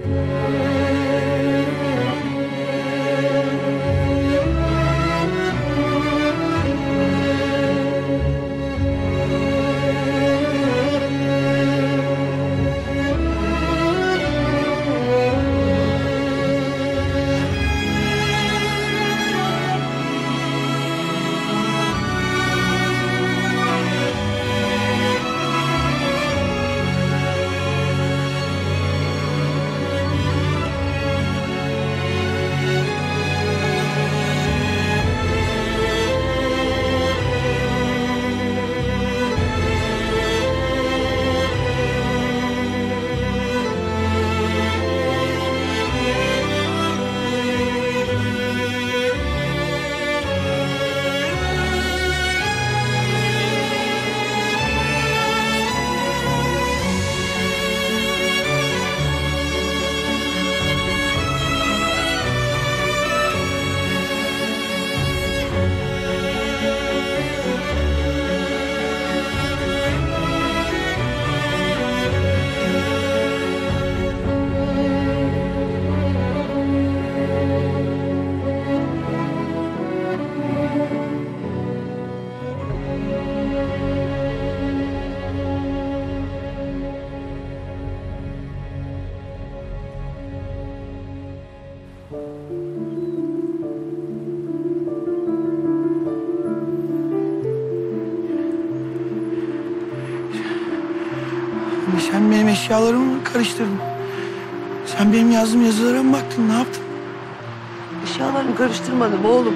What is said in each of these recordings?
Sen benim eşyalarımı mı karıştırdın? Sen benim yazdığım yazılara mı baktın? Ne yaptın? Eşyalarını karıştırmadım oğlum.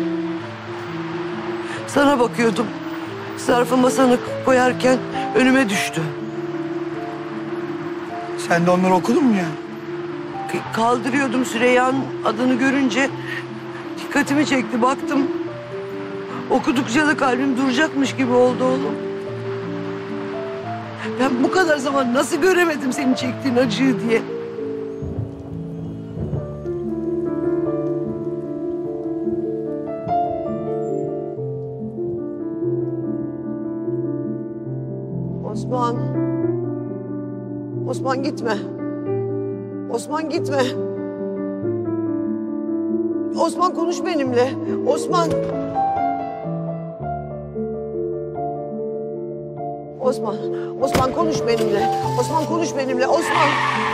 Sana bakıyordum. Zarfı masana koyarken önüme düştü. Sen de onları okudun mu yani? Kaldırıyordum, Süreyya'nın adını görünce dikkatimi çekti. Baktım. Okudukça da kalbim duracakmış gibi oldu oğlum. Ben bu kadar zaman nasıl göremedim senin çektiğin acıyı diye. Osman. Osman gitme. Osman gitme. Osman konuş benimle. Osman. Osman. Osman konuş benimle. Osman konuş benimle. Osman.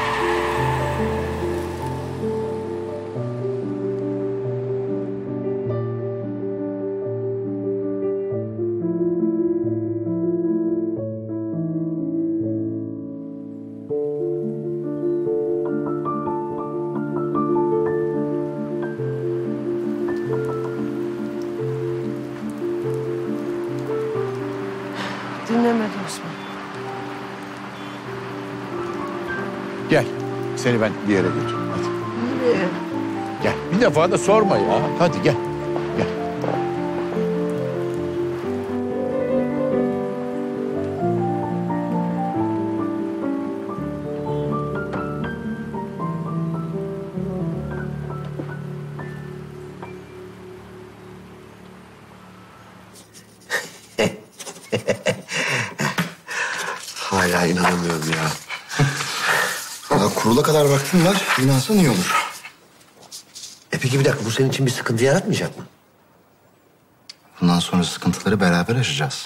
Dinlemedi Osman. Gel. Seni ben bir yere götüreyim. Hadi. Nereye? Gel. Bir defa da sorma ya. Hadi gel. Gel. Hala inanamıyorum ya. Valla kurula kadar vaktim var. İnansan iyi olur. Peki bir dakika, bu senin için bir sıkıntı yaratmayacak mı? Bundan sonra sıkıntıları beraber aşacağız.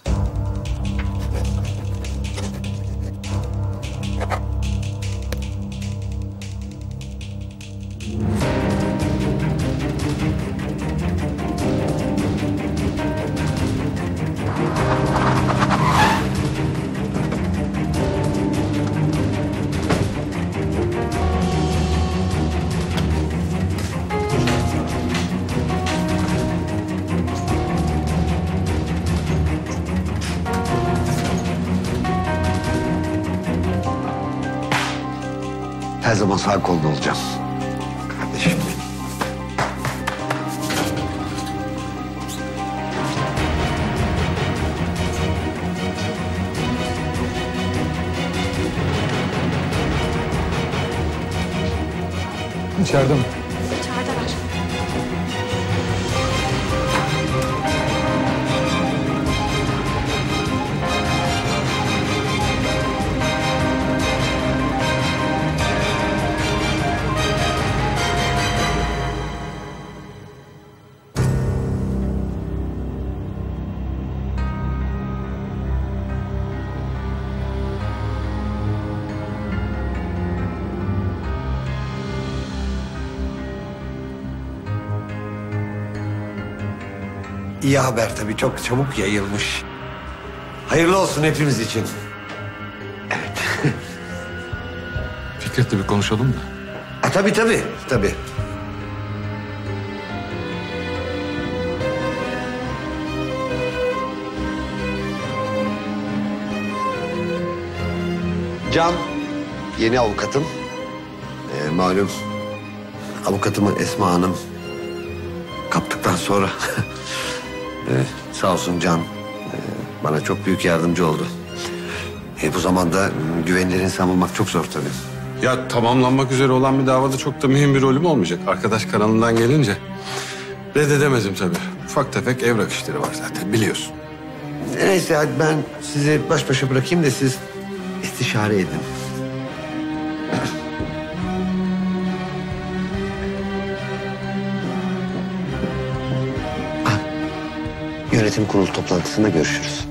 Her zaman sağ kolda olacağım. Kardeşim benim. İçeride mi? İçerideler. iyi haber tabii. Çok çabuk yayılmış. Hayırlı olsun hepimiz için. Evet. Fikret'le bir konuşalım da. Tabii. Can, yeni avukatım. Malum avukatımı Esma Hanım kaptıktan sonra sağ olsun Can bana çok büyük yardımcı oldu. Bu zamanda güvenilir insan bulmak çok zor tabii. Ya tamamlanmak üzere olan bir davada çok da mühim bir rolüm olmayacak. Arkadaş kanalından gelince reddedemezim tabii. Ufak tefek evrak işleri var zaten biliyorsun. Neyse hadi ben sizi baş başa bırakayım da siz istişare edin. Yönetim kurulu toplantısında görüşürüz.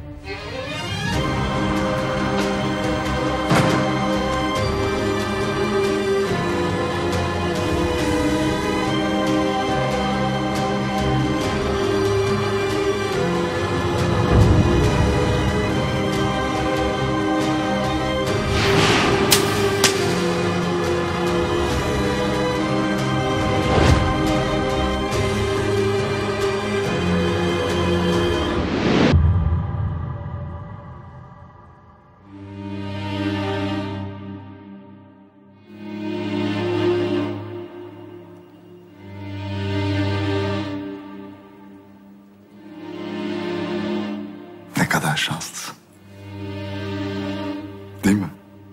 Ne kadar şanslısın. Değil mi?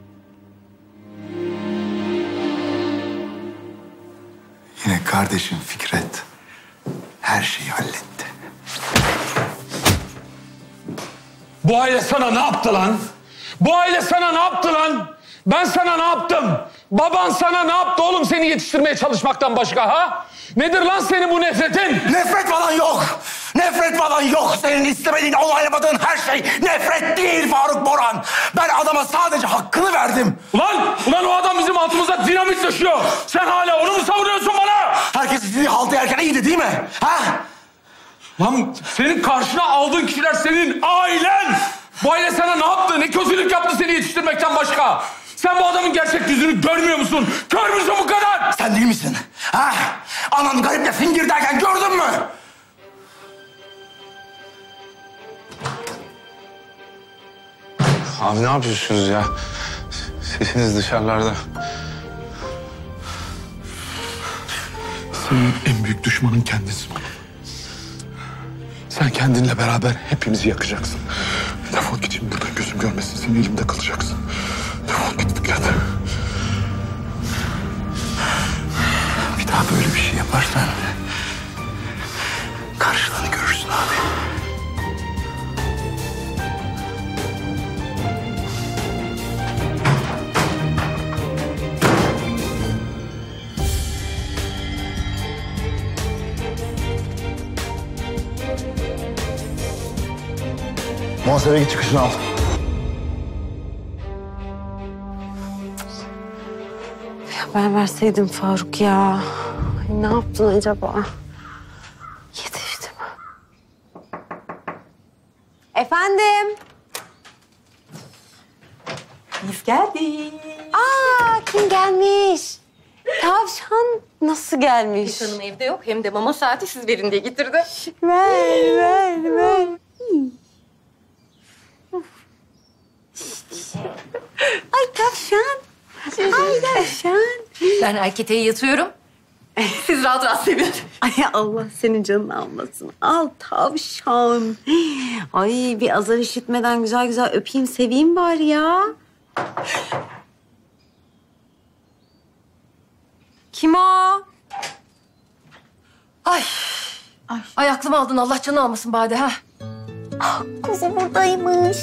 Yine kardeşim Fikret her şeyi halletti. Bu aile sana ne yaptı lan? Bu aile sana ne yaptı lan? Ben sana ne yaptım? Baban sana ne yaptı oğlum seni yetiştirmeye çalışmaktan başka ha? Nedir lan senin bu nefretin? Nefret falan yok. Nefret falan yok. Senin istemediğin, onaylamadığın her şey nefret değil Faruk Boran. Ben adama sadece hakkını verdim. Ulan o adam bizim altımıza dinamit taşıyor. Sen hala onu mu savunuyorsun bana? Herkes istediği halde yerken iyiydi değil mi? Ha? Lan senin karşına aldığın kişiler senin ailen. Bu aile sana ne yaptı? Ne kötülük yaptı seni yetiştirmekten başka? Sen bu adamın gerçek yüzünü görmüyor musun? Kör müsün bu kadar? Sen değil misin? Ha? Anan garip de fingir derken gördün mü? Abi ne yapıyorsunuz ya? Sesiniz dışarılarda. Senin en büyük düşmanın kendisin. Sen kendinle beraber hepimizi yakacaksın. Defol git şimdi buradan, gözüm görmesin. Senin elimde kalacaksın. Defol git Fikret. Bir daha böyle bir şey yaparsan karşılığını görürsün abi. Muhasebe git çıkışını al. Haber verseydin Faruk ya. Ay, ne yaptın acaba? Yetiştim. Efendim? Biz geldik. Aa, kim gelmiş? Tavşan nasıl gelmiş? Hanım evde yok. Hem de mama saati siz verin diye getirdi. Ver. Ay tavşan. Ay tavşan. Ben erketeğe yatıyorum. Siz rahat rahat sevin. Ay Allah senin canını almasın. Al tavşan. Ay bir azar işitmeden güzel güzel öpeyim seveyim bari ya. Kim o? Ay aklımı aldın. Allah canı almasın Bade ha. Kuzu buradaymış.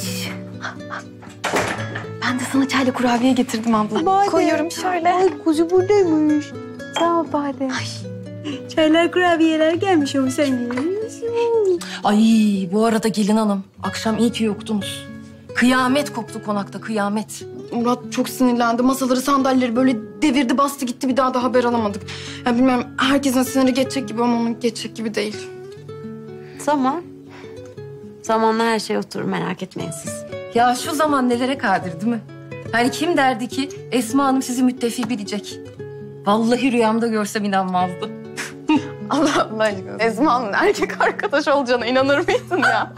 Ben de sana çayla kurabiye getirdim abla. Bade. Koyuyorum şöyle. Ay kuzu buradaymış. Sağ ol Bade. Çaylar kurabiyeler gelmiş ama sen yiyorsun. Ay bu arada gelin hanım. Akşam iyi ki yoktunuz. Kıyamet koptu konakta, kıyamet. Murat çok sinirlendi. Masaları, sandalyeleri böyle devirdi, bastı gitti. Bir daha da haber alamadık. Ya bilmem, herkesin siniri geçecek gibi ama onun geçecek gibi değil. Zamanla her şey oturur, merak etmeyin siz. Ya şu zaman nelere kadir değil mi? Hani kim derdi ki Esma Hanım sizi müttefi bilecek? Vallahi rüyamda görsem inanmazdım. Allah Allah aşkına. Esma Hanım'ın erkek arkadaş olacağına inanır mıydın ya?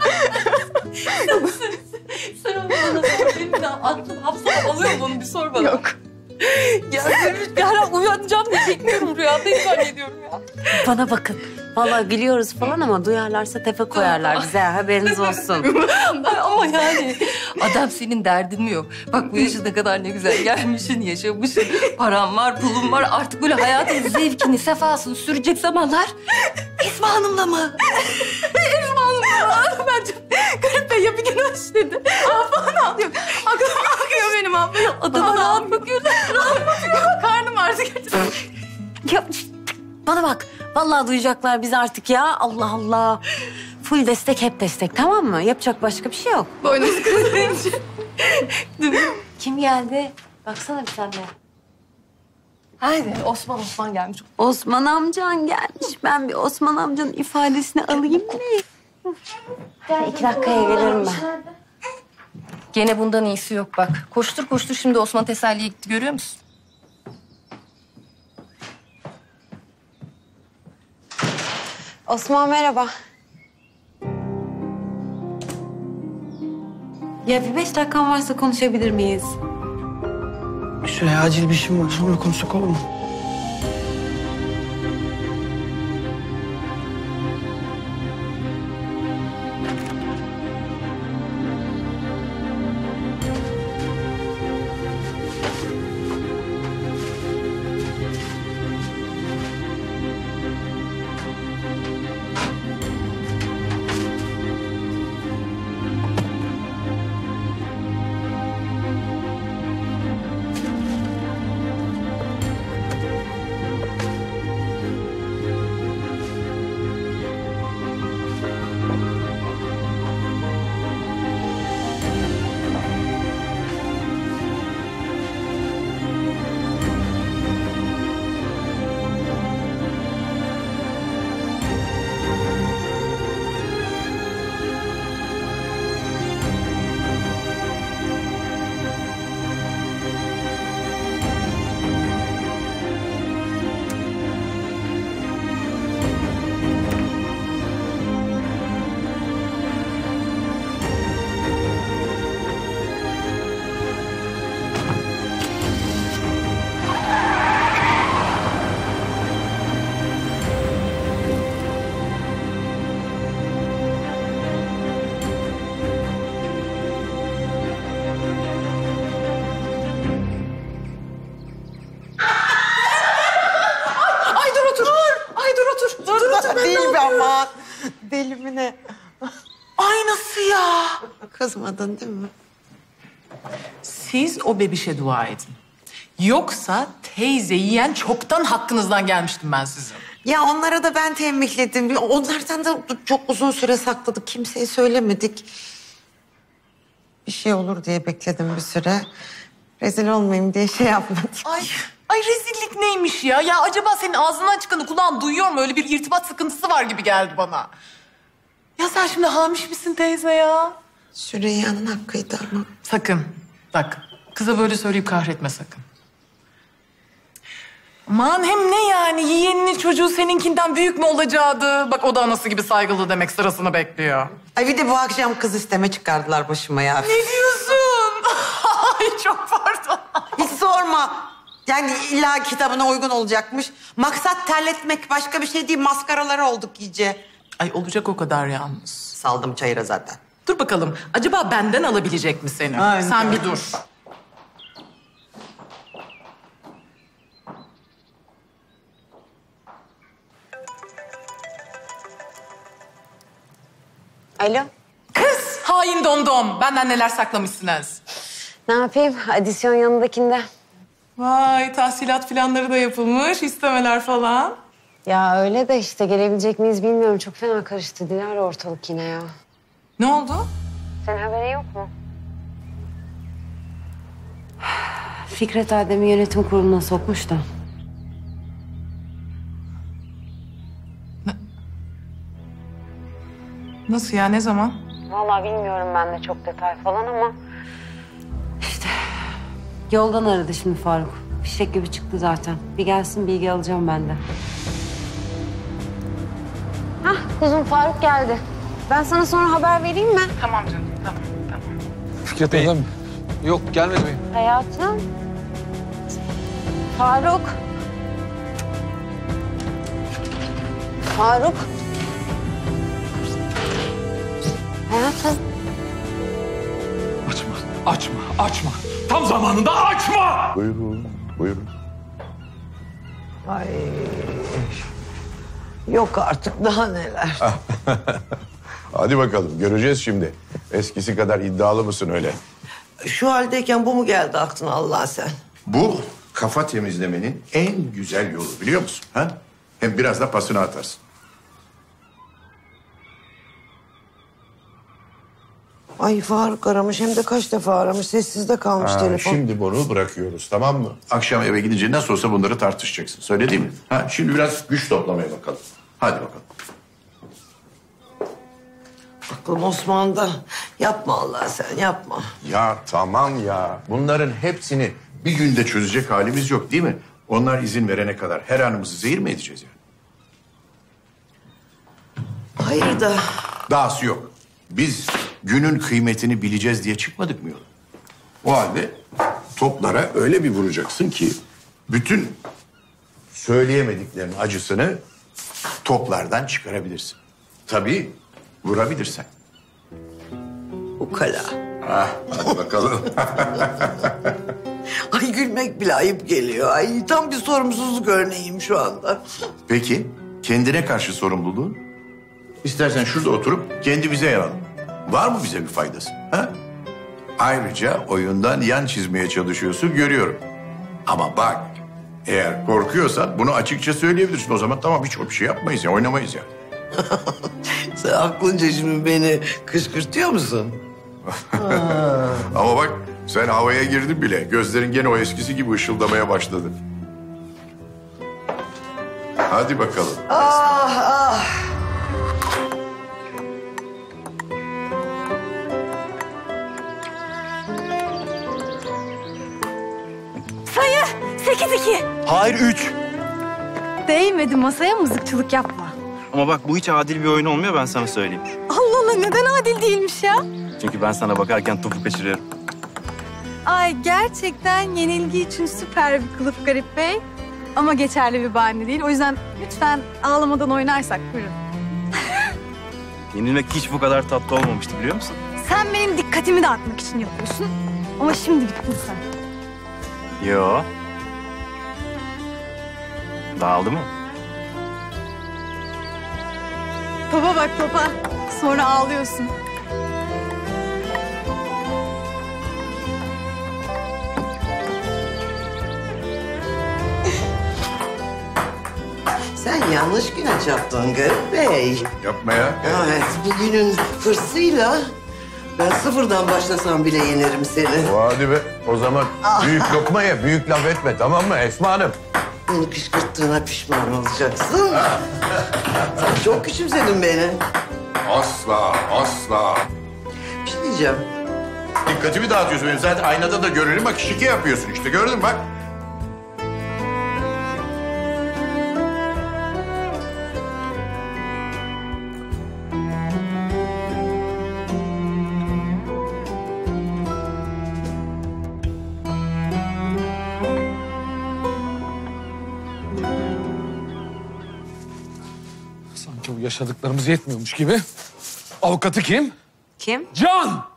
Sen onu bana sor. Benim de aklım hafızama alıyor mu onu bir sor bana. Yok. Ya ben her an uyanacağım diye bekliyorum rüyadayım zannediyorum ya. Bana bakın. Vallahi biliyoruz falan ama duyarlarsa tefe koyarlar bize. Haberiniz olsun. Ama yani adam senin derdin mi yok? Bak bu yaşına kadar ne güzel gelmişsin, yaşamışsın. Paran var, pulun var. Artık böyle hayatın zevkini, sefasını sürecek zamanlar Esma Hanım'la mı? Esma Hanım'la mı? Bence Garip Bey ya bir gün aç dedi. Falan ağlıyor. Aklım akıyor benim abla. Adama rahat bakıyorlar. Rahat bakıyor. Karnım ağrıdı gerçekten. Ya bana bak. Vallahi duyacaklar bizi artık ya. Allah Allah. Full destek, hep destek, tamam mı? Yapacak başka bir şey yok. Boynuz kırılınca. Kim geldi? Baksana bir sen de. Haydi Osman gelmiş. Osman amcan gelmiş. Ben bir Osman amcanın ifadesini alayım mı? Gel 2 dakikaya gelirim ben. Gene bundan iyisi yok bak. Koştur koştur şimdi Osman teselliye gitti görüyor musun? Osman merhaba. Ya bir 5 dakikan varsa konuşabilir miyiz? Şuraya acil bir işim var. Sonra konuşsak olur mu? Değil mi ama? Deli mi ne? Ay nasıl ya? Kızmadın değil mi? Siz o bebişe dua edin. Yoksa teyze yiyen çoktan hakkınızdan gelmiştim ben sizin. Ya onlara da ben tembihledim. Onlardan da çok uzun süre sakladık. Kimseye söylemedik. Bir şey olur diye bekledim bir süre. Rezil olmayayım diye şey yapmadım. Ay rezillik neymiş ya? Ya acaba senin ağzından çıkanı kulağın duyuyor mu? Öyle bir irtibat sıkıntısı var gibi geldi bana. Ya sen şimdi hamiş misin teyze ya? Süreyya'nın hakkıydı ama. Sakın. Bak kıza böyle söyleyip kahretme sakın. Aman hem ne yani? Yeğeninin çocuğu seninkinden büyük mü olacaktı? Bak o da anası gibi saygılı demek sırasını bekliyor. Ay bir de bu akşam kız isteme çıkardılar başıma ya. Ne diyorsun? Ay çok pardon. Hiç sorma. Yani illa kitabına uygun olacakmış. Maksat terletmek başka bir şey değil. Maskaraları olduk iyice. Ay olacak o kadar yalnız. Saldım çayıra zaten. Dur bakalım. Acaba benden alabilecek mi seni? Aynen. Sen bir dur. Alo. Kız hain domdom. Benden neler saklamışsınız? Ne yapayım? Adisyon yanındakinde. Vay tahsilat planları da yapılmış. İstemeler falan. Ya öyle de işte gelebilecek miyiz bilmiyorum. Çok fena karıştı Dilara ortalık yine ya. Ne oldu? Senin haberin yok mu? Fikret Adem'i yönetim kuruluna sokmuş da. Nasıl ya, ne zaman? Vallahi bilmiyorum ben de çok detay falan ama... işte yoldan aradı şimdi Faruk. Fişek gibi çıktı zaten. Bir gelsin bilgi alacağım ben de. Hah kuzum Faruk geldi. Ben sana sonra haber vereyim mi? Tamam canım, tamam. Fikret Hanım. Yok gelmedi mi? Hayatım. Faruk. Faruk. Hayatım. Açma. Tam zamanında açma! Buyurun, buyurun. Ay. Yok artık daha neler. Hadi bakalım, göreceğiz şimdi. Eskisi kadar iddialı mısın öyle? Şu haldeyken bu mu geldi aklına Allah sen? Bu kafa temizlemenin en güzel yolu biliyor musun? Ha? Hem biraz da pasını atarsın. Ay Faruk aramış hem de kaç defa aramış. Sessizde kalmış telefon. Şimdi bunu bırakıyoruz, tamam mı? Akşam eve gidince nasıl olsa bunları tartışacaksın. Söyledi mi? Ha, şimdi biraz güç toplamaya bakalım. Hadi bakalım. Aklım Osman'da. Yapma Allah sen yapma. Ya tamam ya. Bunların hepsini bir günde çözecek halimiz yok değil mi? Onlar izin verene kadar her anımızı zehir mi edeceğiz yani? Hayır da. Dahası yok. Biz günün kıymetini bileceğiz diye çıkmadık mı yola? O halde toplara öyle bir vuracaksın ki bütün söyleyemediklerin acısını toplardan çıkarabilirsin. Tabii vurabilirsen. Ukala. Ah, hadi bakalım. Ay gülmek bile ayıp geliyor. Ay tam bir sorumsuzluk örneğiyim şu anda. Peki kendine karşı sorumluluğun? İstersen şurada oturup kendimize yaralım. Var mı bize bir faydası? Ha? Ayrıca oyundan yan çizmeye çalışıyorsun görüyorum. Ama bak eğer korkuyorsan bunu açıkça söyleyebilirsin. O zaman tamam hiç o bir şey yapmayız ya oynamayız ya. Sen aklınca şimdi beni kışkırtıyor musun? Ama bak sen havaya girdin bile. Gözlerin gene o eskisi gibi ışıldamaya başladı. Hadi bakalım. Ah. Sayı 8-2. Hayır 3. Değmedi masaya, mızıkçılık yapma. Ama bak bu hiç adil bir oyun olmuyor ben sana söyleyeyim. Allah Allah, neden adil değilmiş ya? Çünkü ben sana bakarken topu kaçırıyorum. Ay gerçekten yenilgi için süper bir kılıf Garip Bey. Ama geçerli bir bahane değil. O yüzden lütfen ağlamadan oynarsak buyurun. Yenilmek hiç bu kadar tatlı olmamıştı biliyor musun? Sen benim dikkatimi dağıtmak için yapıyorsun. Ama şimdi bittin sen. Yo. Dağıldı mı? Topa bak topa. Sonra ağlıyorsun. Sen yanlış güne çattın Garip Bey. Yapma ya. Evet, bugünün hırsıyla ben sıfırdan başlasam bile yenerim seni. Hadi be. O zaman büyük lokma ye, büyük laf etme tamam mı Esma Hanım? Beni kışkırttığına pişman olacaksın. Sen çok küçümsedin beni. Asla, asla. Bir şey diyeceğim. Dikkatimi dağıtıyorsun benim. Zaten aynada da görelim bak şike yapıyorsun işte gördün mü bak. Sanki bu yaşadıklarımız yetmiyormuş gibi. Avukatı kim? Kim? Can!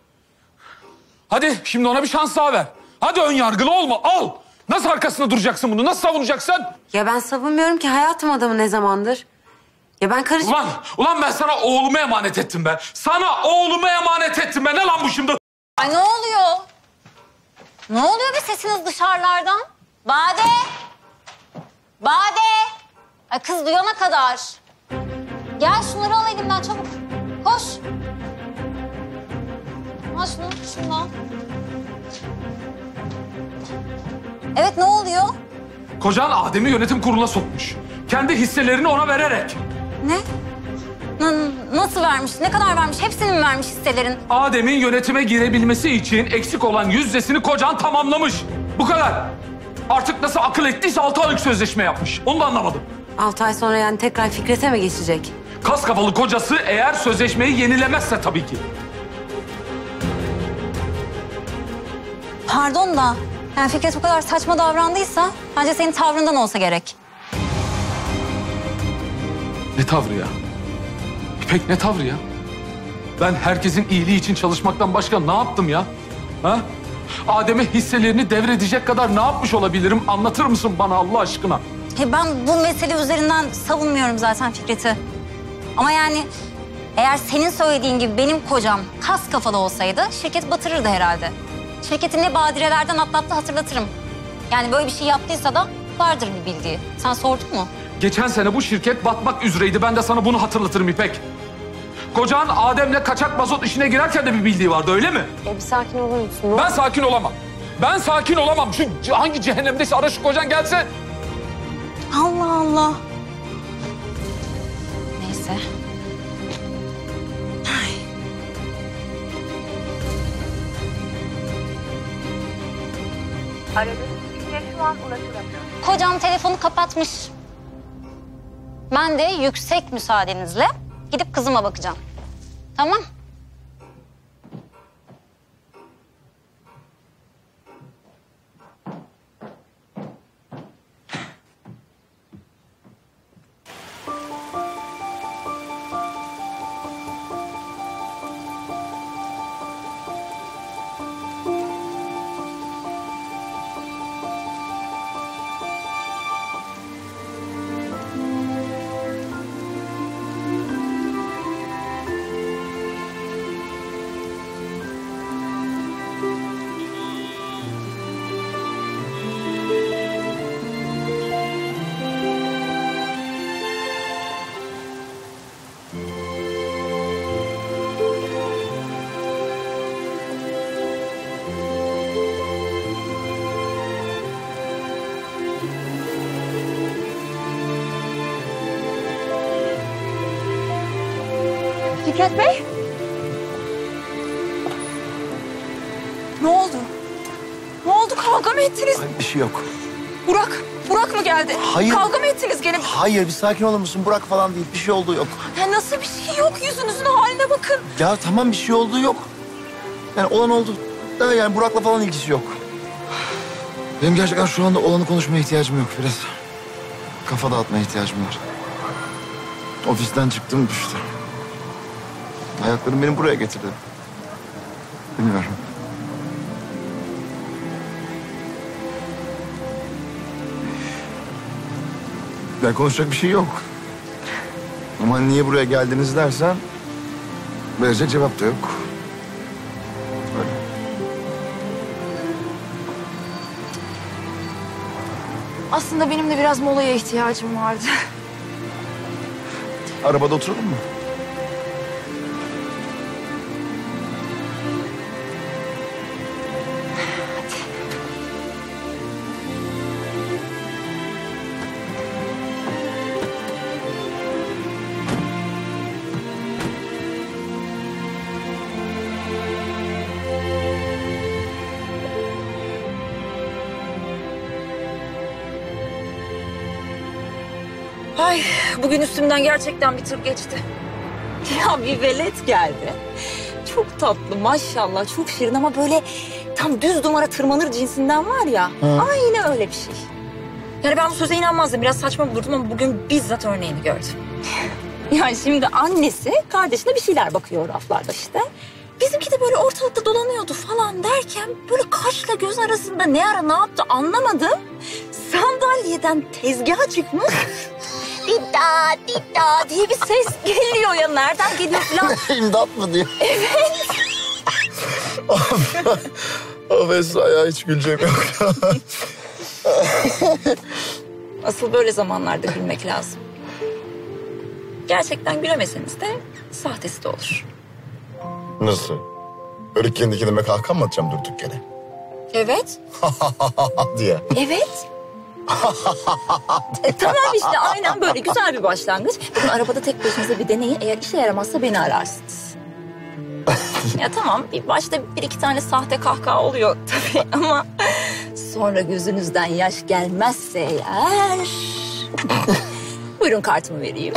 Hadi şimdi ona bir şans daha ver. Hadi ön yargılı olma, al. Nasıl arkasında duracaksın bunu, nasıl savunacaksın? Ya ben savunmuyorum ki hayatım adamı ne zamandır. Ya ben Ulan ben sana oğlumu emanet ettim be. Sana oğlumu emanet ettim be. Ne lan bu şimdi? Ay ne oluyor? Ne oluyor be sesiniz dışarılardan? Bade! Bade! Ay kız duyana kadar. Gel şunları al elimden çabuk. Koş. Al şunu al. Evet ne oluyor? Kocan Adem'i yönetim kuruluna sokmuş. Kendi hisselerini ona vererek. Ne? Nasıl vermiş? Ne kadar vermiş? Hepsini mi vermiş hisselerin? Adem'in yönetime girebilmesi için eksik olan yüzdesini kocan tamamlamış. Bu kadar. Artık nasıl akıl ettiyse 6 aylık sözleşme yapmış. Onu da anlamadım. 6 ay sonra yani tekrar Fikret'e mi geçecek? Kas kafalı kocası eğer sözleşmeyi yenilemezse tabii ki. Pardon da yani Fikret bu kadar saçma davrandıysa bence senin tavrından olsa gerek. Ne tavrı ya? İpek ne tavrı ya? Ben herkesin iyiliği için çalışmaktan başka ne yaptım ya? Ha? Adem'e hisselerini devredecek kadar ne yapmış olabilirim? Anlatır mısın bana Allah aşkına? Ben bu mesele üzerinden savunmuyorum zaten Fikret'i. Ama yani eğer senin söylediğin gibi benim kocam kas kafalı olsaydı şirket batırırdı herhalde. Şirketin ne badirelerden atlattı hatırlatırım. Yani böyle bir şey yaptıysa da vardır bir bildiği. Sen sordun mu? Geçen sene bu şirket batmak üzereydi. Ben de sana bunu hatırlatırım İpek. Kocan Adem'le kaçak mazot işine girerken de bir bildiği vardı öyle mi? Bir sakin olur musun? Ben sakin olamam. Ben sakin olamam. Şu hangi cehennemdeyse ara şu kocan gelse. Allah Allah. Neyse. Aradığınız kişiye şu an ulaşılamıyor. Kocam telefonu kapatmış. Ben de yüksek müsaadenizle gidip kızıma bakacağım. Tamam. Fikret Bey. Ne oldu? Ne oldu? Kavga mı ettiniz? Bir şey yok. Burak mı geldi? Hayır. Kavga mı ettiniz gene? Hayır, bir sakin olur musun? Burak falan değil. Bir şey olduğu yok. Ya nasıl bir şey yok? Yüzünüzün haline bakın. Ya tamam, bir şey olduğu yok. Yani olan oldu. Da yani Burak'la falan ilgisi yok. Benim gerçekten şu anda olanı konuşmaya ihtiyacım yok. Biraz kafa dağıtmaya ihtiyacım var. Ofisten çıktım işte. Hayatlarım beni buraya getirdi. Bilmiyorum. Yani konuşacak bir şey yok. Ama niye buraya geldiniz dersen verecek cevap da yok. Öyle. Aslında benim de biraz molaya ihtiyacım vardı. Arabada oturalım mı? Ay bugün üstümden gerçekten bir tır geçti. Ya bir velet geldi. Çok tatlı maşallah, çok şirin ama böyle tam düz duvara tırmanır cinsinden var ya. Ha. Aynı öyle bir şey. Yani ben bu söze inanmazdım. Biraz saçma bulurdum ama bugün bizzat örneğini gördüm. Yani şimdi annesi kardeşine bir şeyler bakıyor raflarda işte. Bizimki de böyle ortalıkta dolanıyordu falan derken böyle kaşla göz arasında ne ara ne yaptı anlamadım. Sandalyeden tezgaha çıkmış. Dida dida diye bir ses geliyor ya. Nereden geliyor falan. İmdat mı diyor? Evet. Of Esra ya, hiç güleceğim yok. Asıl böyle zamanlarda gülmek lazım. Gerçekten gülemeseniz de sahtesi de olur. Nasıl? Öyle kendi kendime kalkan mı atacağım durduk yere? Evet. diye. Evet. Tamam işte aynen böyle güzel bir başlangıç. Bunu arabada tek başınıza bir deneyin. Eğer işe yaramazsa beni ararsınız. Ya tamam bir başta bir iki tane sahte kahkaha oluyor tabii ama sonra gözünüzden yaş gelmezse eğer... Buyurun kartımı vereyim.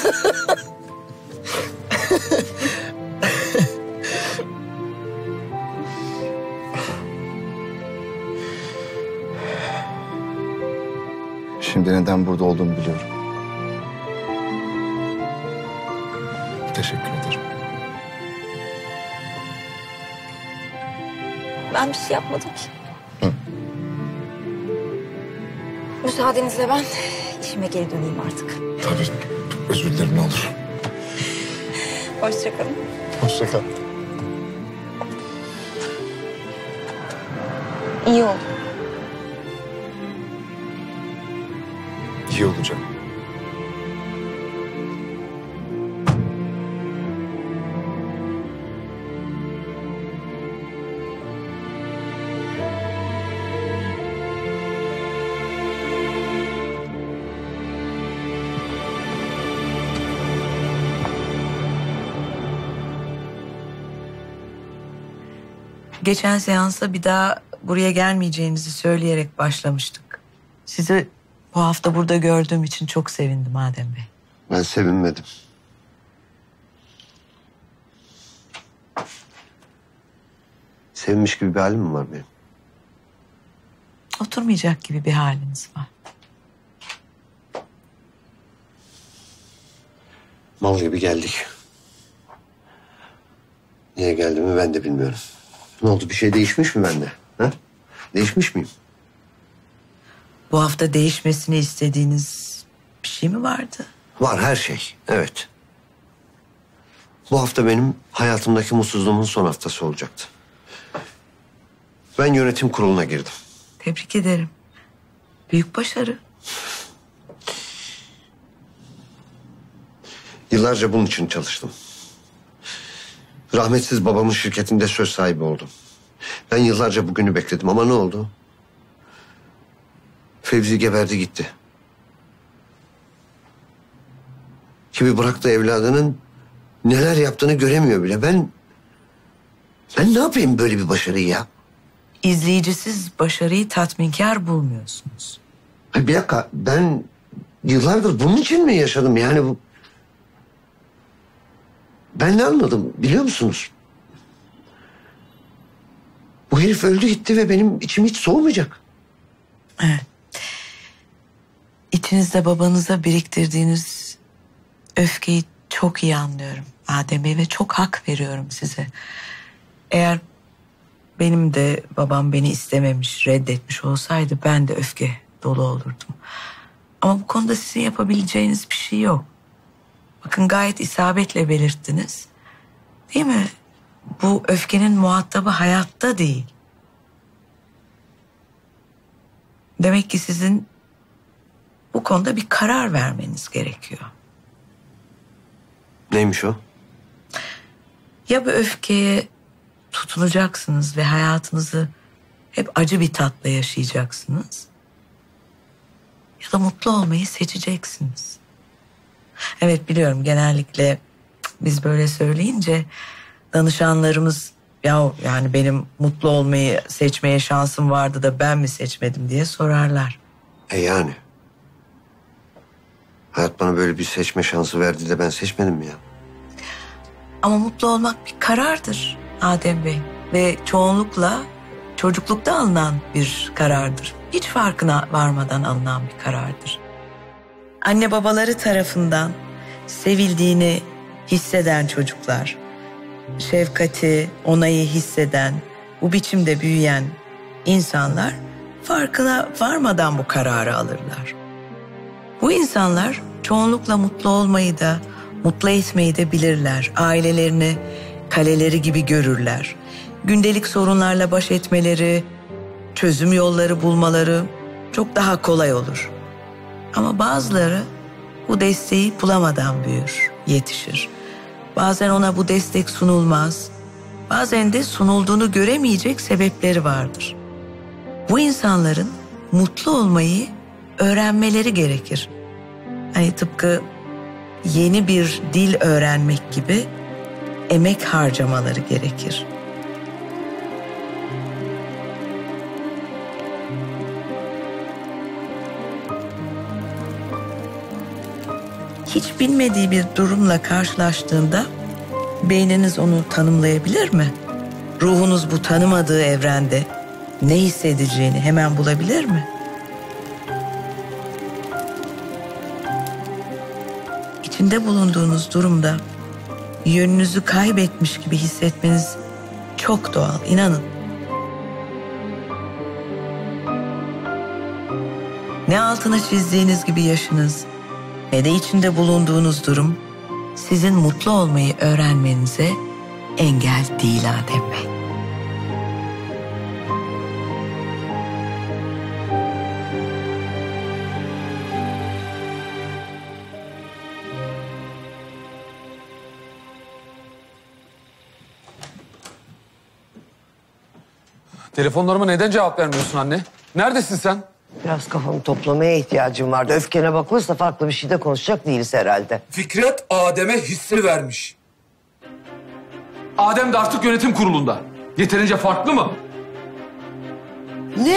Şimdi neden burada olduğumu biliyorum. Teşekkür ederim. Ben bir şey yapmadım ki. Müsaadenizle ben işime geri döneyim artık. Tabii. Özür dilerim ne olur. Hoşça kalın. Hoşça kal. İyi oldu. İyi olacak. Geçen seansa bir daha buraya gelmeyeceğinizi söyleyerek başlamıştık. Sizi bu hafta burada gördüğüm için çok sevindim Adem Bey. Ben sevinmedim. Sevinmiş gibi bir halim mi var benim? Oturmayacak gibi bir haliniz var. Mal gibi geldik. Niye geldiğimi ben de bilmiyorum. Ne oldu, bir şey değişmiş mi bende? Ha? Değişmiş miyim? Bu hafta değişmesini istediğiniz bir şey mi vardı? Var her şey, evet. Bu hafta benim hayatımdaki mutsuzluğumun son haftası olacaktı. Ben yönetim kuruluna girdim. Tebrik ederim. Büyük başarı. Yıllarca bunun için çalıştım. Rahmetsiz babamın şirketinde söz sahibi oldum. Ben yıllarca bugünü bekledim ama ne oldu? Fevzi geberdi gitti. Kimi bıraktı evladının neler yaptığını göremiyor bile. Ben ne yapayım böyle bir başarıyı ya? İzleyicisiz başarıyı tatminkar bulmuyorsunuz. Bir dakika, ben yıllardır bunun için mi yaşadım yani bu? Ben ne anladım biliyor musunuz? Bu herif öldü gitti ve benim içim hiç soğumayacak. Evet. İçinizde babanıza biriktirdiğiniz öfkeyi çok iyi anlıyorum Adem Bey ve çok hak veriyorum size. Eğer benim de babam beni istememiş, reddetmiş olsaydı ben de öfke dolu olurdum. Ama bu konuda sizin yapabileceğiniz bir şey yok. Bakın gayet isabetle belirttiniz. Değil mi? Bu öfkenin muhatabı hayatta değil. Demek ki sizin bu konuda bir karar vermeniz gerekiyor. Neymiş o? Ya bu öfkeye tutunacaksınız ve hayatınızı hep acı bir tatla yaşayacaksınız. Ya da mutlu olmayı seçeceksiniz. Evet biliyorum genellikle biz böyle söyleyince danışanlarımız ya yani benim mutlu olmayı seçmeye şansım vardı da ben mi seçmedim diye sorarlar. Yani. Hayat bana böyle bir seçme şansı verdi de ben seçmedim mi ya? Ama mutlu olmak bir karardır Adem Bey. Ve çoğunlukla çocuklukta alınan bir karardır. Hiç farkına varmadan alınan bir karardır. Anne babaları tarafından sevildiğini hisseden çocuklar, şefkati, onayı hisseden, bu biçimde büyüyen insanlar farkına varmadan bu kararı alırlar. Bu insanlar çoğunlukla mutlu olmayı da, mutlu etmeyi de bilirler. Ailelerini kaleleri gibi görürler. Gündelik sorunlarla baş etmeleri, çözüm yolları bulmaları çok daha kolay olur. Ama bazıları bu desteği bulamadan büyür, yetişir. Bazen ona bu destek sunulmaz. Bazen de sunulduğunu göremeyecek sebepleri vardır. Bu insanların mutlu olmayı öğrenmeleri gerekir. Hani tıpkı yeni bir dil öğrenmek gibi emek harcamaları gerekir. Hiç bilmediği bir durumla karşılaştığında beyniniz onu tanımlayabilir mi? Ruhunuz bu tanımadığı evrende ne hissedeceğini hemen bulabilir mi? İçinde bulunduğunuz durumda yönünüzü kaybetmiş gibi hissetmeniz çok doğal, inanın. Ne altına çizdiğiniz gibi yaşınız ne de içinde bulunduğunuz durum sizin mutlu olmayı öğrenmenize engel değil Adem Bey. Telefonlarıma neden cevap vermiyorsun anne? Neredesin sen? Biraz kafamı toplamaya ihtiyacım vardı. Öfkene bakılırsa farklı bir şeyde konuşacak değiliz herhalde. Fikret Adem'e hisse vermiş. Adem de artık yönetim kurulunda. Yeterince farklı mı? Ne?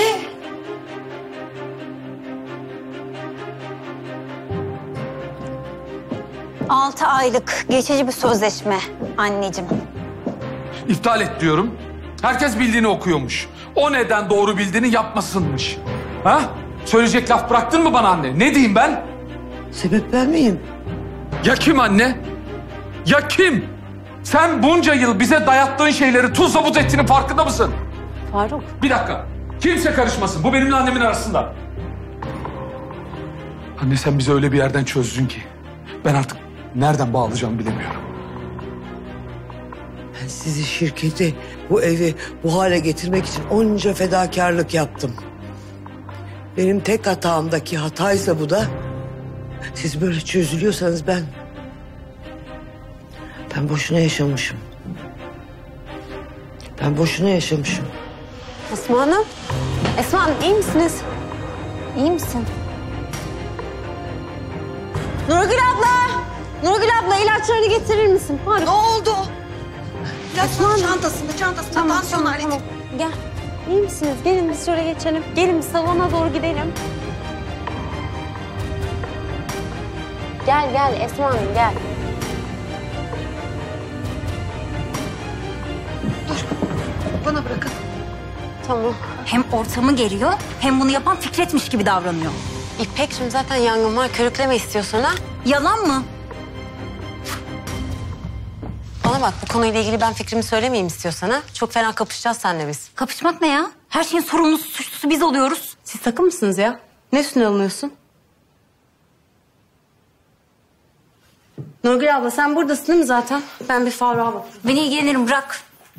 Altı aylık geçici bir sözleşme anneciğim. İptal et diyorum. Herkes bildiğini okuyormuş. O neden doğru bildiğini yapmasınmış. Ha? Söyleyecek laf bıraktın mı bana anne? Ne diyeyim ben? Sebep ben miyim? Ya kim anne? Ya kim? Sen bunca yıl bize dayattığın şeyleri tuzla buz ettiğinin farkında mısın? Faruk. Bir dakika. Kimse karışmasın. Bu benimle annemin arasında. Anne sen bizi öyle bir yerden çözdün ki ben artık nereden bağlayacağımı bilemiyorum. Ben sizi, şirketi, bu evi bu hale getirmek için onca fedakarlık yaptım. Benim tek hatamdaki hataysa bu da siz böyle çözülüyorsanız ben boşuna yaşamışım. Ben boşuna yaşamışım. Esma Hanım. Esma Hanım iyi misiniz? İyi misin? Nurgül abla! Nurgül abla ilaçlarını getirir misin? Faruk. Ne oldu? Esma Hanım. Çantasında Tamam, tansiyon aleti. tamam. Gel. İyi misiniz? Gelin biz şöyle geçelim. Gelin biz salona doğru gidelim. Gel gel Esma Hanım gel. Bana bırakın. Tamam. Hem ortamı geriyor hem bunu yapan Fikret'miş gibi davranıyor. İpek'cim zaten yangın var. Körükleme istiyorsan ha. Yalan mı? Bana bak bu konuyla ilgili ben fikrimi söylemeyeyim istiyorsan ha. Çok fena kapışacağız seninle biz. Kapışmak ne ya? Her şeyin sorumlusu, suçlusu biz oluyoruz. Siz takım mısınız ya? Ne üstüne alınıyorsun? Nurgül abla sen buradasın değil mi zaten? Ben bir Faruk'a bakayım. Ben ilgilenirim bırak.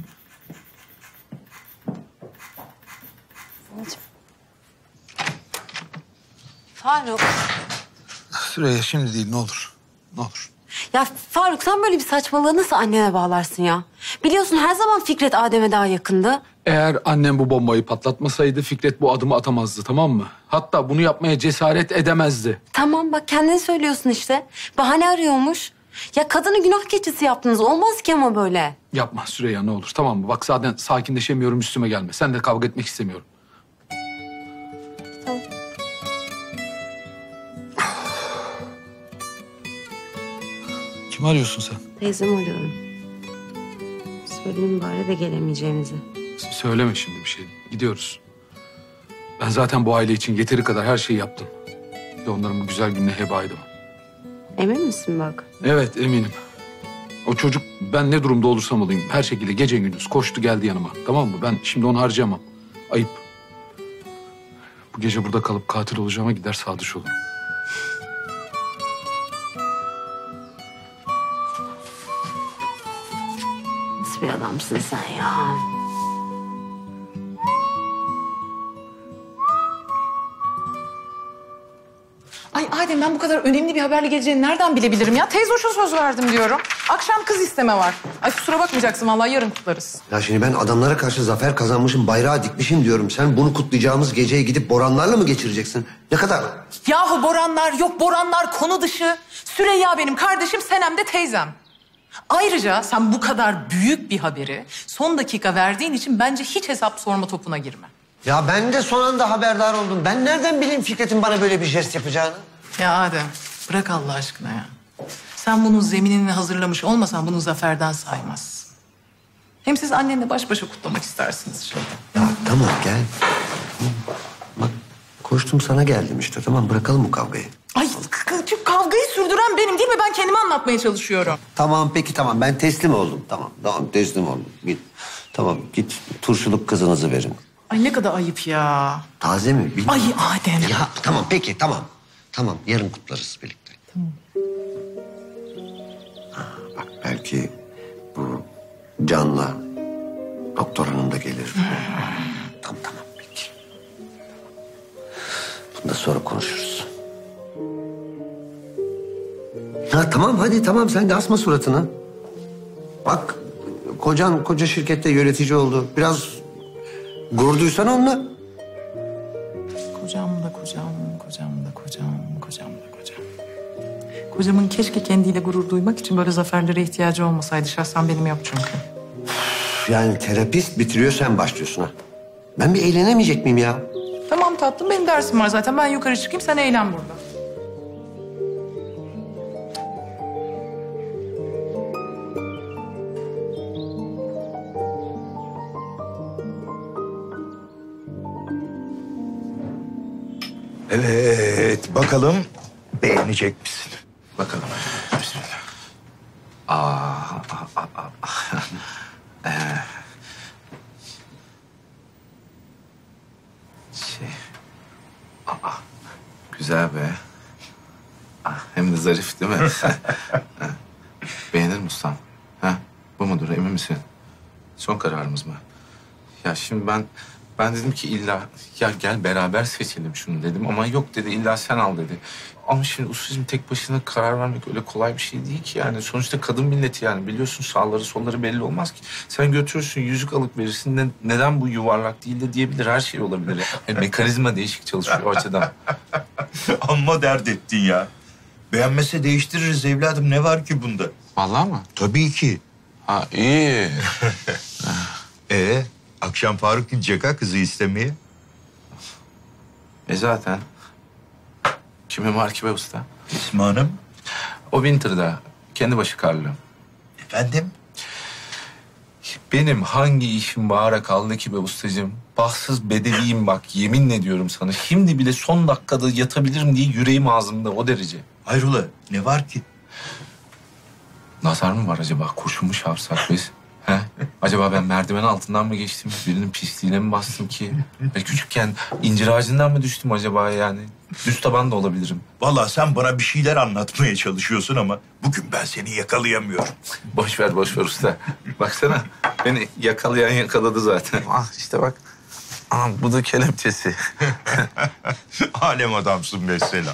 Faruk. Süreyya şimdi değil ne olur. Ne olur. Ya Faruk sen böyle bir saçmalığı nasıl annene bağlarsın ya? Biliyorsun her zaman Fikret Adem'e daha yakındı. Eğer annem bu bombayı patlatmasaydı Fikret bu adımı atamazdı, tamam mı? Hatta bunu yapmaya cesaret edemezdi. Tamam bak kendin söylüyorsun işte. Bahane arıyormuş. Ya kadını günah keçisi yaptınız. Olmaz ki ama böyle. Yapma Süreyya ne olur, tamam mı? Bak zaten sakinleşemiyorum, üstüme gelme. Sen de kavga etmek istemiyorum. Tamam. Kimi arıyorsun sen? Teyzemi arıyorum. Söyleyeyim bari de gelemeyeceğimizi. Söyleme şimdi bir şey. Gidiyoruz. Ben zaten bu aile için yeteri kadar her şeyi yaptım. Ve onların bu güzel gününe heba edemem. Emin misin bak? Evet eminim. O çocuk ben ne durumda olursam olayım her şekilde gece gündüz koştu geldi yanıma. Tamam mı? Ben şimdi onu harcayamam. Ayıp. Bu gece burada kalıp katil olacağıma gider sadıç olurum. Nasıl bir adamsın sen ya? Ay Adem ben bu kadar önemli bir haberle geleceğini nereden bilebilirim ya? Teyze hoşuna söz verdim diyorum. Akşam kız isteme var. Ay kusura bakmayacaksın vallahi yarın kutlarız. Ya şimdi ben adamlara karşı zafer kazanmışım, bayrağı dikmişim diyorum. Sen bunu kutlayacağımız geceyi gidip Boranlarla mı geçireceksin? Ne kadar? Yahu Boranlar yok, Boranlar konu dışı. Süreyya benim kardeşim, Senem de teyzem. Ayrıca sen bu kadar büyük bir haberi son dakika verdiğin için bence hiç hesap sorma topuna girme. Ya ben de son anda haberdar oldum. Ben nereden bileyim Fikret'in bana böyle bir jest yapacağını? Ya Adem bırak Allah aşkına ya. Sen bunun zeminini hazırlamış olmasan bunu zaferden saymazsın. Hem siz annenle baş başa kutlamak istersiniz şimdi. Ya tamam gel. Bak koştum sana geldim işte. Tamam bırakalım bu kavgayı. Ay kavgayı sürdüren benim değil mi? Ben kendimi anlatmaya çalışıyorum. Tamam peki tamam ben teslim oldum. Tamam teslim oldum. Git. Tamam git turşuluk kızınızı verin. Ay ne kadar ayıp ya. Taze mi? Bilmiyorum. Ay Adem. Ya tamam peki tamam. Tamam yarın kutlarız birlikte. Tamam. Bak belki bu Can'la doktor hanım da gelir. Tamam peki. Bunu da sonra konuşuruz. Ha tamam hadi tamam sen de asma suratını. Bak koca şirkette yönetici oldu. Biraz gurur duysan onunla. Kocam da. Kocamın keşke kendiyle gurur duymak için böyle zaferlere ihtiyacı olmasaydı. Şahsen benim yok çünkü. Yani terapist bitiriyor sen başlıyorsun ha. Ben bir eğlenemeyecek miyim ya? Tamam tatlım benim dersim var zaten. Ben yukarı çıkayım sen eğlen burada. Evet, bakalım beğenecek misin? Bakalım. Bismillah. Güzel be. Hem de zarif değil mi? Beğenir mi ustam? Ha? Bu mudur emin misin? Son kararımız mı? Ya şimdi ben dedim ki illa ya gel beraber seçelim şunu dedim ama yok dedi illa sen al dedi. Ama şimdi ustacığım tek başına karar vermek öyle kolay bir şey değil ki yani. Sonuçta kadın milleti yani biliyorsun sağları solları belli olmaz ki. Sen götürürsün yüzük alıp verirsin neden bu yuvarlak değil de diyebilir her şey olabilir. Yani mekanizma değişik çalışıyor o açıdan. Amma dert ettin ya. Beğenmese değiştiririz evladım ne var ki bunda? Vallahi mı? Tabii ki. Ha iyi. Akşam Faruk gidecek ha kızı istemeye. Zaten. Kimin var ki be usta? İsmi Hanım. O Winter'da. Kendi başı karlı. Efendim? Benim hangi işim bağıra kaldı ki be ustacığım? Bahtsız bedeliyim bak yeminle ediyorum sana. Şimdi bile son dakikada yatabilirim diye yüreğim ağzımda o derece. Hayrola ne var ki? Nazar mı var acaba? Kurşun mu çarpsak biz? He? Acaba ben merdiven altından mı geçtim? Birinin pisliğine mi bastım ki? Ben küçükken incir ağacından mı düştüm acaba yani? Düz taban da olabilirim. Vallahi sen bana bir şeyler anlatmaya çalışıyorsun ama bugün ben seni yakalayamıyorum. Boş ver usta. Baksana beni yakalayan yakaladı zaten. Ah işte bak. Ah bu da kelepçesi. Alem adamsın mesela.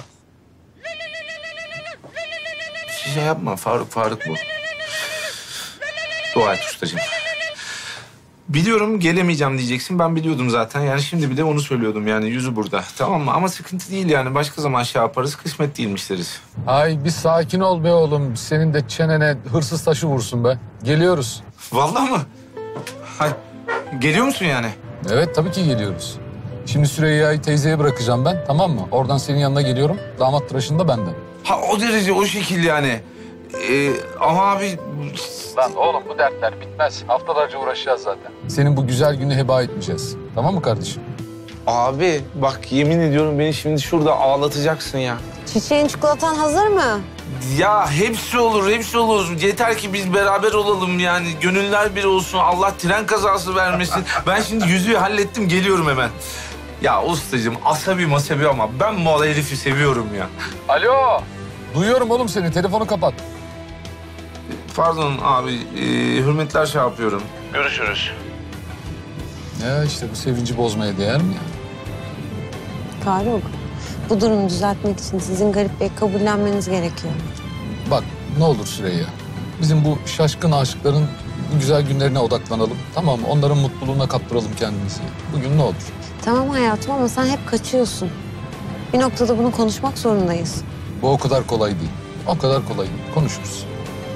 Şey yapma Faruk bu. Dua et ustacığım. Biliyorum gelemeyeceğim diyeceksin. Ben biliyordum zaten. Yani şimdi bile onu söylüyordum yani yüzü burada. Tamam mı? Ama sıkıntı değil yani. Başka zaman şey yaparız. Kısmet değilmiş deriz. Ay bir sakin ol be oğlum. Senin de çenene hırsız taşı vursun be. Geliyoruz. Vallahi mı? Hay, geliyor musun yani? Evet tabii ki geliyoruz. Şimdi Süreyya'yı teyzeye bırakacağım ben tamam mı? Oradan senin yanına geliyorum. Damat tıraşını da benden. Ha o derece o şekil yani. Ama abi... Lan oğlum bu dertler bitmez. Haftalarca uğraşacağız zaten. Senin bu güzel günü heba etmeyeceğiz. Tamam mı kardeşim? Abi bak yemin ediyorum beni şimdi şurada ağlatacaksın ya. Çiçeğin çikolatan hazır mı? Ya hepsi olur. Yeter ki biz beraber olalım yani. Gönüller bir olsun. Allah tren kazası vermesin. Ben şimdi yüzüğü hallettim geliyorum hemen. Ya ustacığım asabi ama ben bu herifi seviyorum ya. Alo. Duyuyorum oğlum seni. Telefonu kapat. Pardon abi. Hürmetler şey yapıyorum. Görüşürüz. Ya işte bu sevinci bozmaya değer mi ya? Faruk, Bu durumu düzeltmek için sizin Garip Bey kabullenmeniz gerekiyor. Bak ne olur Süreyya. Bizim bu şaşkın aşıkların güzel günlerine odaklanalım. Tamam mı? Onların mutluluğuna kaptıralım kendimizi. Bugün ne olur? Tamam hayatım ama sen hep kaçıyorsun. Bir noktada bunu konuşmak zorundayız. Bu o kadar kolay değil. O kadar kolay değil. Konuşuruz.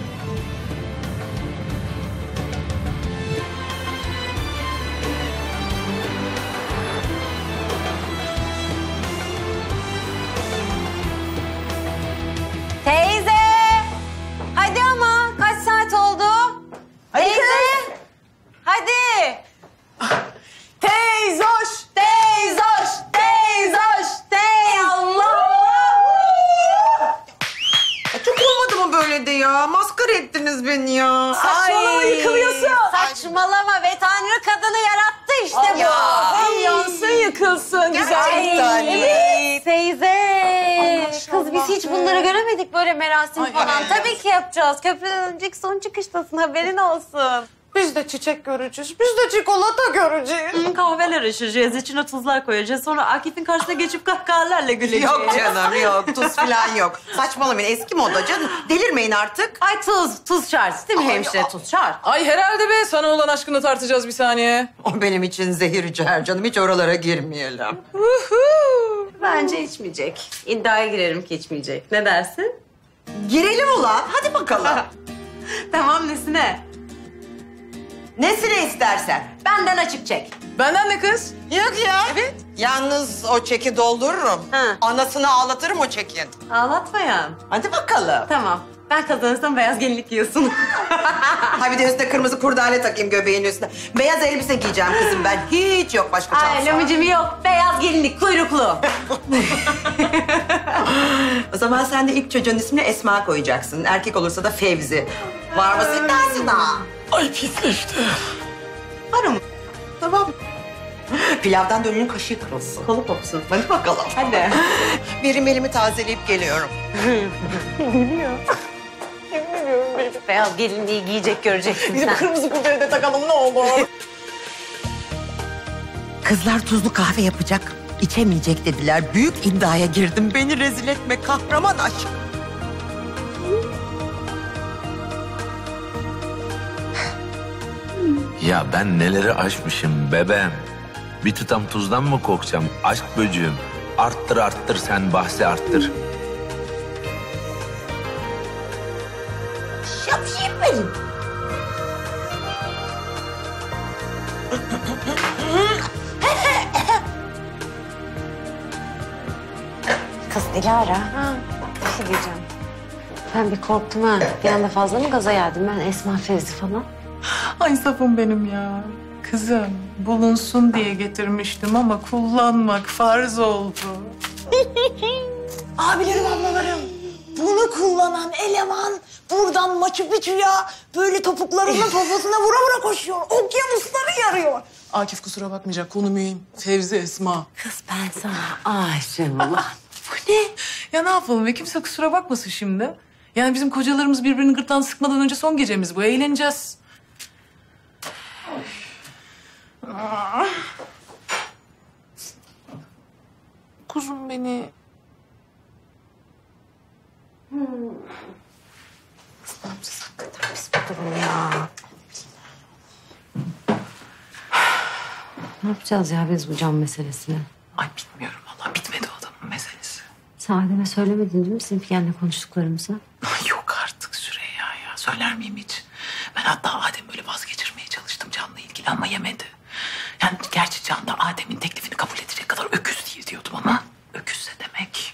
Teyze! Hadi ama kaç saat oldu? Hadi teyze! kız. Hadi! Teyzoş, teyzoş, teyzoş, Allah! Çok olmadı mı böyle de ya? Maskara ettiniz beni ya. Saçmalama, yıkılıyorsun. Saçmalama ve Tanrı kadını yarattı işte bu. Ay, yansın yıkılsın Gerçekten. güzel. Teyze. Kız biz hiç bunları göremedik böyle merasim Ay, falan. evet. Tabii ki yapacağız. Köprüden önceki son çıkıştasın haberin olsun. Biz de çiçek göreceğiz. Biz de çikolata göreceğiz. Kahveler içeceğiz, içine tuzlar koyacağız. Sonra Akif'in karşısına geçip kahkahalarla güleceğiz. Yok canım yok. Tuz falan yok. Saçmalamayın eski moda canım. Delirmeyin artık. Ay tuz şart değil mi hemşire? Tuz şart. Ay herhalde be, sana olan aşkını tartacağız bir saniye. O benim için zehir ciğer canım. Hiç oralara girmeyelim. Bence içmeyecek. İddiaya girerim ki içmeyecek. Ne dersin? Girelim ulan. Hadi bakalım. Tamam nesine? Nesine istersen. Benden açık çek. Benden de kız. Yok ya. Evet. Yalnız o çeki doldururum. Anasını ağlatırım o çekin. Ağlatmayan. Hadi bakalım. Tamam. Ben kazanırsam beyaz gelinlik giyiyorsun. Ha bir de üstüne kırmızı kurdale takayım göbeğin üstüne. Beyaz elbise giyeceğim kızım ben. Hiç yok başka şansı. Ay lamıcım yok. Beyaz gelinlik kuyruklu. O zaman sen de ilk çocuğun ismini Esma koyacaksın. Erkek olursa da Fevzi. Var mısın iddiasına? Ay pisleşti. Varım. Tamam. Pilavdan dönünün kaşığı kırılsın. Kolu kopsun. Hadi bakalım. Hadi. Benim elimi tazeleyip geliyorum. Geliyor. Beyaz gelinliği giyecek göreceksin Bizim sen. kırmızı kurdele de takalım ne olur. Kızlar tuzlu kahve yapacak. İçemeyecek dediler. Büyük iddiaya girdim. Beni rezil etme kahraman aşk. Ya ben neleri aşmışım bebeğim. Bir tutam tuzdan mı korkacağım aşk böcüğüm? Arttır arttır sen bahsi arttır. Şapşıyım benim. Kız Dilara. Bir şey diyeceğim. Ben bir korktum ha. Bir anda fazla mı gaza geldim ben? Esma Fevzi falan. Ay safım benim ya. Kızım bulunsun diye getirmiştim ama kullanmak farz oldu. Abilerim, ablalarım. Bunu kullanan eleman buradan Machu Picchu'ya böyle topuklarının poposuna vura vura koşuyor. Okyanusları yarıyor. Akif kusura bakmayacak, konu mühim. Fevzi, Esma. Kız ben sana aşığım ulan. Bu ne? Ya ne yapalım ve kimse kusura bakmasın şimdi. Yani bizim kocalarımız birbirinin gırtlağını sıkmadan önce son gecemiz bu. Eğleneceğiz. Kuzum beni. Kız ne yapacağız hakikaten biz bu durum ya. Ne yapacağız ya biz bu can meselesini? Ay bilmiyorum vallahi, bitmedi o adamın meselesi. Sen Adem'e söylemedin değil mi bizim Figen'le konuştuklarımızı? Ay yok artık Süreyya ya. Söyler miyim hiç? Ben hatta Adem'i böyle vazgeçirmeye çalıştım Can'la ilgili ama yemedi. Yani gerçi Can da Adem'in teklifini kabul edecek kadar öküz değil diyordum ama öküzse demek.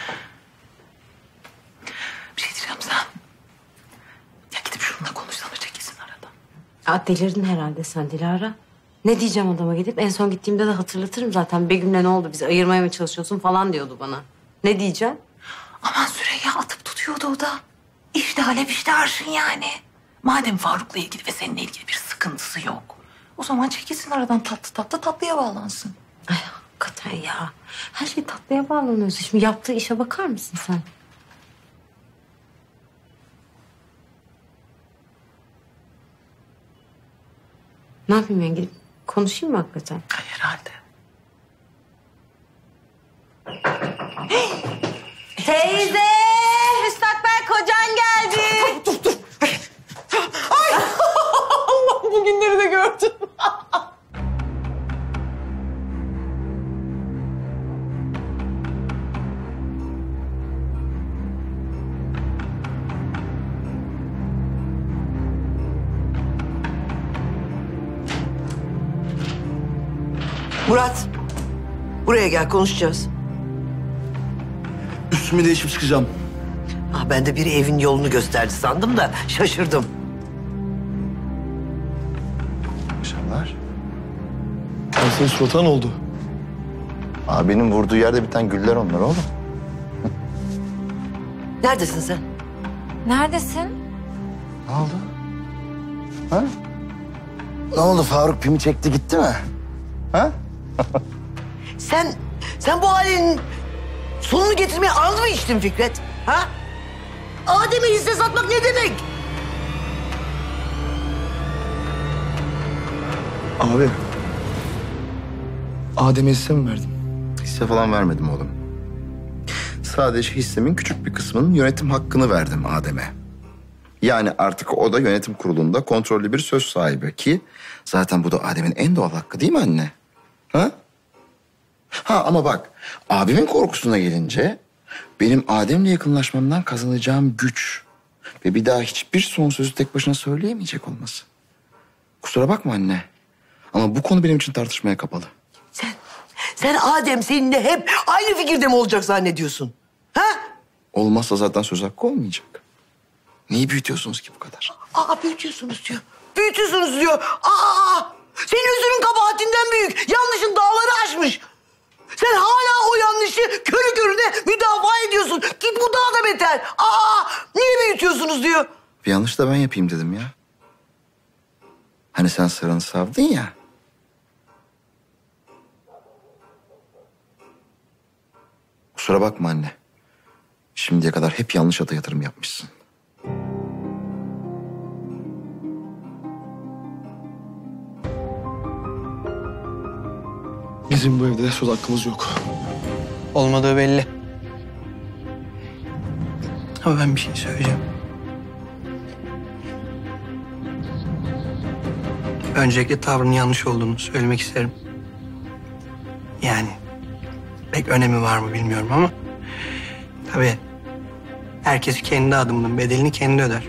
Bir şey diyeceğim sen. Ya gidip şununla konuşsana, çekilsin aradan. Ya delirdin herhalde sen Dilara. Ne diyeceğim adama gidip? En son gittiğimde de hatırlatırım zaten. Begüm'le ne oldu, bizi ayırmaya mı çalışıyorsun falan diyordu bana. Ne diyeceğim? Aman Süreyya atıp tutuyordu o da. İşte Halep işte arşın yani. Madem Faruk'la ilgili ve seninle ilgili bir sıkıntısı yok. O zaman çekilsin aradan, tatlıya bağlansın. Ay hakikaten ya. Her şey tatlıya bağlanıyor. Şimdi yaptığı işe bakar mısın sen? Ne yapayım ben, gidip konuşayım mı hakikaten? Herhalde. Teyze! Müstakbel kocan geldi. Dur. Ay! Allah bugünleri de gördüm. Murat, buraya gel konuşacağız. Üstümü değişip çıkacağım. Ben de biri evin yolunu gösterdi sandım da şaşırdım. Akşamlar. Senin suratına ne oldu? Abinin vurduğu yerde biten güller onlar oğlum. Neredesin sen? Neredesin? Ne oldu? Ha? Ne oldu, Faruk pimi çekti gitti mi? Ha? Sen bu halinin sonunu getirmeye and mı içtin Fikret? Ha? Adem'e hisse satmak ne demek? Abi. Adem'e hisse mi verdin? Hisse falan vermedim oğlum. Sadece hissemin küçük bir kısmının yönetim hakkını verdim Adem'e. Yani artık o da yönetim kurulunda kontrollü bir söz sahibi ki... zaten bu da Adem'in en doğal hakkı değil mi anne? Ha? Ha ama bak, abimin korkusuna gelince... benim Adem'le yakınlaşmamdan kazanacağım güç... ve bir daha hiçbir son sözü tek başına söyleyemeyecek olması. Kusura bakma anne. Ama bu konu benim için tartışmaya kapalı. Sen Adem seninle hep aynı fikirde mi olacak zannediyorsun? Ha? Olmazsa zaten söz hakkı olmayacak. Neyi büyütüyorsunuz ki bu kadar? Büyütüyorsunuz diyor. Büyütüyorsunuz diyor. Senin özünün kabahatinden büyük. Yanlışın dağları aşmış. Sen hala o yanlışı körü körüne müdafaa ediyorsun. Ki bu daha da beter. Niye büyütüyorsunuz diyor. Bir yanlış da ben yapayım dedim ya. Hani sen sıranı savdın ya. Kusura bakma anne. Şimdiye kadar hep yanlış ata yatırım yapmışsın. Bizim bu evde söz hakkımız yok. Olmadığı belli. Ama ben bir şey söyleyeceğim. Öncelikle tavrının yanlış olduğunu söylemek isterim. Yani pek önemi var mı bilmiyorum ama... tabii herkes kendi adımının bedelini kendi öder.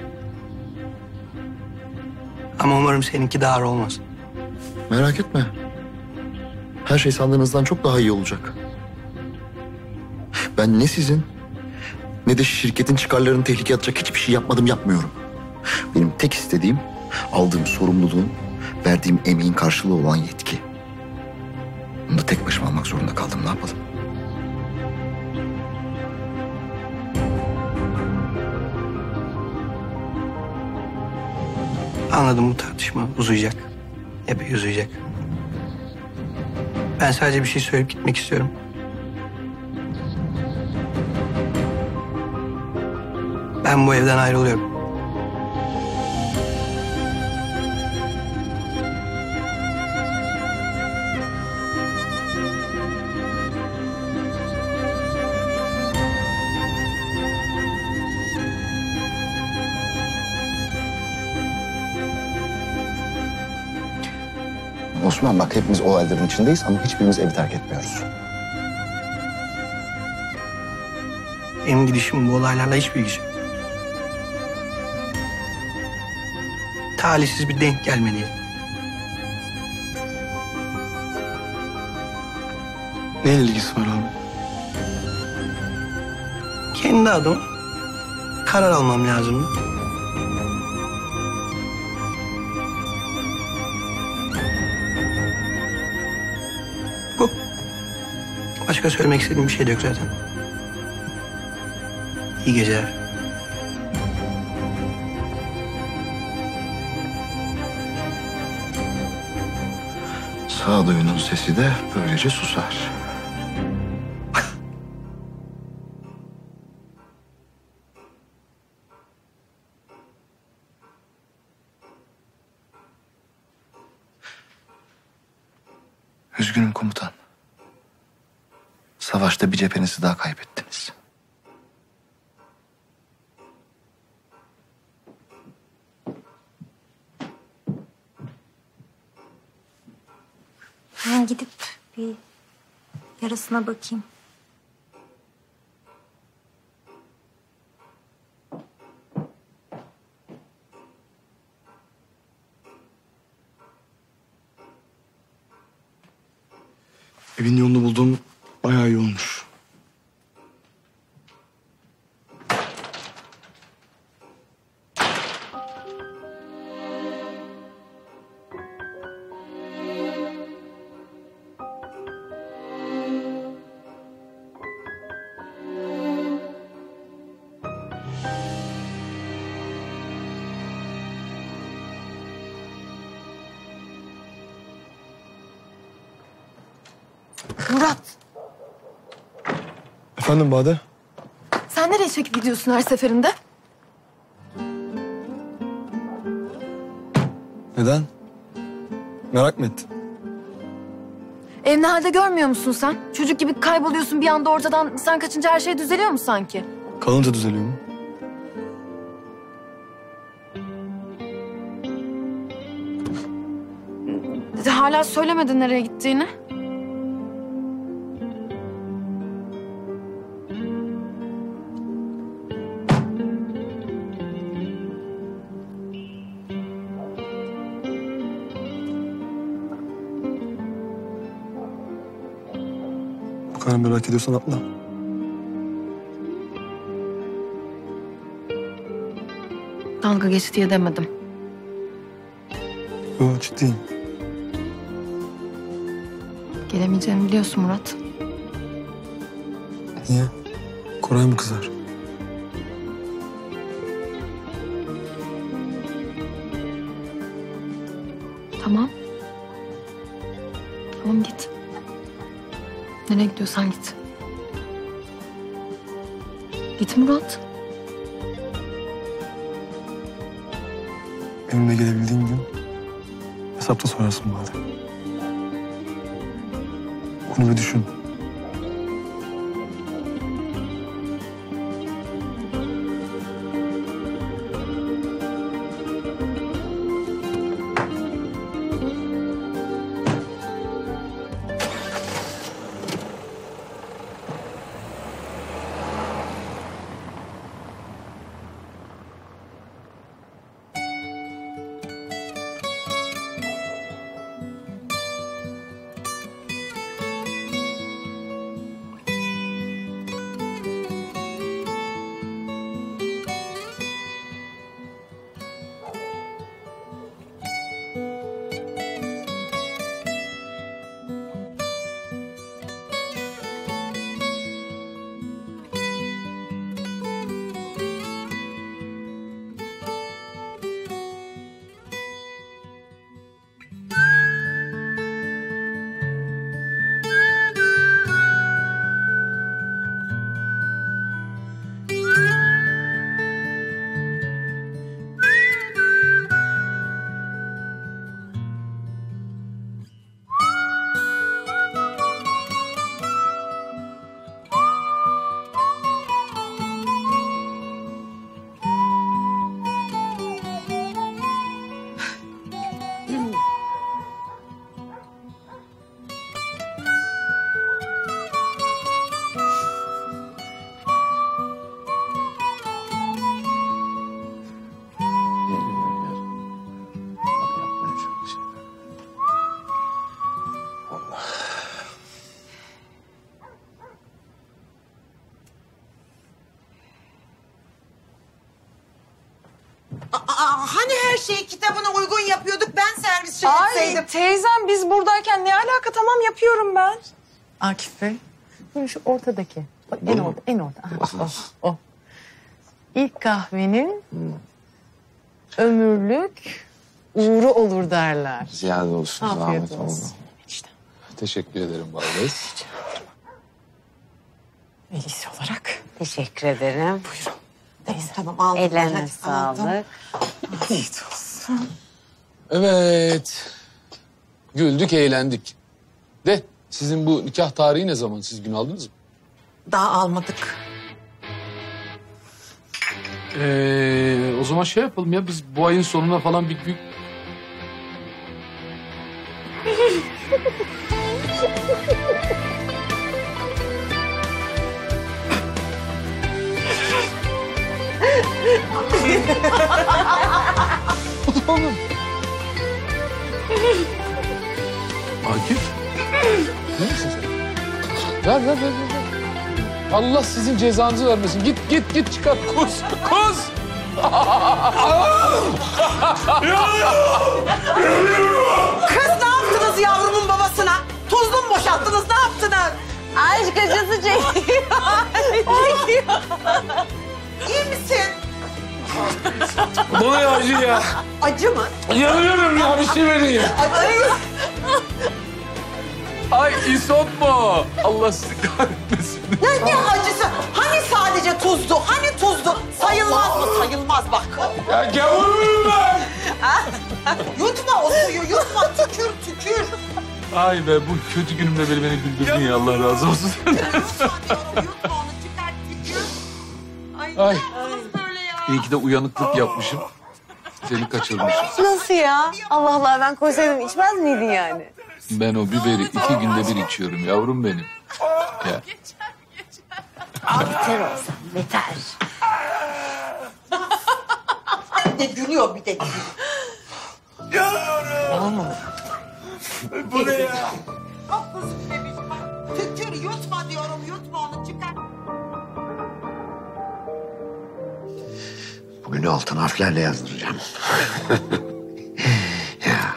Ama umarım seninki de ağır olmaz. Merak etme. Her şey sandığınızdan çok daha iyi olacak. Ben ne sizin ne de şirketin çıkarlarını tehlikeye atacak hiçbir şey yapmadım, yapmıyorum. Benim tek istediğim aldığım sorumluluğun, verdiğim emeğin karşılığı olan yetki. Bunu da tek başıma almak zorunda kaldım. Ne yapalım? Anladım, bu tartışma uzayacak. Epey uzayacak. Ben sadece bir şey söyleyip gitmek istiyorum. Ben bu evden ayrılıyorum. Osman bak, hepimiz olayların içindeyiz ama hiçbirimiz evi terk etmiyoruz. Benim gidişim bu olaylarla hiçbir ilgisi yok. Talihsiz bir denk gelmeliydi. Ne ilgisi var abi? Kendi adıma karar almam lazımdı. Bu. Başka söylemek istediğim bir şey de yok zaten. İyi geceler. Sağduyunun sesi de böylece susar. Üzgünüm komutan. Savaşta bir cephenizi daha kaybettiniz. Ben gidip bir yarasına bakayım. Evin yolunu buldum. Bayağı iyi olmuş. Murat, Efendim Bade? sen nereye çekip gidiyorsun her seferinde? Neden? Merak mı ettin? Ev ne halde görmüyor musun sen? Çocuk gibi kayboluyorsun bir anda ortadan. Sen kaçınca her şey düzeliyor mu sanki? Kalınca düzeliyor mu? Hala söylemedin nereye gittiğini. Bu kadar merak ediyorsan atla. Dalga geç diye demedim. Yok ciddiyim. Gelemeyeceğimi biliyorsun Murat. Niye? Koray mı kızar? Tamam. Tamam git. Nereye gidiyorsan git. Git Murat. Benimle gelebildiğin gün hesapta sorarsın Bade. Bunu bir düşün. Hani her şeyi kitabına uygun yapıyorduk, ben servis etseydim. Ay teyzem biz buradayken ne alaka, tamam yapıyorum ben. Akif Bey, böyle şu ortadaki. Bak, en orta. Aha, o. İlk kahvenin ömürlük uğru olur derler. Ziyade olsun. Afiyet Zahmet olsun. oldu. Teşekkür ederim Bade. Velisi olarak. Teşekkür ederim. Buyurun. Tamam aldım. Ellerine Hadi, sağlık. aldım. Afiyet olsun. Evet. Güldük, eğlendik. De sizin bu nikah tarihi ne zaman? Siz gün aldınız mı? Daha almadık. O zaman şey yapalım ya, biz bu ayın sonuna falan bir büyük... Oğlum. Akif. Ne misin sen? Ver. Allah sizin cezanızı vermesin. Git çıkar. Kus. Kız ne yaptınız yavrumun babasına? Tuzlu mu boşalttınız, ne yaptınız? Aşk acısı çekiyor. İyi misin? Bu ne acı ya? Acı mı? Yanıyorum ya, bir şey verin ya. Ay isot mu? Allah sizi kahretmesin. Ne acısı? Hani sadece tuzdu? Hani tuzdu? Sayılmaz mı? Sayılmaz bak. Ya gavurum ben. Yutma o suyu, yutma. Tükür. Ay be, bu kötü günümde beni güldürdün ya, Allah razı olsun. Ay. İyi ki de uyanıklık yapmışım. Seni kaçırmışım. Nasıl ya? Allah Allah, ben koysaydım içmez miydin yani? Ben o biberi 2 günde bir içiyorum yavrum benim. Ya. Beter olsan beter. Ne gülüyor bir de. Yanıyorum. Bu ne ya? Çok kızım demiş. Tükür, yutma diyorum. Yutma onu, çıkar. Bugünü altın harflerle yazdıracağım. Ya.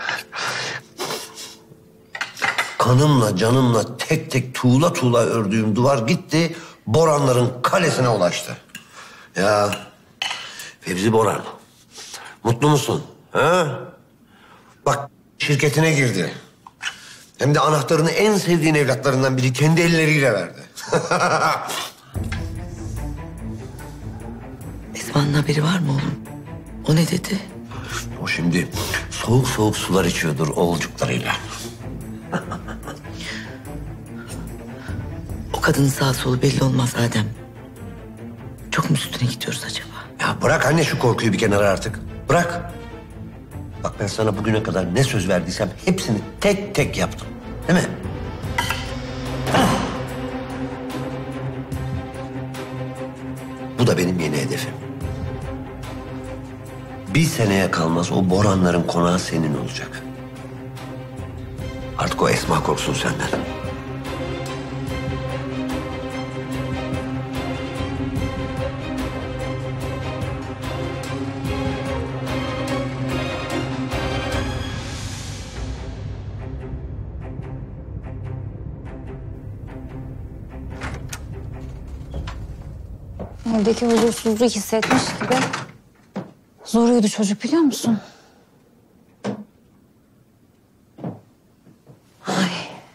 Kanımla canımla tek tek tuğla ördüğüm duvar gitti, Boranların kalesine ulaştı. Ya Fevzi Boran, mutlu musun? Ha? Bak şirketine girdi. Hem de anahtarını en sevdiğin evlatlarından biri kendi elleriyle verdi. Esma'nın haberi var mı oğlum? O ne dedi? O şimdi soğuk sular içiyordur oğulcuklarıyla. O kadının sağ solu belli olmaz Adem. Çok mu üstüne gidiyoruz acaba? Ya bırak anne şu korkuyu bir kenara artık. Bırak. Bak ben sana bugüne kadar ne söz verdiysem hepsini tek tek yaptım. Değil mi? Bu da benim yeni hedefim. Bir seneye kalmaz o Boranların konağı senin olacak. Artık o Esma korksun senden. Evdeki huzursuzluğu hissetmiş gibi. Zor uyudu çocuk, biliyor musun? Ay.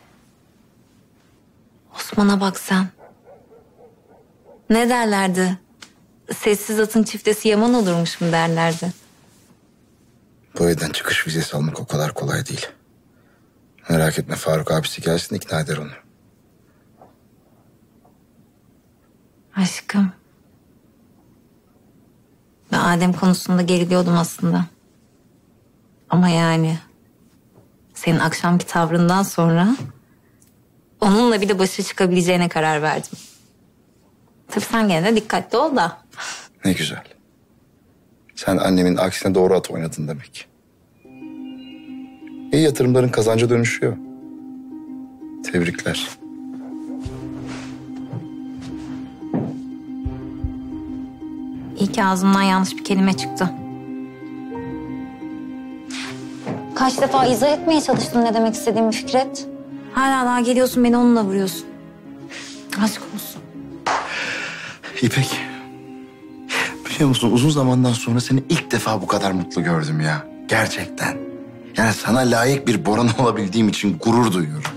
Osman'a bak sen. Ne derlerdi? Sessiz atın çiftesi yaman olurmuş mu derlerdi? Bu evden çıkış vizesi almak o kadar kolay değil. Merak etme, Faruk abisi gelsin ikna eder onu. Aşkım. Ben Adem konusunda geriliyordum aslında. Ama yani senin akşamki tavrından sonra onunla bir de başa çıkabileceğine karar verdim. Tabii sen gene de dikkatli ol da. Ne güzel. Sen annemin aksine doğru at oynadın demek. İyi yatırımların kazanca dönüşüyor. Tebrikler. İyi ki ağzımdan yanlış bir kelime çıktı. Kaç defa izah etmeye çalıştım ne demek istediğimi Fikret. Hala daha geliyorsun beni onunla vuruyorsun. Aşk olsun. İpek, biliyor musun uzun zamandan sonra seni ilk defa bu kadar mutlu gördüm ya. Gerçekten. Yani sana layık bir Boran olabildiğim için gurur duyuyorum.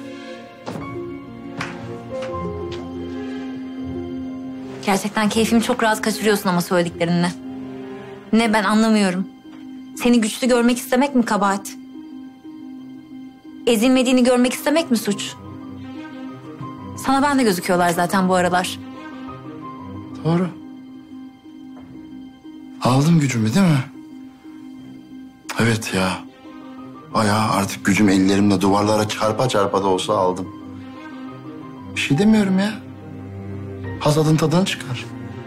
Gerçekten keyfimi çok rahat kaçırıyorsun ama söylediklerinle. Ne, ben anlamıyorum. Seni güçlü görmek istemek mi kabahat? Ezilmediğini görmek istemek mi suç? Sana ben de gözüküyorlar zaten bu aralar. Doğru. Aldım gücümü değil mi? Evet ya. Bayağı artık gücüm ellerimle duvarlara çarpa çarpa da olsa aldım. Bir şey demiyorum ya. Hasadın tadını çıkar.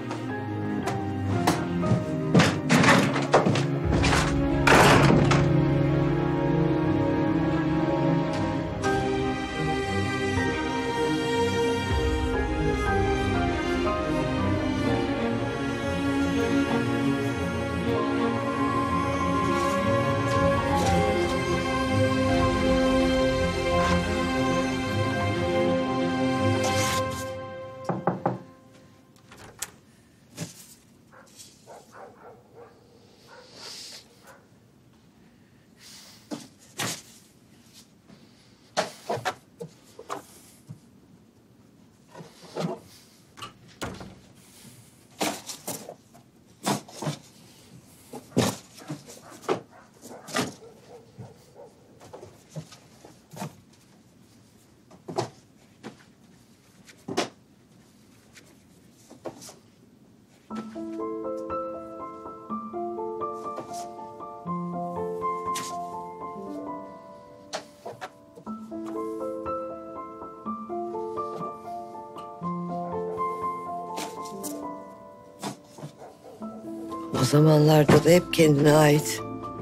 O zamanlarda da hep kendine ait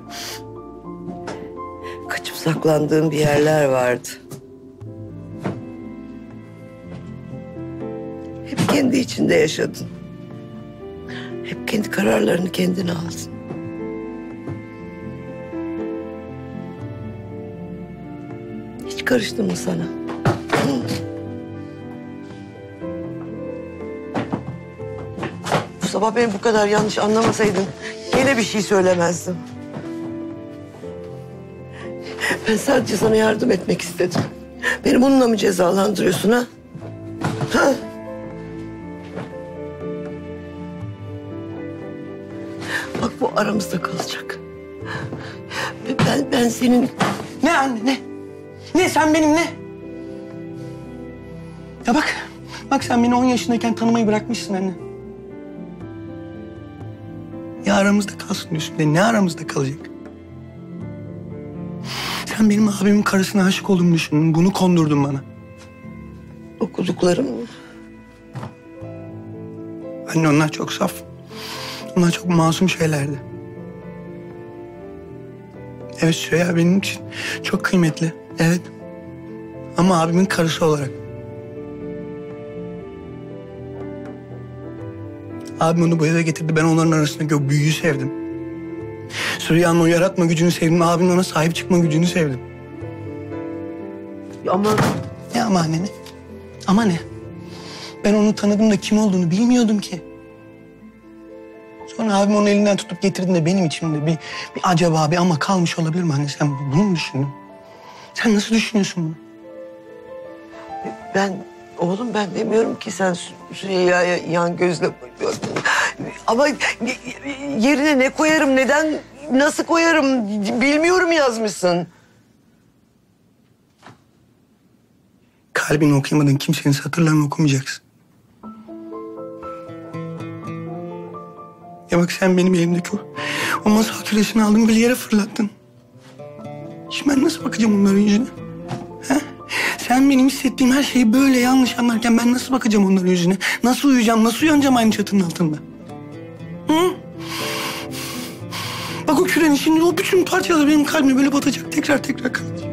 kaçıp saklandığın bir yerler vardı. Hep kendi içinde yaşadın. Hep kendi kararlarını kendin aldın. Hiç karıştın mı sana? Bu sabah beni bu kadar yanlış anlamasaydın yine bir şey söylemezdim. Ben sadece sana yardım etmek istedim. Beni bununla mı cezalandırıyorsun ha? Ha? Bak bu aramızda kalacak. Ben senin... Ne anne ne? Ne sen benim ne? Ya bak sen beni 10 yaşındayken tanımayı bırakmışsın anne. Ya aramızda kalsın diyorsun de ne aramızda kalacak? Sen benim abimin karısına aşık olduğumu düşündün. Bunu kondurdun bana. Okuduklarım mı? Anne onlar çok saf. Onlar çok masum şeylerdi. Evet Süreyya benim için çok kıymetli. Evet. Ama abimin karısı olarak. Abim onu bu eve getirdi. Ben onların arasındaki o büyüyü sevdim. Süreyya'nın o yaratma gücünü sevdim. Abimin ona sahip çıkma gücünü sevdim. Ama... Ne ama anne ne? Ama ne? Ben onu tanıdım da kim olduğunu bilmiyordum ki. Sonra abim onu elinden tutup getirdiğinde benim içimde bir acaba bir ama kalmış olabilir mi anne? Sen bunu mu düşündün? Sen nasıl düşünüyorsun bunu? Oğlum ben demiyorum ki sen Süreyya'ya yan gözle bakıyorsun. Ama yerine ne koyarım, neden, nasıl koyarım bilmiyorum yazmışsın. Kalbini okuyamadın, kimsenin satırlarını okumayacaksın. Ya bak sen benim elimdeki o masal küresini aldın bir yere fırlattın. Şimdi ben nasıl bakacağım onların yüzüne? Ha? Sen benim hissettiğim her şeyi böyle yanlış anlarken ben nasıl bakacağım onların yüzüne? Nasıl uyuyacağım, nasıl uyanacağım aynı çatının altında? Hı? Bak o kürenin şimdi o bütün parçaları benim kalbime böyle batacak. Tekrar kalacak.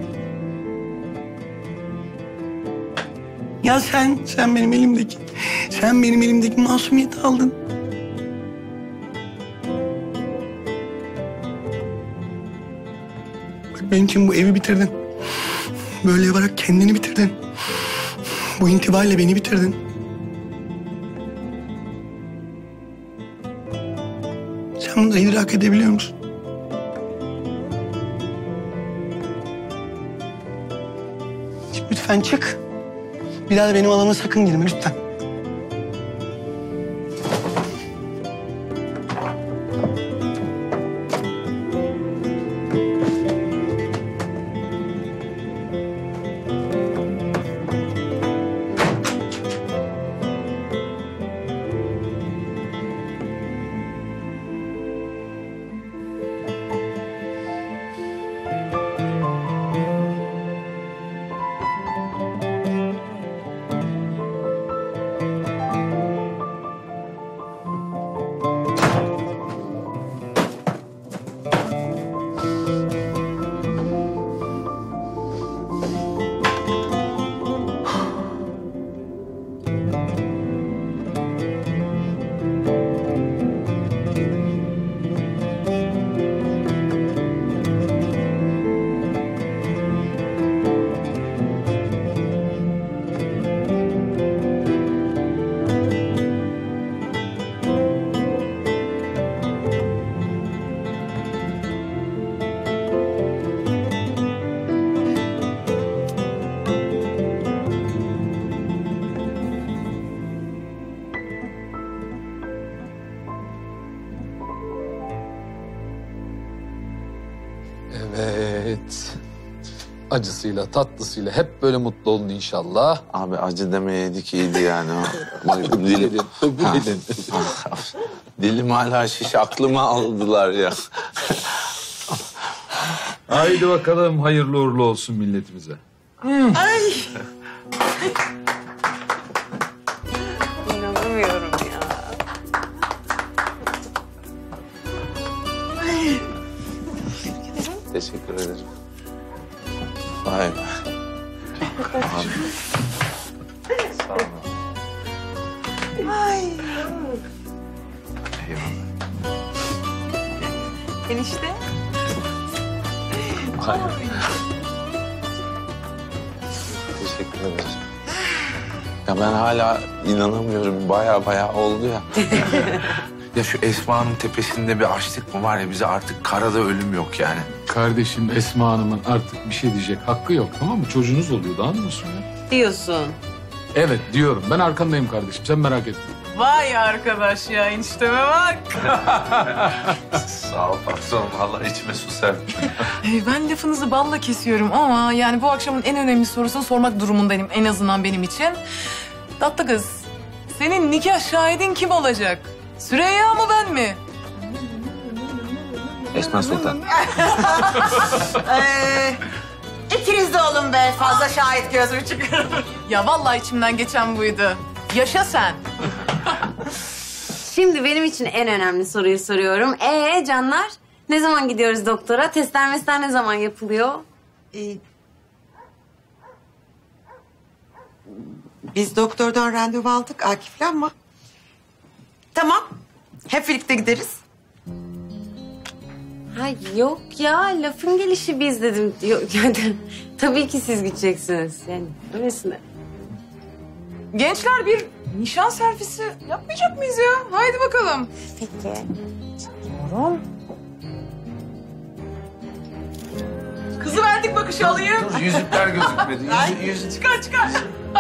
Ya sen benim elimdeki masumiyeti aldın. Bak benim için bu evi bitirdin. Böyle yaparak kendini bitirdin. Bu intibayla beni bitirdin. Sen bunu da idrak edebiliyor musun? Şimdi lütfen çık. Bir daha da benim alana sakın girme lütfen. Evet. Acısıyla, tatlısıyla hep böyle mutlu olun inşallah. Abi acı demeyeydik iyiydi yani. Dilim. Dilim hala şiş, aklıma aldılar ya. Haydi bakalım, hayırlı uğurlu olsun milletimize. Ay. İnanamıyorum ya. Teşekkür ederim. Vay be. Abi. Sağ olun. Ay. Eyvallah. Enişte. Vay be. Teşekkür ederim. Ya ben hala inanamıyorum. Baya oldu ya. Ya şu Esma'nın tepesinde bir açlık mı var ya, bize artık karada ölüm yok yani. Kardeşim Esma Hanım'ın artık bir şey diyecek hakkı yok, tamam mı? Çocuğunuz oluyordu, anlıyorsun ya. Diyorsun. Evet diyorum. Ben arkandayım kardeşim. Sen merak etme. Vay arkadaş ya, enişteme bak. Sağ ol patron. Vallahi içime su serpti. Ben lafınızı balla kesiyorum ama yani bu akşamın en önemli sorusunu sormak durumundayım en azından benim için. Tatlı kız, senin nikah şahidin kim olacak? Süreyya mı, ben mi? Esma Sultan. İkiniz de olun be. Fazla şahit gözümü çıkarır. Ya vallahi içimden geçen buydu. Yaşa sen. Şimdi benim için en önemli soruyu soruyorum. Canlar, ne zaman gidiyoruz doktora? Testler ne zaman yapılıyor? Biz doktordan randevu aldık Akif'le ama... Tamam. Hep birlikte gideriz. Ha yok ya, lafın gelişi biz dedim. Yok, yani, tabii ki siz gideceksiniz. Yani öylesine. Gençler, bir nişan selfisi yapmayacak mıyız ya? Haydi bakalım. Peki. Tamam. Kızı verdik, bakışı alayım. Dur, yüzükler gözükmedi. Yüzük. Çıkar.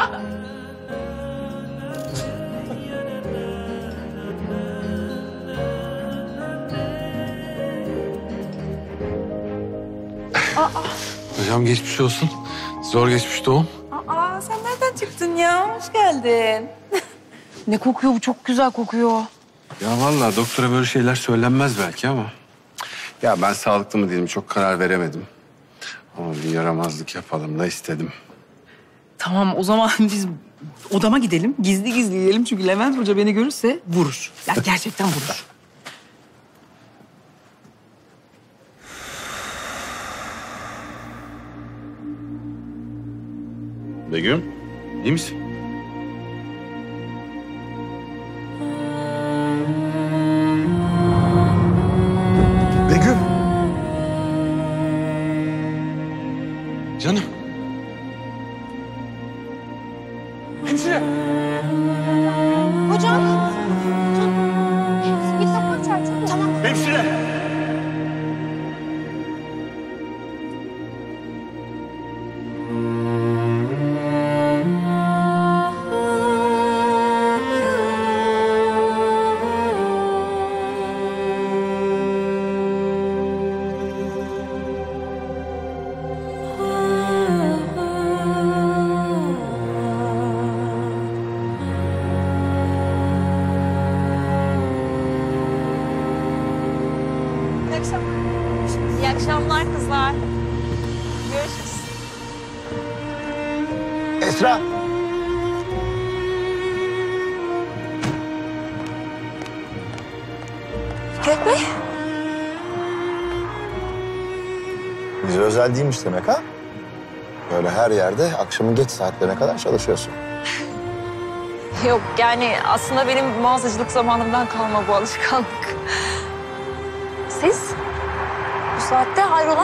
Hocam geçmiş olsun. Zor geçmiş doğum. Aa, sen nereden çıktın ya? Hoş geldin. Ne kokuyor bu? Çok güzel kokuyor. Ya vallahi doktora böyle şeyler söylenmez belki ama... Ya ben sağlıklı mı değilim çok karar veremedim. Ama bir yaramazlık yapalım da istedim. Tamam, o zaman biz odama gidelim. Gizli yiyelim çünkü Levent Hoca beni görürse vurur. Ya gerçekten vurur. Begüm, iyi misin? Begüm. Canım. Hemşire. Hocam. Bir kapı çağır. Tamam. Hemşire. İyi akşamlar kızlar. Görüşürüz. Esra. Fikret Bey. Bize özel değilmiş demek ha? Böyle her yerde akşamın geç saatlerine kadar çalışıyorsun. Yok yani aslında benim mağazacılık zamanımdan kalma bu alışkanlık. Siz? Bu saatte hayrola?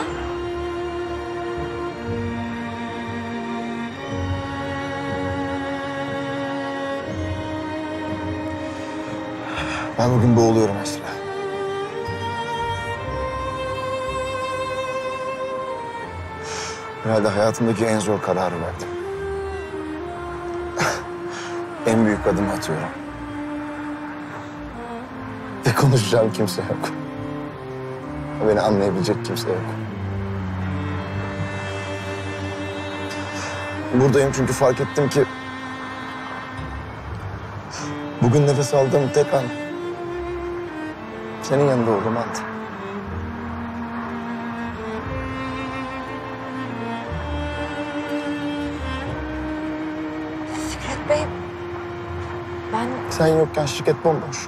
Ben bugün boğuluyorum Esra. Herhalde hayatımdaki en zor kararı verdim. En büyük adımı atıyorum. Ve konuşacağım kimse yok. Beni anlayabilecek kimse yok. Buradayım çünkü fark ettim ki... bugün nefes aldığım tek an... senin yanında oldum Ant. Fikret Bey, ben... Sen yokken şirket bomboş.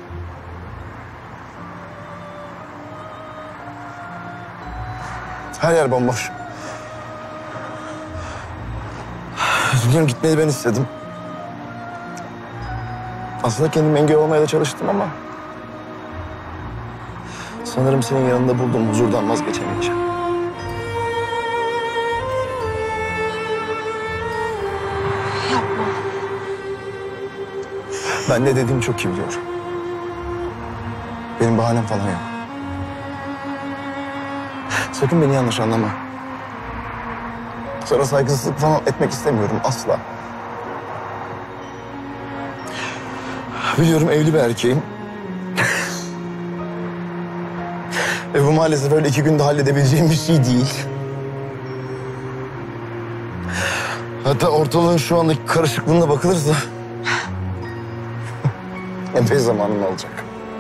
Her yer bomboş. Üzgünüm, gitmeyi ben istedim. Aslında kendim engel olmaya da çalıştım ama... sanırım senin yanında bulduğum huzurdan vazgeçemeyeceğim. Yapma. Ben ne dediğimi çok iyi biliyorum. Benim bahanem falan yok. Sakın beni yanlış anlama. Sana saygısızlık falan etmek istemiyorum asla. Biliyorum evli bir erkeğim. Ve bu maalesef öyle 2 günde halledebileceğim bir şey değil. Hatta ortalığın şu andaki karışıklığına bakılırsa... epey zamanım alacak.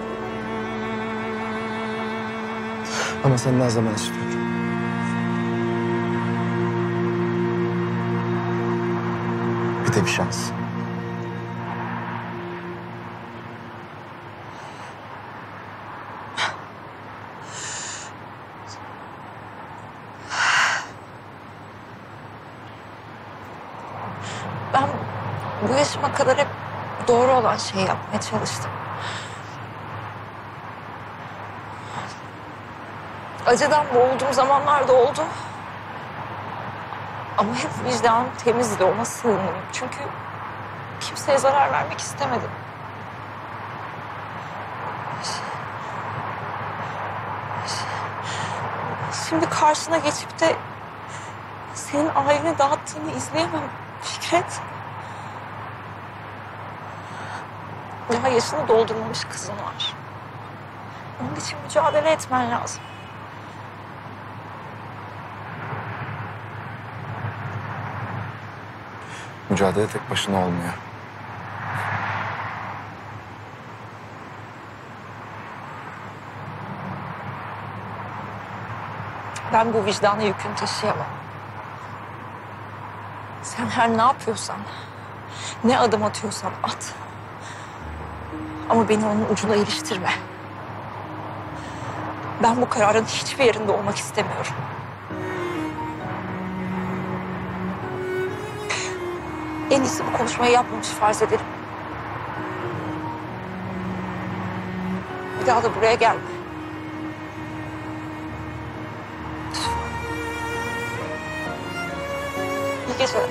Ama senden zaman istiyorum. Bir de bir şans. Ben bu yaşıma kadar hep doğru olan şeyi yapmaya çalıştım. Acıdan boğulduğum zamanlar da oldu. Ama hep vicdanım temizdi, ona sığındım. Çünkü kimseye zarar vermek istemedim. Şimdi karşına geçip de senin aileni dağıttığını izleyemem Fikret. Daha yaşını doldurmamış kızın var. Onun için mücadele etmen lazım. Mücadele tek başına olmuyor. Ben bu vicdanı yükünü taşıyamam. Sen her ne yapıyorsan, ne adım atıyorsan at. Ama beni onun ucuna iliştirme. Ben bu kararın hiçbir yerinde olmak istemiyorum. En iyisi bu konuşmayı yapmamış farz edelim. Bir daha da buraya gelme. İyi geceler.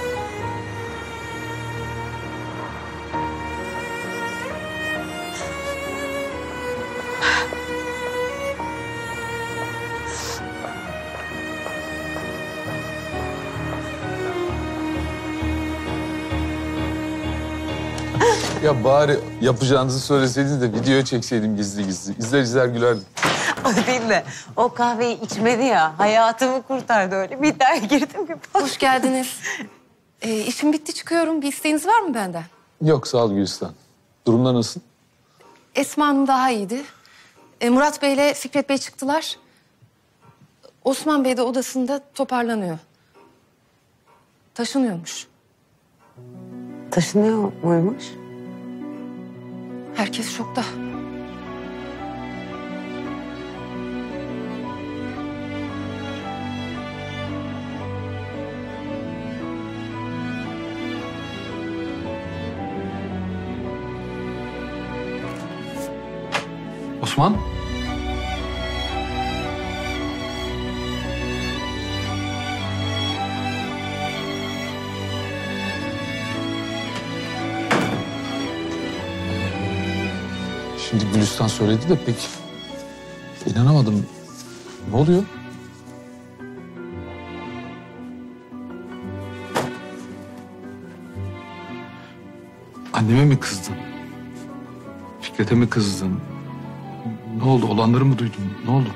Ya bari yapacağınızı söyleseydiniz de video çekseydim gizli gizli. İzler izler gülerdim. O değil de o kahveyi içmedi ya, hayatımı kurtardı öyle. Bir daha girdim bir bak. Hoş geldiniz. İşim bitti, çıkıyorum. Bir isteğiniz var mı benden? Yok sağ ol Gülistan. Durumlar nasıl? Esma Hanım daha iyiydi. Murat Bey'le Fikret Bey çıktılar. Osman Bey de odasında toparlanıyor. Taşınıyormuş. Taşınıyor muymuş? Herkes şokta. Osman? Şimdi Gülistan söyledi de pek inanamadım. Ne oluyor? Anneme mi kızdın? Fikret'e mi kızdın? Ne oldu? Olanları mı duydun? Ne oldu?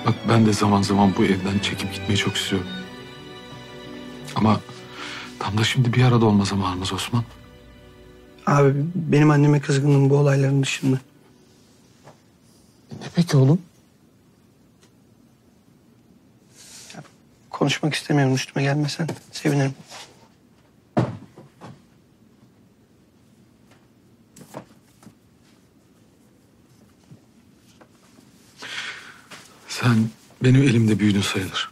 Bak ben de zaman zaman bu evden çekip gitmeyi çok istiyorum. Ama tam da şimdi bir arada olma zamanımız Osman. Abi benim anneme kızgınlığım bu olayların dışında. Ne peki oğlum? Konuşmak istemiyorum, üstüme gelmesen sevinirim. Sen benim elimde büyüdün sayılır.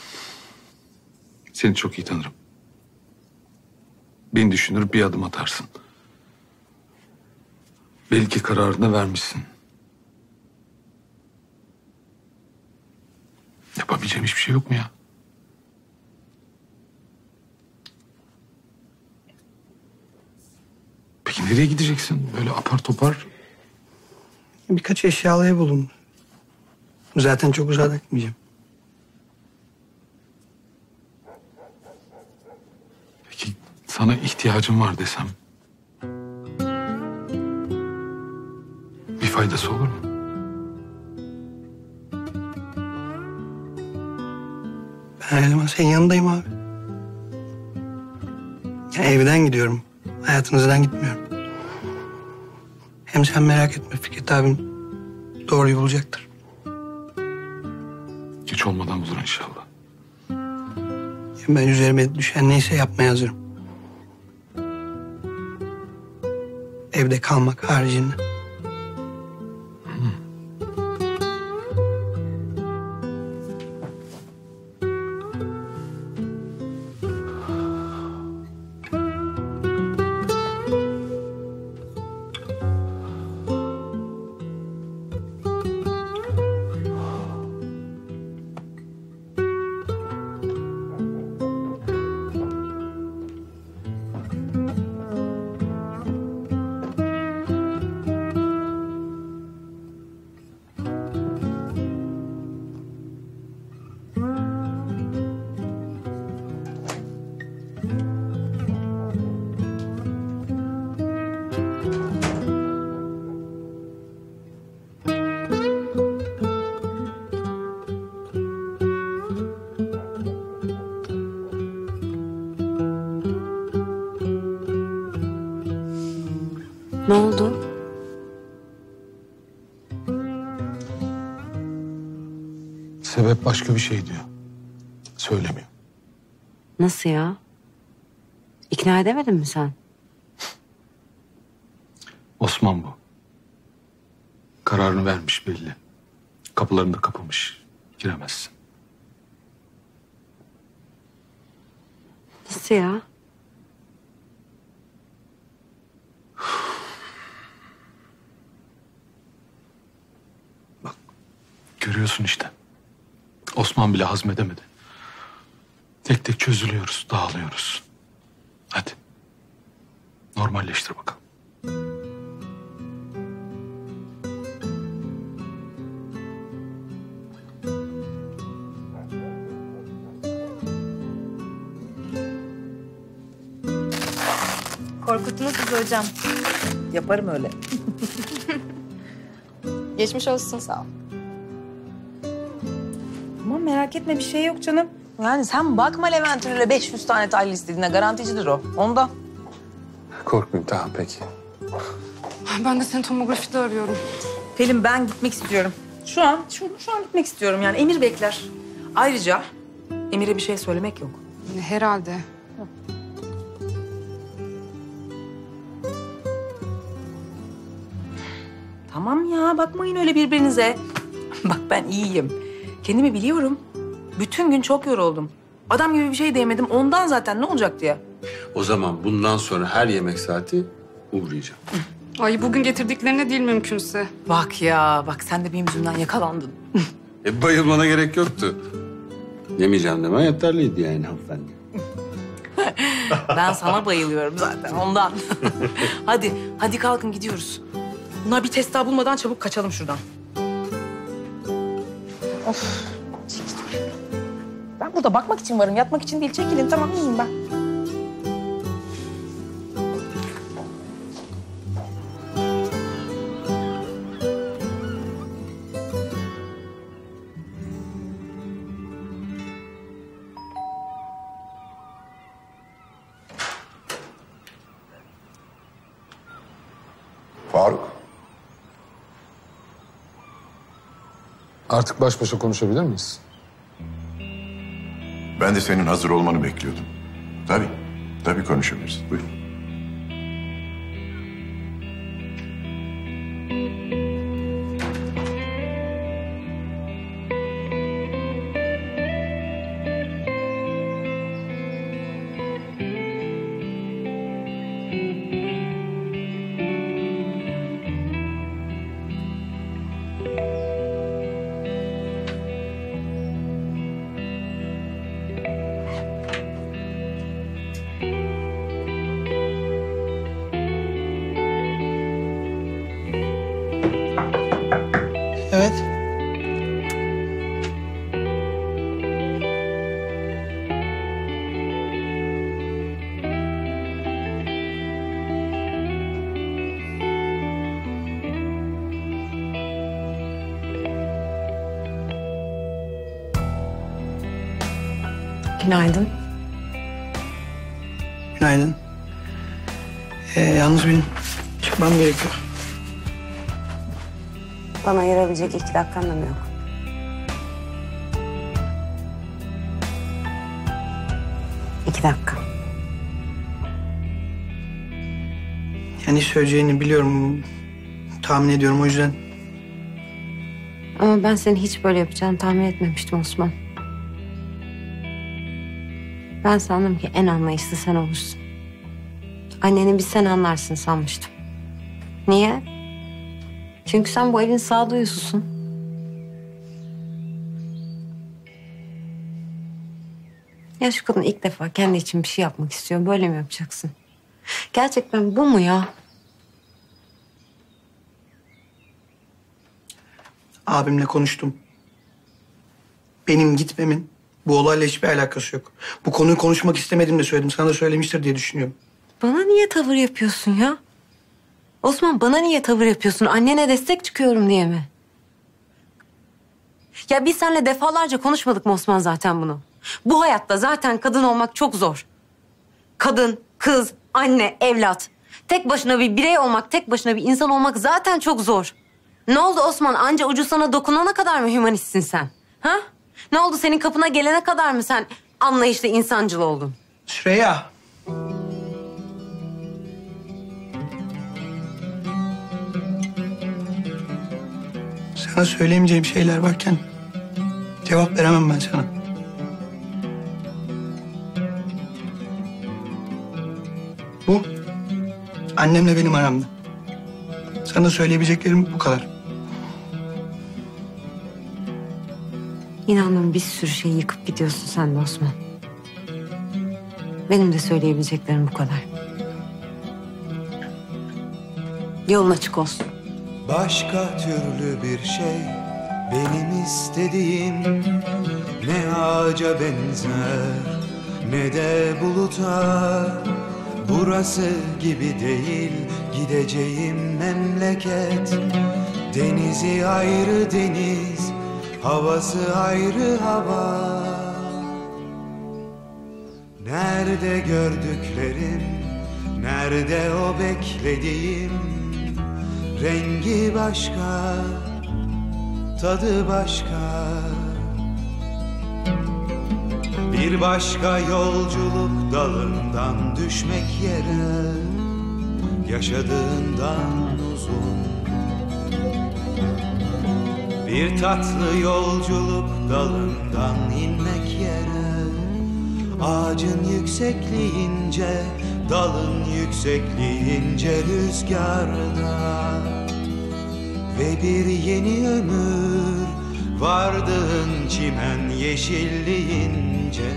Seni çok iyi tanırım. Beni düşünür bir adım atarsın. Belki kararını vermişsin. Yapabileceğim hiçbir şey yok mu ya? Peki nereye gideceksin? Böyle apar topar. Birkaç eşyalı ev bulun. Zaten çok uzağa gitmeyeceğim. Peki sana ihtiyacım var desem. Bir faydası olur mu? Ben her zaman senin yanındayım abi. Yani evden gidiyorum. Hayatınızdan gitmiyorum. Hem sen merak etme, Fikret abim doğruyu bulacaktır. Geç olmadan bulur inşallah. Ben üzerime düşen neyse yapmaya hazırım. Evde kalmak haricinde. Ne oldu? Sebep başka bir şey diyor. Söylemiyor. Nasıl ya? İkna edemedin mi sen? Osman bu. Kararını vermiş belli. Kapılarını da kapamış. Giremezsin. Nasıl ya? Görüyorsun işte. Osman bile hazmedemedi. Tek tek çözülüyoruz, dağılıyoruz. Hadi. Normalleştir bakalım. Korkuttunuz sizi hocam. Yaparım öyle. Geçmiş olsun, sağ ol. Ama merak etme, bir şey yok canım. Yani sen bakma Levent'in öyle 500 tane tahlil istediğine, garanticidir o. Ondan. Korkmayayım, tamam peki. Ben de seni tomografide arıyorum. Pelin, ben gitmek istiyorum. Şu an gitmek istiyorum yani. Emir bekler. Ayrıca Emir'e bir şey söylemek yok. Herhalde. Tamam ya, bakmayın öyle birbirinize. Bak ben iyiyim. Kendimi biliyorum. Bütün gün çok yoruldum. Adam gibi bir şey diyemedim. Ondan zaten ne olacak diye. O zaman bundan sonra her yemek saati uğrayacağım. Ay bugün getirdiklerine değil mümkünse. Bak ya, bak sen de benim yüzümden yakalandın. Bayılmana gerek yoktu. Yemeyeceğim deme yeterliydi yani hanımefendi. Ben sana bayılıyorum zaten ondan. Hadi kalkın gidiyoruz. Bunlar bir test daha bulmadan çabuk kaçalım şuradan. Of. Ben burada bakmak için varım, yatmak için değil. Çekilin, tamam, iyiyim ben. Faruk. Artık baş başa konuşabilir miyiz? Ben de senin hazır olmanı bekliyordum. Tabii. Tabii konuşabiliriz. Buyurun. Evet. Günaydın. Günaydın. Yalnız benim çıkmam gerekiyor. Bana ayırabilecek 2 dakikan da mı yok? İki dakika. Yani söyleyeceğini biliyorum. Tahmin ediyorum o yüzden. Ama ben seni hiç böyle yapacağını tahmin etmemiştim Osman. Ben sandım ki en anlayışlı sen olursun. Anneni bir sen anlarsın sanmıştım. Niye? Çünkü sen bu evin sağduyususun. Ya şu kadın ilk defa kendi için bir şey yapmak istiyor. Böyle mi yapacaksın? Gerçekten bu mu ya? Abimle konuştum. Benim gitmemin bu olayla hiçbir alakası yok. Bu konuyu konuşmak istemedim de söyledim. Sana da söylemiştir diye düşünüyorum. Bana niye tavır yapıyorsun ya? Osman bana niye tavır yapıyorsun? Annene destek çıkıyorum diye mi? Ya biz seninle defalarca konuşmadık mı Osman zaten bunu? Bu hayatta zaten kadın olmak çok zor. Kadın, kız, anne, evlat. Tek başına bir birey olmak, tek başına bir insan olmak zaten çok zor. Ne oldu Osman? Anca ucu sana dokunana kadar mı hümanistsin sen? Ha? Ne oldu? Senin kapına gelene kadar mı sen anlayışlı, insancıl oldun? Süreyya. Sana söyleyemeyeceğim şeyler varken cevap veremem ben sana. Bu annemle benim aramda. Sana söyleyebileceklerim bu kadar. İnanın bir sürü şeyi yıkıp gidiyorsun sen de Osman. Benim de söyleyebileceklerim bu kadar. Yolun açık olsun. Başka türlü bir şey benim istediğim, ne ağaca benzer ne de buluta. Burası gibi değil gideceğim memleket. Denizi ayrı deniz, havası ayrı hava. Nerede gördüklerim, nerede o beklediğim? Rengi başka, tadı başka. Bir başka yolculuk dalından düşmek yere, yaşadığından uzun. Bir tatlı yolculuk dalından inmek yere, ağacın yüksekliğince, dalın yüksekliğince rüzgarda. Ve bir yeni ömür vardığın çimen yeşilliğince.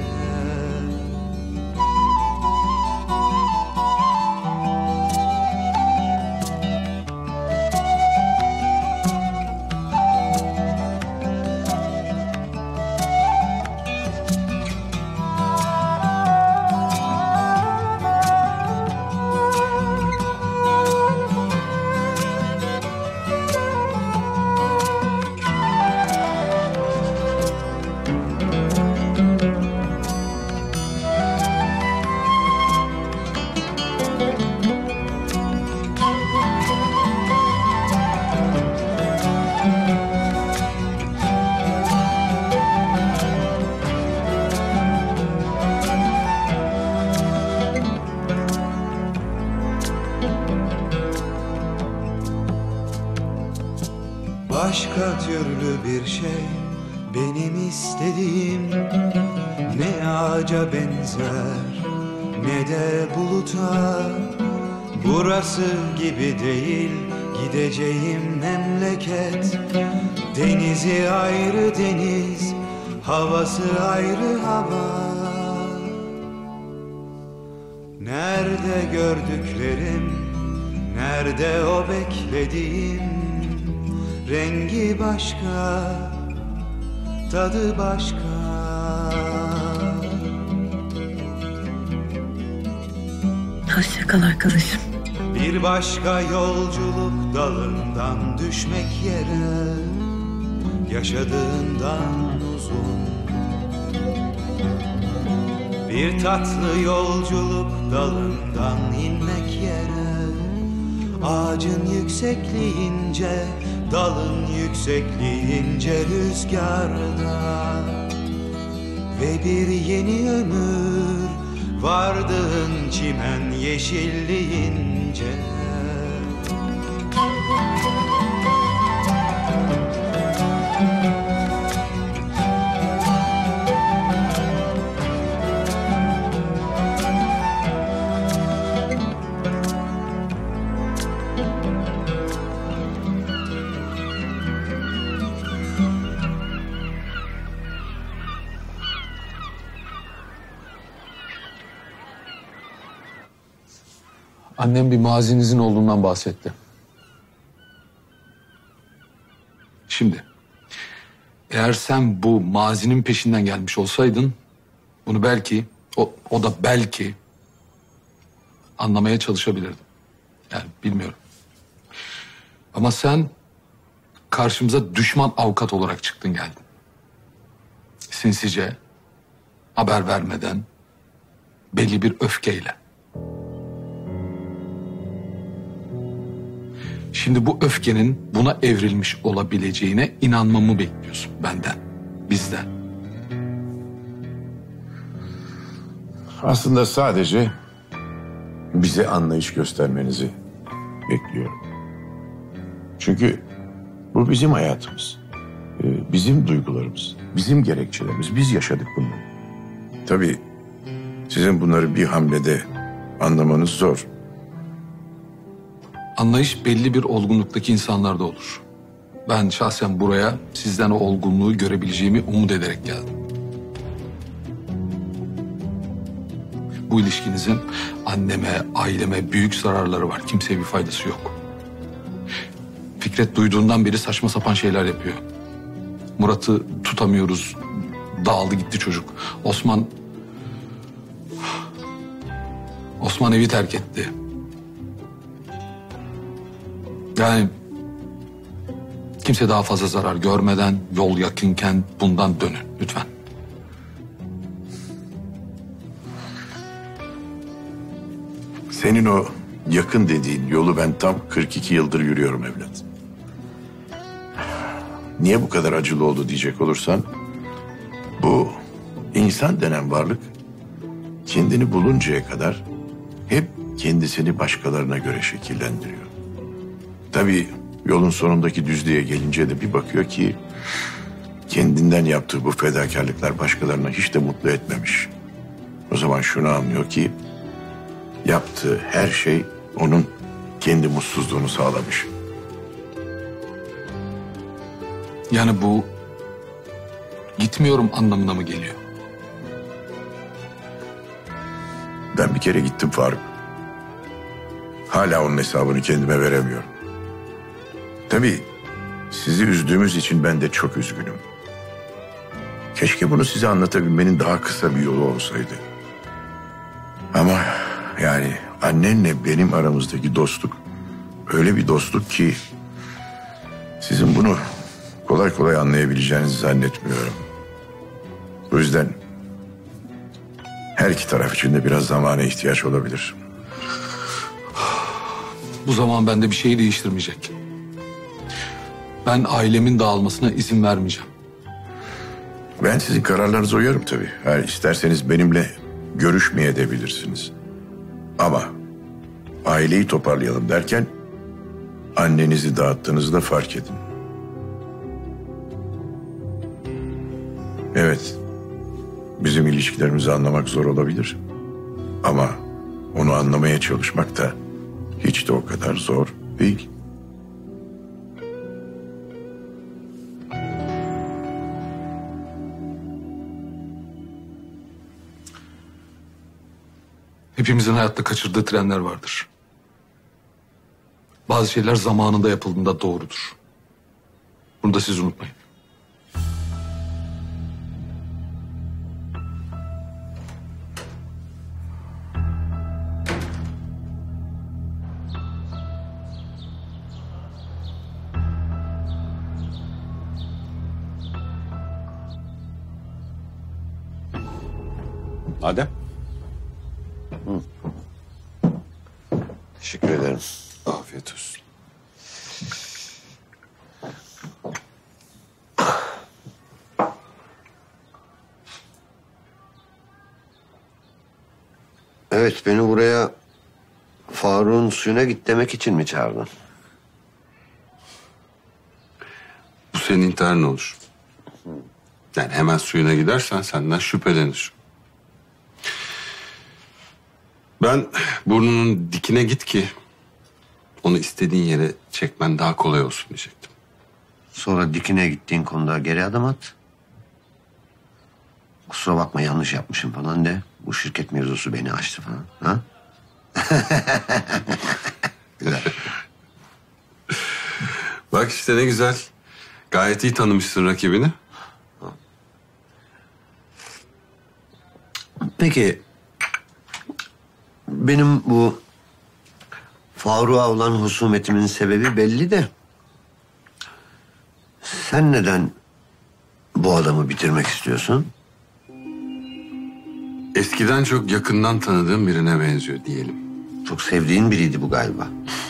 başka türlü bir şey benim istediğim. Ne ağaca benzer ne de buluta. Burası gibi değil gideceğim memleket. Denizi ayrı deniz, havası ayrı hava. Nerede gördüklerim, nerede o beklediğim. Rengi başka, tadı başka. Hoşça kal arkadaşım. Bir başka yolculuk dalından düşmek yere, yaşadığından uzun. Bir tatlı yolculuk dalından inmek yere, ağacın yüksekliğince, dalın yüksekliğince rüzgarda. Ve bir yeni ömür vardığın çimen yeşilliğince. Annem bir mazinizin olduğundan bahsetti. Şimdi, eğer sen bu mazinin peşinden gelmiş olsaydın, bunu belki, o da belki anlamaya çalışabilirdim. Yani bilmiyorum. Ama sen karşımıza düşman avukat olarak çıktın geldin. Sinsice, haber vermeden, belli bir öfkeyle. Şimdi bu öfkenin buna evrilmiş olabileceğine inanmamı bekliyorsun benden, bizden. Aslında sadece bize anlayış göstermenizi bekliyorum. Çünkü bu bizim hayatımız, bizim duygularımız, bizim gerekçelerimiz. Biz yaşadık bunları. Tabii sizin bunları bir hamlede anlamanız zor. Anlayış belli bir olgunluktaki insanlarda olur. Ben şahsen buraya sizden o olgunluğu görebileceğimi umut ederek geldim. Bu ilişkinizin anneme, aileme büyük zararları var. Kimseye bir faydası yok. Fikret duyduğundan beri saçma sapan şeyler yapıyor. Murat'ı tutamıyoruz. Dağıldı gitti çocuk. Osman evi terk etti. Yani kimse daha fazla zarar görmeden, yol yakınken bundan dönün lütfen. Senin o yakın dediğin yolu ben tam 42 yıldır yürüyorum evlat. Niye bu kadar acılı oldu diyecek olursan, bu insan denen varlık kendini buluncaya kadar hep kendisini başkalarına göre şekillendiriyor. Tabii yolun sonundaki düzlüğe gelince de bir bakıyor ki kendinden yaptığı bu fedakarlıklar başkalarına hiç de mutlu etmemiş. O zaman şunu anlıyor ki yaptığı her şey onun kendi mutsuzluğunu sağlamış. Yani bu gitmiyorum anlamına mı geliyor? Ben bir kere gittim Faruk. Hala onun hesabını kendime veremiyorum. Tabii sizi üzdüğümüz için ben de çok üzgünüm. Keşke bunu size anlatabilmenin daha kısa bir yolu olsaydı. Ama yani annenle benim aramızdaki dostluk öyle bir dostluk ki sizin bunu kolay kolay anlayabileceğinizi zannetmiyorum. O yüzden her iki taraf için de biraz zamana ihtiyaç olabilir. Bu zaman bende bir şeyi değiştirmeyecek. Ben ailemin dağılmasına izin vermeyeceğim. Ben sizin kararlarınıza uyarım tabii. Eğer isterseniz benimle görüşmeyebilirsiniz. Ama aileyi toparlayalım derken annenizi dağıttığınızı da fark edin. Evet, bizim ilişkilerimizi anlamak zor olabilir. Ama onu anlamaya çalışmak da hiç de o kadar zor değil. Hepimizin hayatta kaçırdığı trenler vardır. Bazı şeyler zamanında yapıldığında doğrudur. Bunu da siz unutmayın. Adem. Teşekkür ederim. Afiyet olsun. Evet, beni buraya Faruk'un suyuna git demek için mi çağırdın? Bu senin intiharın olur. Yani hemen suyuna gidersen senden şüphelenir. Ben burnunun dikine git ki onu istediğin yere çekmen daha kolay olsun diyecektim. Sonra dikine gittiğin konuda geri adım at. Kusura bakma yanlış yapmışım falan de. Bu şirket mevzusu beni açtı falan. Ha? Güzel. Bak işte ne güzel. Gayet iyi tanımışsın rakibini. Peki benim bu Faruk'a olan husumetimin sebebi belli de sen neden bu adamı bitirmek istiyorsun? Eskiden çok yakından tanıdığım birine benziyor diyelim. Çok sevdiğin biriydi bu galiba.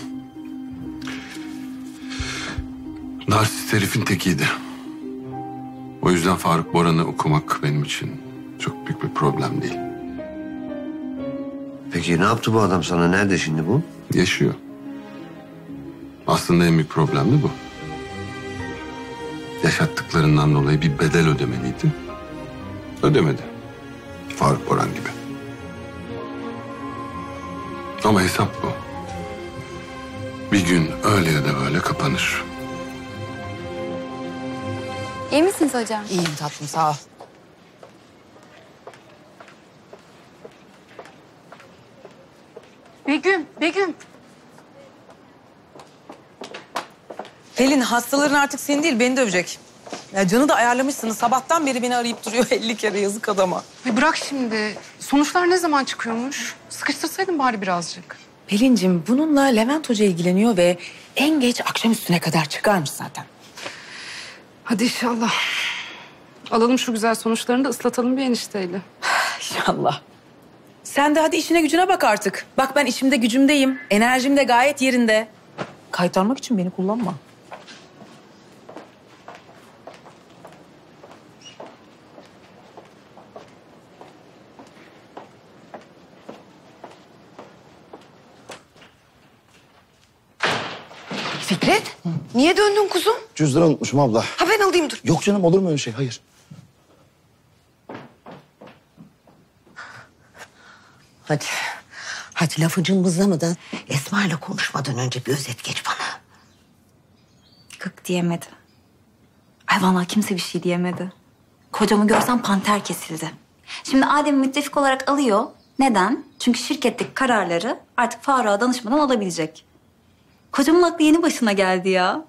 Narsist herifin tekiydi. O yüzden Faruk Boran'ı okumak benim için çok büyük bir problem değil. Peki ne yaptı bu adam sana? Nerede şimdi bu? Yaşıyor. Aslında en büyük problem de bu. Yaşattıklarından dolayı bir bedel ödemeliydi. Ödemedi. Faruk Boran gibi. Ama hesap bu. Bir gün öyle ya da böyle kapanır. İyi misiniz hocam? İyiyim tatlım, sağ ol. Begüm. Pelin, hastaların artık seni değil beni dövecek. Ya Can'ı da ayarlamışsınız. Sabahtan beri beni arayıp duruyor 50 kere, yazık adama. Ay bırak şimdi. Sonuçlar ne zaman çıkıyormuş? Sıkıştırsaydın bari birazcık. Pelincim, bununla Levent Hoca ilgileniyor ve en geç akşam üstüne kadar çıkarmış zaten. Hadi inşallah. Alalım şu güzel sonuçlarını da ıslatalım bir enişteyle. İnşallah. Sen de hadi işine gücüne bak artık. Bak ben işimde gücümdeyim. Enerjim de gayet yerinde. Kaytarmak için beni kullanma. Fikret, niye döndün kuzum? Cüzdanı unutmuşum abla. Ha ben alayım dur. Yok canım, olur mu öyle şey? Hayır. Hadi. Hadi lafı cımbızlamadan Esma'yla konuşmadan önce bir özet geç bana. Gık diyemedi. Ay vallahi kimse bir şey diyemedi. Kocamı görsem panter kesildi. Şimdi Adem'i müttefik olarak alıyor. Neden? Çünkü şirketteki kararları artık Faruk'a danışmadan alabilecek. Kocamın aklı yeni başına geldi ya.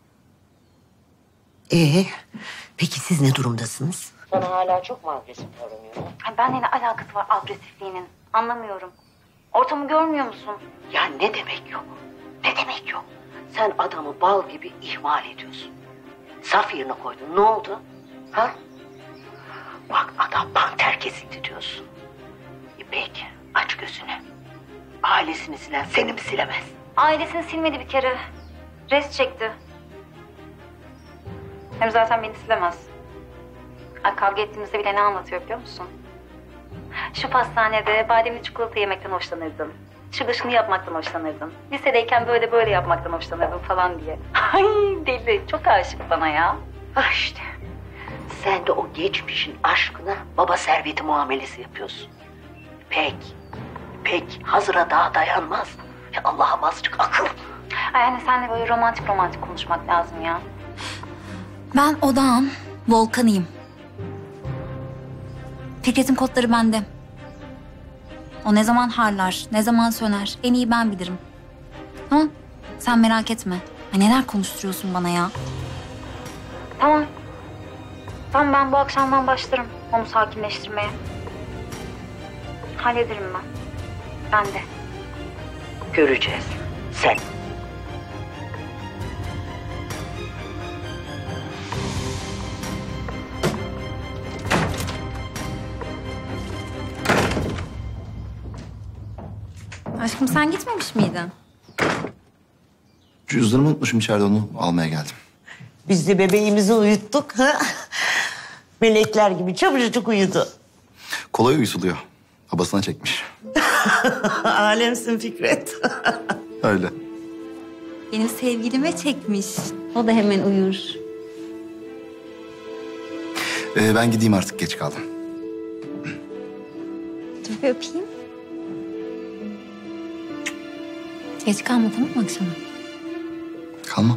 Peki siz ne durumdasınız? Sana hala çok mu agresif davranıyor? Benle ne alakası var agresifliğinin? Anlamıyorum. Ortamı görmüyor musun? Ya ne demek yok? Ne demek yok? Sen adamı bal gibi ihmal ediyorsun. Saf yerine koydun. Ne oldu? Ha? Bak adam panter kesildi diyorsun. İpek aç gözünü. Ailesini silen seni mi silemez? Ailesini silmedi bir kere. Res çekti. Hem zaten beni silemez. Ay, kavga ettiğimizde bile ne anlatıyor biliyor musun? Şu pastanede bademli çikolata yemekten hoşlanırdım. Şu dışını yapmaktan hoşlanırdım. Lisedeyken böyle yapmaktan hoşlanırdım falan diye. Ay deli, çok aşık bana ya. Ah işte. Sen de o geçmişin aşkına baba serveti muamelesi yapıyorsun. Pek hazıra daha dayanmaz. Ya Allah'ım azıcık akıl. Ay anne senle böyle romantik konuşmak lazım ya. Ben odağın volkanıyım. Fikret'in kodları bende. O ne zaman harlar, ne zaman söner en iyi ben bilirim. Tamam, sen merak etme. Ay neler konuşturuyorsun bana ya. Tamam. Tamam ben bu akşamdan başlarım onu sakinleştirmeye. Hallederim ben. Ben de. Göreceğiz. Sen. Aşkım sen gitmemiş miydin? Cüzdanımı unutmuşum içeride, onu almaya geldim. Biz de bebeğimizi uyuttuk. Ha? Melekler gibi çabucak uyudu. Kolay uyutuluyor. Babasına çekmiş. Alemsin Fikret. Öyle. Benim sevgilime çekmiş. O da hemen uyur. Ben gideyim artık, geç kaldım. Dur bir öpeyim. Geç kalma tamam mı akşama? Kalma.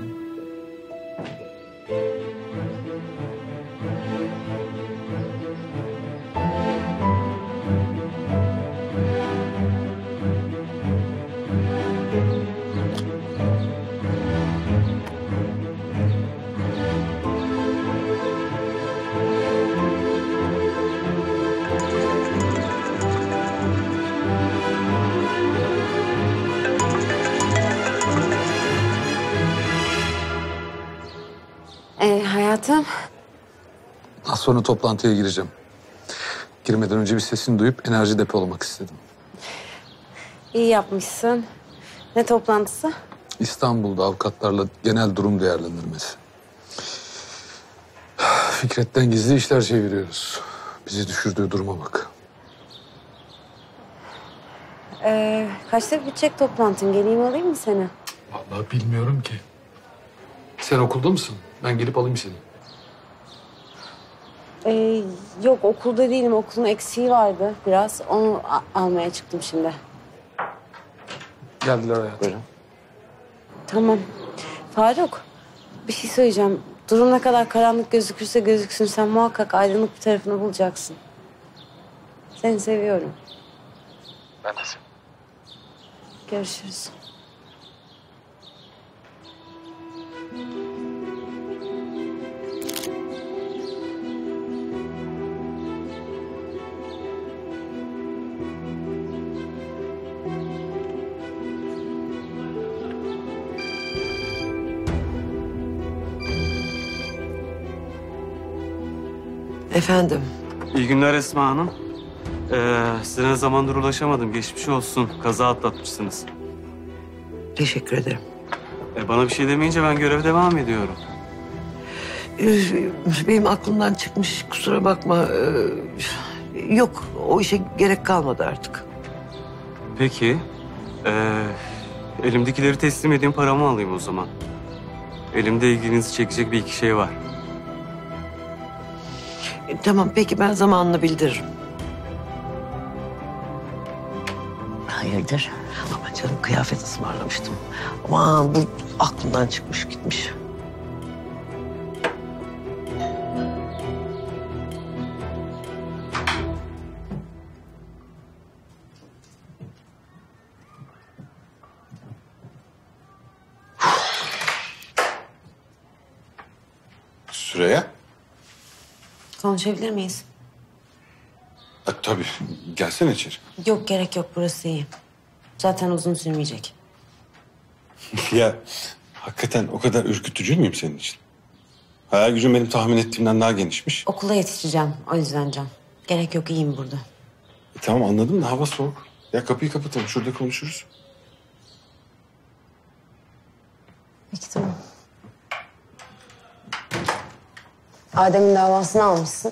Hayatım. Az sonra toplantıya gireceğim. Girmeden önce bir sesini duyup enerji depolamak istedim. İyi yapmışsın. Ne toplantısı? İstanbul'da avukatlarla genel durum değerlendirmesi. Fikret'ten gizli işler çeviriyoruz. Bizi düşürdüğü duruma bak. Kaçta bitecek toplantın? Geleyim alayım mı seni? Vallahi bilmiyorum ki. Sen okulda mısın? Ben gelip alayım seni. Yok okulda değilim. Okulun eksiği vardı biraz. Onu almaya çıktım şimdi. Geldiler hayatım. Tamam. Faruk, bir şey söyleyeceğim. Durum ne kadar karanlık gözükürse gözüksün sen muhakkak aydınlık bir tarafını bulacaksın. Seni seviyorum. Ben de seni. Görüşürüz. Efendim? İyi günler Esma Hanım. Size ne zamandır ulaşamadım. Geçmiş olsun. Kaza atlatmışsınız. Teşekkür ederim. Bana bir şey demeyince ben göreve devam ediyorum. Benim aklımdan çıkmış, kusura bakma. Yok, o işe gerek kalmadı artık. Peki. Elimdekileri teslim edeyim, paramı alayım o zaman. Elimde ilginizi çekecek bir iki şey var. Tamam, peki ben zamanını bildiririm. Hayırdır? Ama canım kıyafet ısmarlamıştım. Aman bu aklımdan çıkmış gitmiş. Süreyya? Konuşabilir miyiz? Tabii. Gelsene içeri. Yok gerek yok burası iyi. Zaten uzun sürmeyecek. Ya hakikaten o kadar ürkütücü müyüm senin için? Hayal gücüm benim tahmin ettiğimden daha genişmiş. Okula yetişeceğim o yüzden Can. Gerek yok iyiyim burada. Tamam anladım da hava soğuk. Ya kapıyı kapatalım, şurada konuşuruz. Peki tamam. Adem'in davasını almışsın.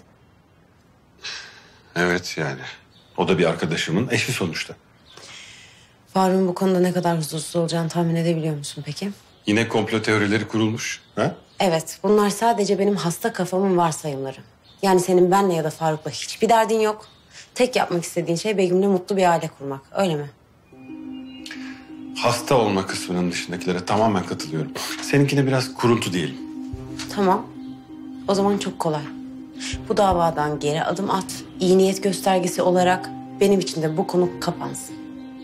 Evet yani. O da bir arkadaşımın eşi sonuçta. Faruk'un bu konuda ne kadar huzursuz olacağını tahmin edebiliyor musun peki? Yine komplo teorileri kurulmuş. Ha? Evet, bunlar sadece benim hasta kafamın varsayımları. Yani senin benle ya da Faruk'la hiçbir derdin yok. Tek yapmak istediğin şey Begüm'le mutlu bir aile kurmak. Öyle mi? Hasta olma kısmının dışındakilere tamamen katılıyorum. Seninkine biraz kuruntu diyelim. Tamam. O zaman çok kolay. Bu davadan geri adım at. İyi niyet göstergesi olarak benim için de bu konu kapansın.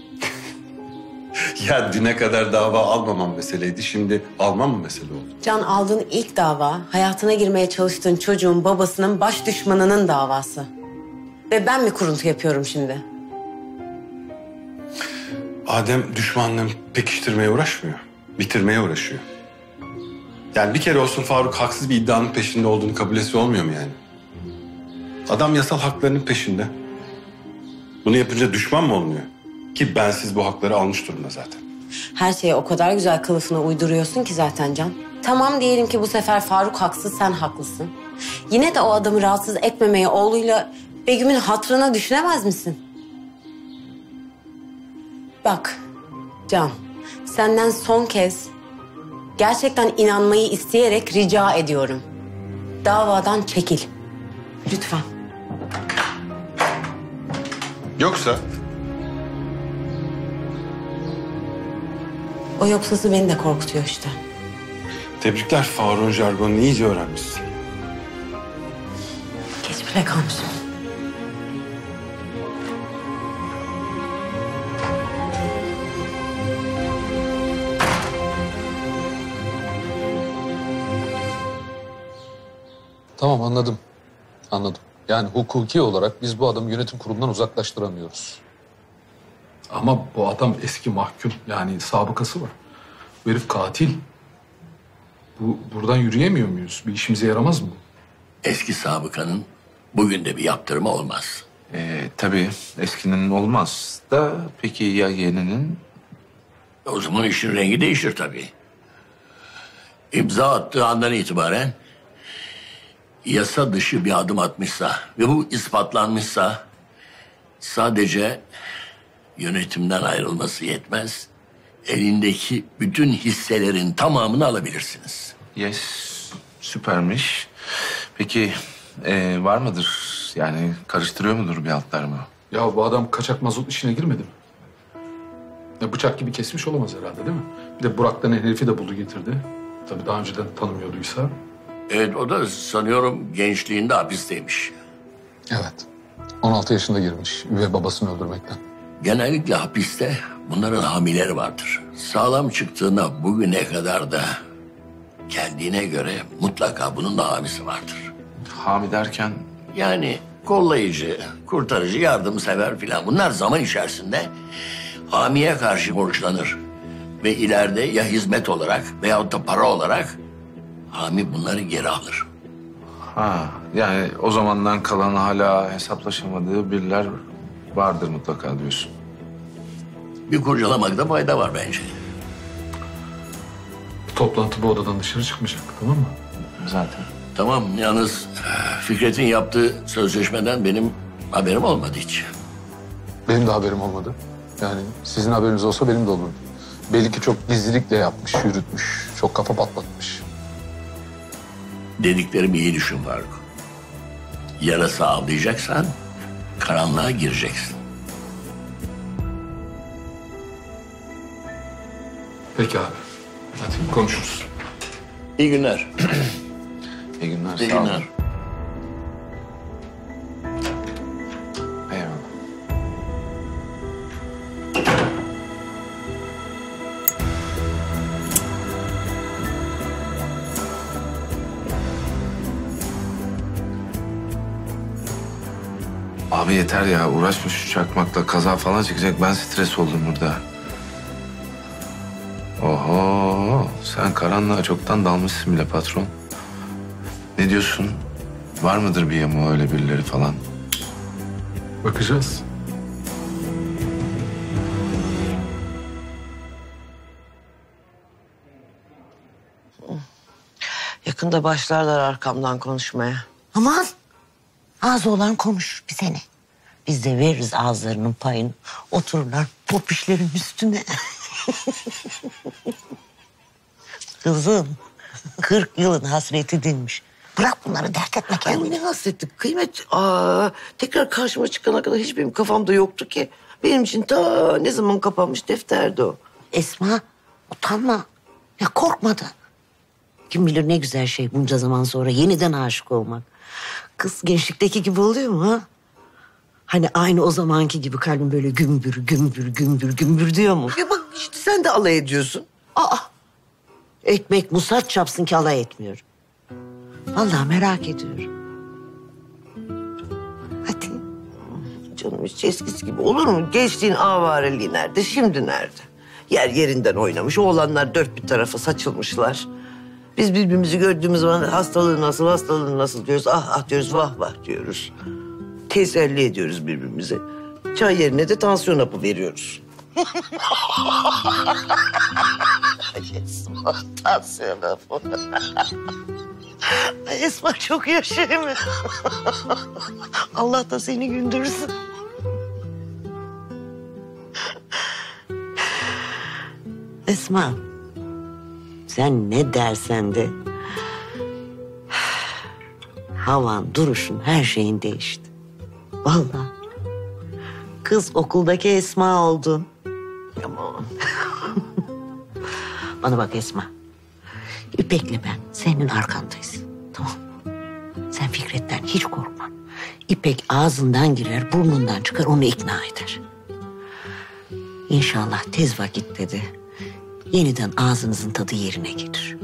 Ya düne kadar dava almamam meseleydi. Şimdi almam mı mesele oldu? Can, aldığın ilk dava hayatına girmeye çalıştığın çocuğun babasının baş düşmanının davası. Ve ben mi kuruntu yapıyorum şimdi? Adem düşmanlığını pekiştirmeye uğraşmıyor. Bitirmeye uğraşıyor. Yani bir kere olsun Faruk haksız bir iddianın peşinde olduğunu kabul etse olmuyor mu yani? Adam yasal haklarının peşinde. Bunu yapınca düşman mı olmuyor? Ki bensiz bu hakları almış durumda zaten. Her şeye o kadar güzel kılıfına uyduruyorsun ki zaten Can. Tamam, diyelim ki bu sefer Faruk haksız, sen haklısın. Yine de o adamı rahatsız etmemeyi oğluyla Begüm'ün hatırına düşünemez misin? Bak Can, senden son kez gerçekten inanmayı isteyerek rica ediyorum. Davadan çekil. Lütfen. Yoksa? O yoksası beni de korkutuyor işte. Tebrikler, Faruk'un jargonunu iyice öğrenmişsin. Geç bile kalmışım. Tamam, anladım. Anladım. Yani hukuki olarak biz bu adamı yönetim kurulundan uzaklaştıramıyoruz. Ama bu adam eski mahkum. Yani sabıkası var. Bu herif katil. Buradan yürüyemiyor muyuz? Bir işimize yaramaz mı bu? Eski sabıkanın bugün de bir yaptırımı olmaz. Tabii eskinin olmaz da peki ya yeninin? O zaman işin rengi değişir tabii. İmza attığı andan itibaren yasa dışı bir adım atmışsa ve bu ispatlanmışsa sadece yönetimden ayrılması yetmez. Elindeki bütün hisselerin tamamını alabilirsiniz. Yes, süpermiş. Peki var mıdır? Yani karıştırıyor mudur bir altlar mı? Ya bu adam kaçak mazot işine girmedi mi? Ya bıçak gibi kesmiş olamaz herhalde, değil mi? Bir de Burak denen herifi de buldu getirdi. Tabii daha önceden tanımıyorduysa. Evet, o da sanıyorum gençliğinde hapisteymiş. Evet. 16 yaşında girmiş üvey babasını öldürmekten. Genellikle hapiste bunların hamileri vardır. Sağlam çıktığına bugüne kadar da kendine göre mutlaka bunun da hamisi vardır. Hami derken? Yani kollayıcı, kurtarıcı, yardımsever filan. Bunlar zaman içerisinde hamiye karşı borçlanır. Ve ileride ya hizmet olarak veyahut da para olarak hami bunları geri alır. Ha, yani o zamandan kalan hala hesaplaşamadığı biriler vardır mutlaka diyorsun. Bir kurcalamakta fayda var bence. Toplantı bu odadan dışarı çıkmayacak, tamam mı? Zaten. Tamam, yalnız Fikret'in yaptığı sözleşmeden benim haberim olmadı hiç. Benim de haberim olmadı. Yani sizin haberiniz olsa benim de olurdu. Belli ki çok gizlilikle yapmış, yürütmüş. Çok kafa patlatmış. Dediklerimi iyi düşün Faruk. Yarası avlayacaksan karanlığa gireceksin. Peki abi. Hadi konuşuruz. İyi günler. İyi günler. İyi sağ olun. günler. Eyvallah. Abi yeter ya, uğraşma şu çakmakla, kaza falan çıkacak. Ben stres oldum burada. Oho, sen karanlığa çoktan dalmışsın bile patron. Ne diyorsun? Var mıdır bir yamuğu öyle birileri falan? Bakacağız. Yakında başlarlar arkamdan konuşmaya. Aman ağzı olan konuşur bize ne? Biz de veririz ağızlarının payını. Otururlar popişlerin üstüne. Kızım 40 yılın hasreti dinmiş. Bırak bunları, dert etme Ay kendini. ne hasretlik Kıymet. Tekrar karşıma çıkana kadar hiç benim kafamda yoktu ki. Benim için ta ne zaman kapanmış defterdi o. Esma, utanma. Ya korkma da. Kim bilir ne güzel şey bunca zaman sonra yeniden aşık olmak. Kız gençlikteki gibi oluyor mu ha? Hani aynı o zamanki gibi kalbim böyle gümbür gümbür gümbür gümbür diyor mu? Ya bak işte sen de alay ediyorsun. Ekmek musat çapsın ki alay etmiyorum. Vallahi merak ediyorum. Hadi. Canım hiç eskisi gibi olur mu? Gençliğin avareliği nerede, şimdi nerede? Yer yerinden oynamış. Oğlanlar dört bir tarafa saçılmışlar. Biz birbirimizi gördüğümüz zaman hastalığı nasıl diyoruz. Ah diyoruz, vah vah diyoruz. Teselli ediyoruz birbirimize. Çay yerine de tansiyon hapı veriyoruz. Esma, tansiyon hapı. Ay Esma çok yaşa değil mi? Allah da seni güldürsün. Esma, sen ne dersen de havan, duruşun, her şeyin değişti. Vallahi. Kız okuldaki Esma oldun. Aman. Bana bak Esma. İpek'le ben senin arkandayız. Tamam. Sen Fikret'ten hiç korkma. İpek ağzından girer, burnundan çıkar, onu ikna eder. İnşallah tez vakitte de yeniden ağzınızın tadı yerine gelir.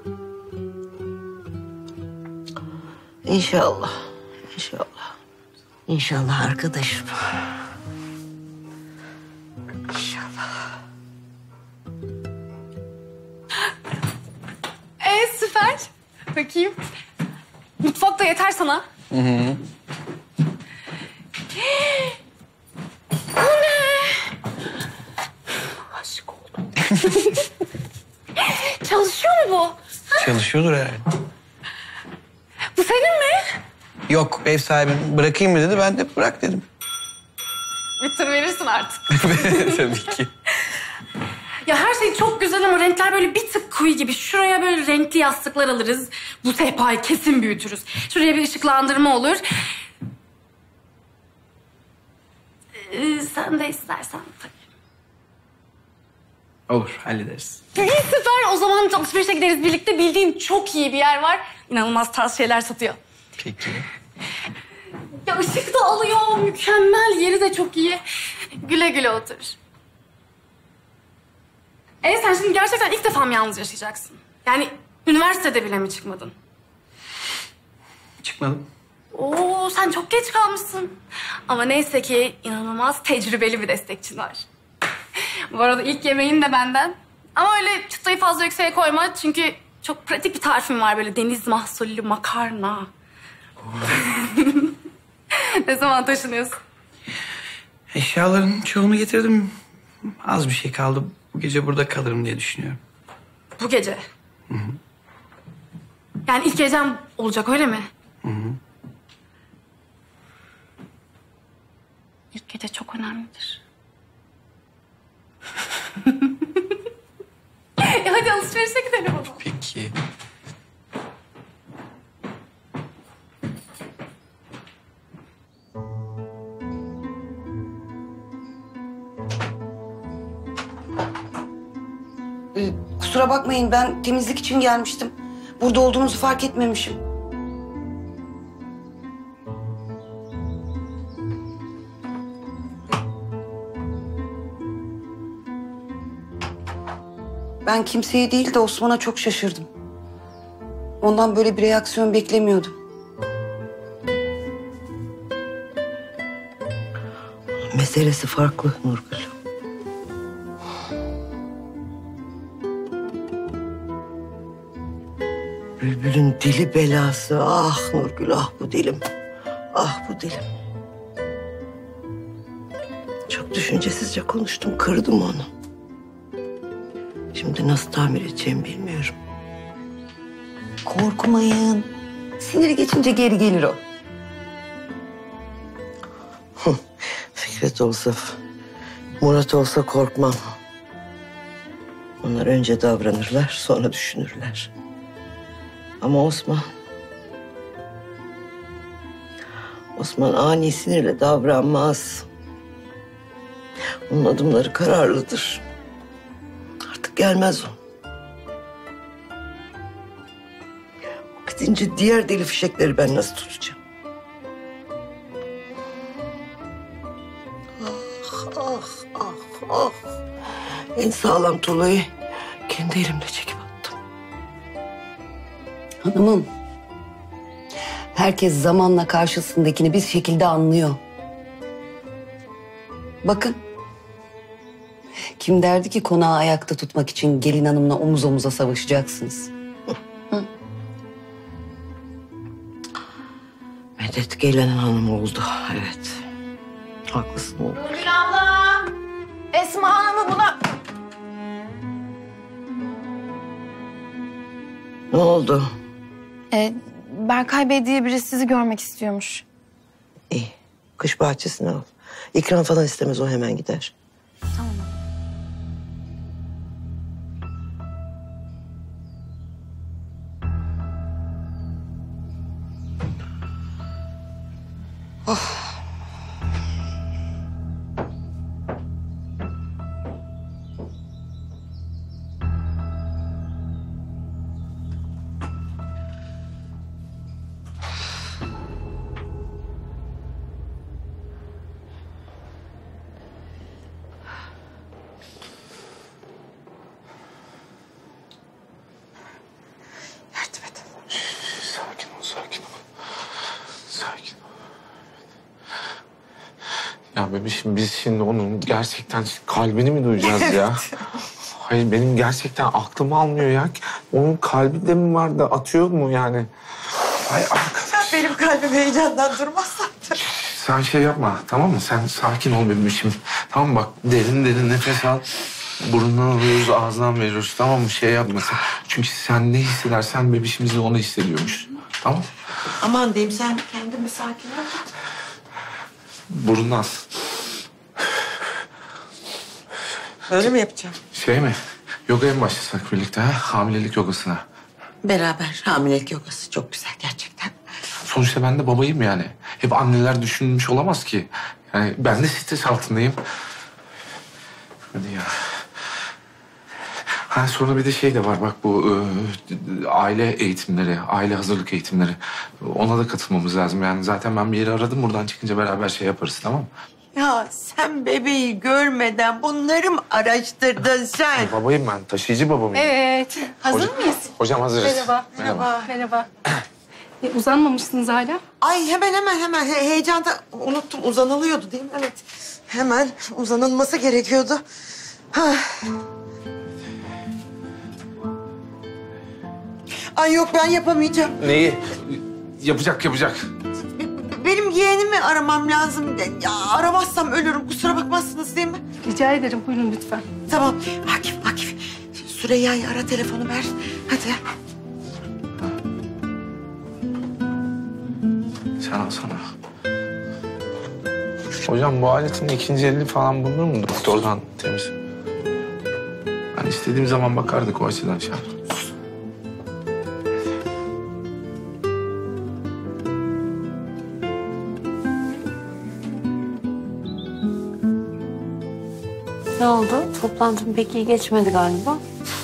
İnşallah. İnşallah. İnşallah arkadaşım. Süper. Bakayım. Mutfak da yeter sana. Hı hı. Bu ne? Aşık oldum. Çalışıyor mu bu? Çalışıyordur herhalde. Bu senin mi? Yok, ev sahibim bırakayım mı dedi. Ben de bırak dedim. Bir tır verirsin artık. Tabii ki. Ya her şey çok güzel ama renkler böyle bir tık koyu gibi. Şuraya böyle renkli yastıklar alırız. Bu sehpayı kesin büyütürüz. Şuraya bir ışıklandırma olur. Sen de istersen tabii. Olur, hallederiz. İyi, süper. O zaman alışverişe gideriz birlikte. Bildiğim çok iyi bir yer var. İnanılmaz tarz şeyler satıyor. Peki. Ya ışık da alıyor. Mükemmel. Yeri de çok iyi. Güle güle otur. Sen şimdi gerçekten ilk defa mı yalnız yaşayacaksın? Yani üniversitede bile mi çıkmadın? Çıkmadım. Oo, sen çok geç kalmışsın. Ama neyse ki inanılmaz tecrübeli bir destekçin var. Bu arada ilk yemeğin de benden. Ama öyle çıtayı fazla yükseğe koyma. Çünkü çok pratik bir tarifim var böyle deniz mahsullü makarna. Ne zaman taşınıyorsun? Eşyaların çoğunu getirdim. Az bir şey kaldı. Bu gece burada kalırım diye düşünüyorum. Bu gece. Hı hı. Yani ilk gecem olacak öyle mi? Hı hı. İlk gece çok önemlidir. Hadi alışverişe gidelim o zaman. Peki. Kusura bakmayın, ben temizlik için gelmiştim. Burada olduğumuzu fark etmemişim. Ben kimseye değil de Osman'a çok şaşırdım. Ondan böyle bir reaksiyon beklemiyordum. Meselesi farklı Nurgül. Bülbülün dili belası. Ah Nurgül, ah bu dilim. Ah bu dilim. Çok düşüncesizce konuştum, kırdım onu. Şimdi nasıl tamir edeceğimi bilmiyorum. Korkmayın. Siniri geçince geri gelir o. Fikret olsa, Murat olsa korkmam. Onlar önce davranırlar, sonra düşünürler. Ama Osman Osman ani sinirle davranmaz. Onun adımları kararlıdır. Artık gelmez o. O gidince diğer deli fişekleri ben nasıl tutacağım? Ah, ah, ah, ah. En sağlam tuğlayı kendi elimle çekip attım. Hanımım, herkes zamanla karşısındakini bir şekilde anlıyor. Bakın, kim derdi ki konağı ayakta tutmak için gelin hanımla omuz omuza savaşacaksınız? Medet gelen hanım oldu, evet. Haklısın oğlum. Nurgül abla! Esma Hanım'ı buna... Ne oldu? Berkay Bey diye biri sizi görmek istiyormuş. İyi, kış bahçesine al. İkram falan istemez, o hemen gider. Tamam. Sakin ol, sakin ol. Sakin ol. Ya bebişim biz şimdi onun gerçekten kalbini mi duyacağız ya? Hayır benim gerçekten aklım almıyor ya. Onun kalbi de mi var da atıyor mu yani? Ay arkadaş. Benim kalbim heyecandan durmazsa. Sen şey yapma tamam mı? Sen sakin ol bebişim. Tamam mı? Bak derin derin nefes al. Burundan alıyoruz, ağzından veriyoruz. Tamam mı? Şey yapma sen. Çünkü sen ne hissedersen bebişimiz de onu hissediyormuş. Tamam mı? Aman diyeyim, sen kendini sakin ol. Burundan. Öyle mi yapacağım? Şey mi? Yogaya mı başlasak birlikte ha? Hamilelik yogasına. Beraber hamilelik yogası çok güzel gerçekten. Sonuçta ben de babayım yani. Hep anneler düşünmüş olamaz ki. Yani ben de stres altındayım. Hadi ya. Ha sonra bir de şey de var bak bu aile eğitimleri, aile hazırlık eğitimleri. Ona da katılmamız lazım yani. Zaten ben bir yeri aradım, buradan çıkınca beraber şey yaparız tamam mı? Ya sen bebeği görmeden bunları mı araştırdın sen? Babayım ben, taşıyıcı babamım. Evet. Hazır Hocam- mıyız? Hocam hazırız. Merhaba. Merhaba. Uzanmamışsınız hala. Ay hemen heyecanda unuttum, uzanılıyordu değil mi? Evet. Hemen uzanılması gerekiyordu. Ha. Ay yok, ben yapamayacağım. Neyi? Yapacak. Benim yeğenimi aramam lazım. Ya, aramazsam ölürüm. Kusura bakmazsınız değil mi? Rica ederim. Buyurun lütfen. Tamam. Akif. Süreyya'yı ara, telefonu ver. Hadi. Sen alsana. Hocam bu aletin ikinci elini falan bulunur mu doktordan temiz? Ben istediğim zaman bakardık o açıdan şey. Ne oldu? Toplantın pek iyi geçmedi galiba.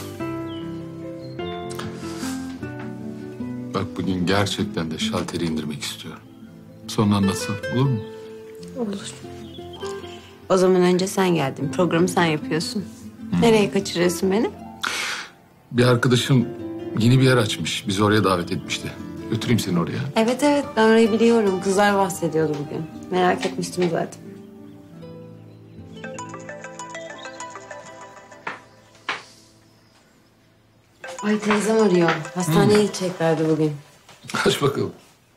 Bak bugün gerçekten de şalteri indirmek istiyorum. Sonra anlatsam olur mu? Olur. O zaman önce sen geldin. Programı sen yapıyorsun. Nereye kaçırıyorsun beni? Bir arkadaşım yeni bir yer açmış. Bizi oraya davet etmişti. Götüreyim seni oraya. Evet ben orayı biliyorum. Kızlar bahsediyordu bugün. Merak etmiştim zaten. Ay teyzem arıyor. Hastaneye gideceklerdi bugün. Aç bakalım.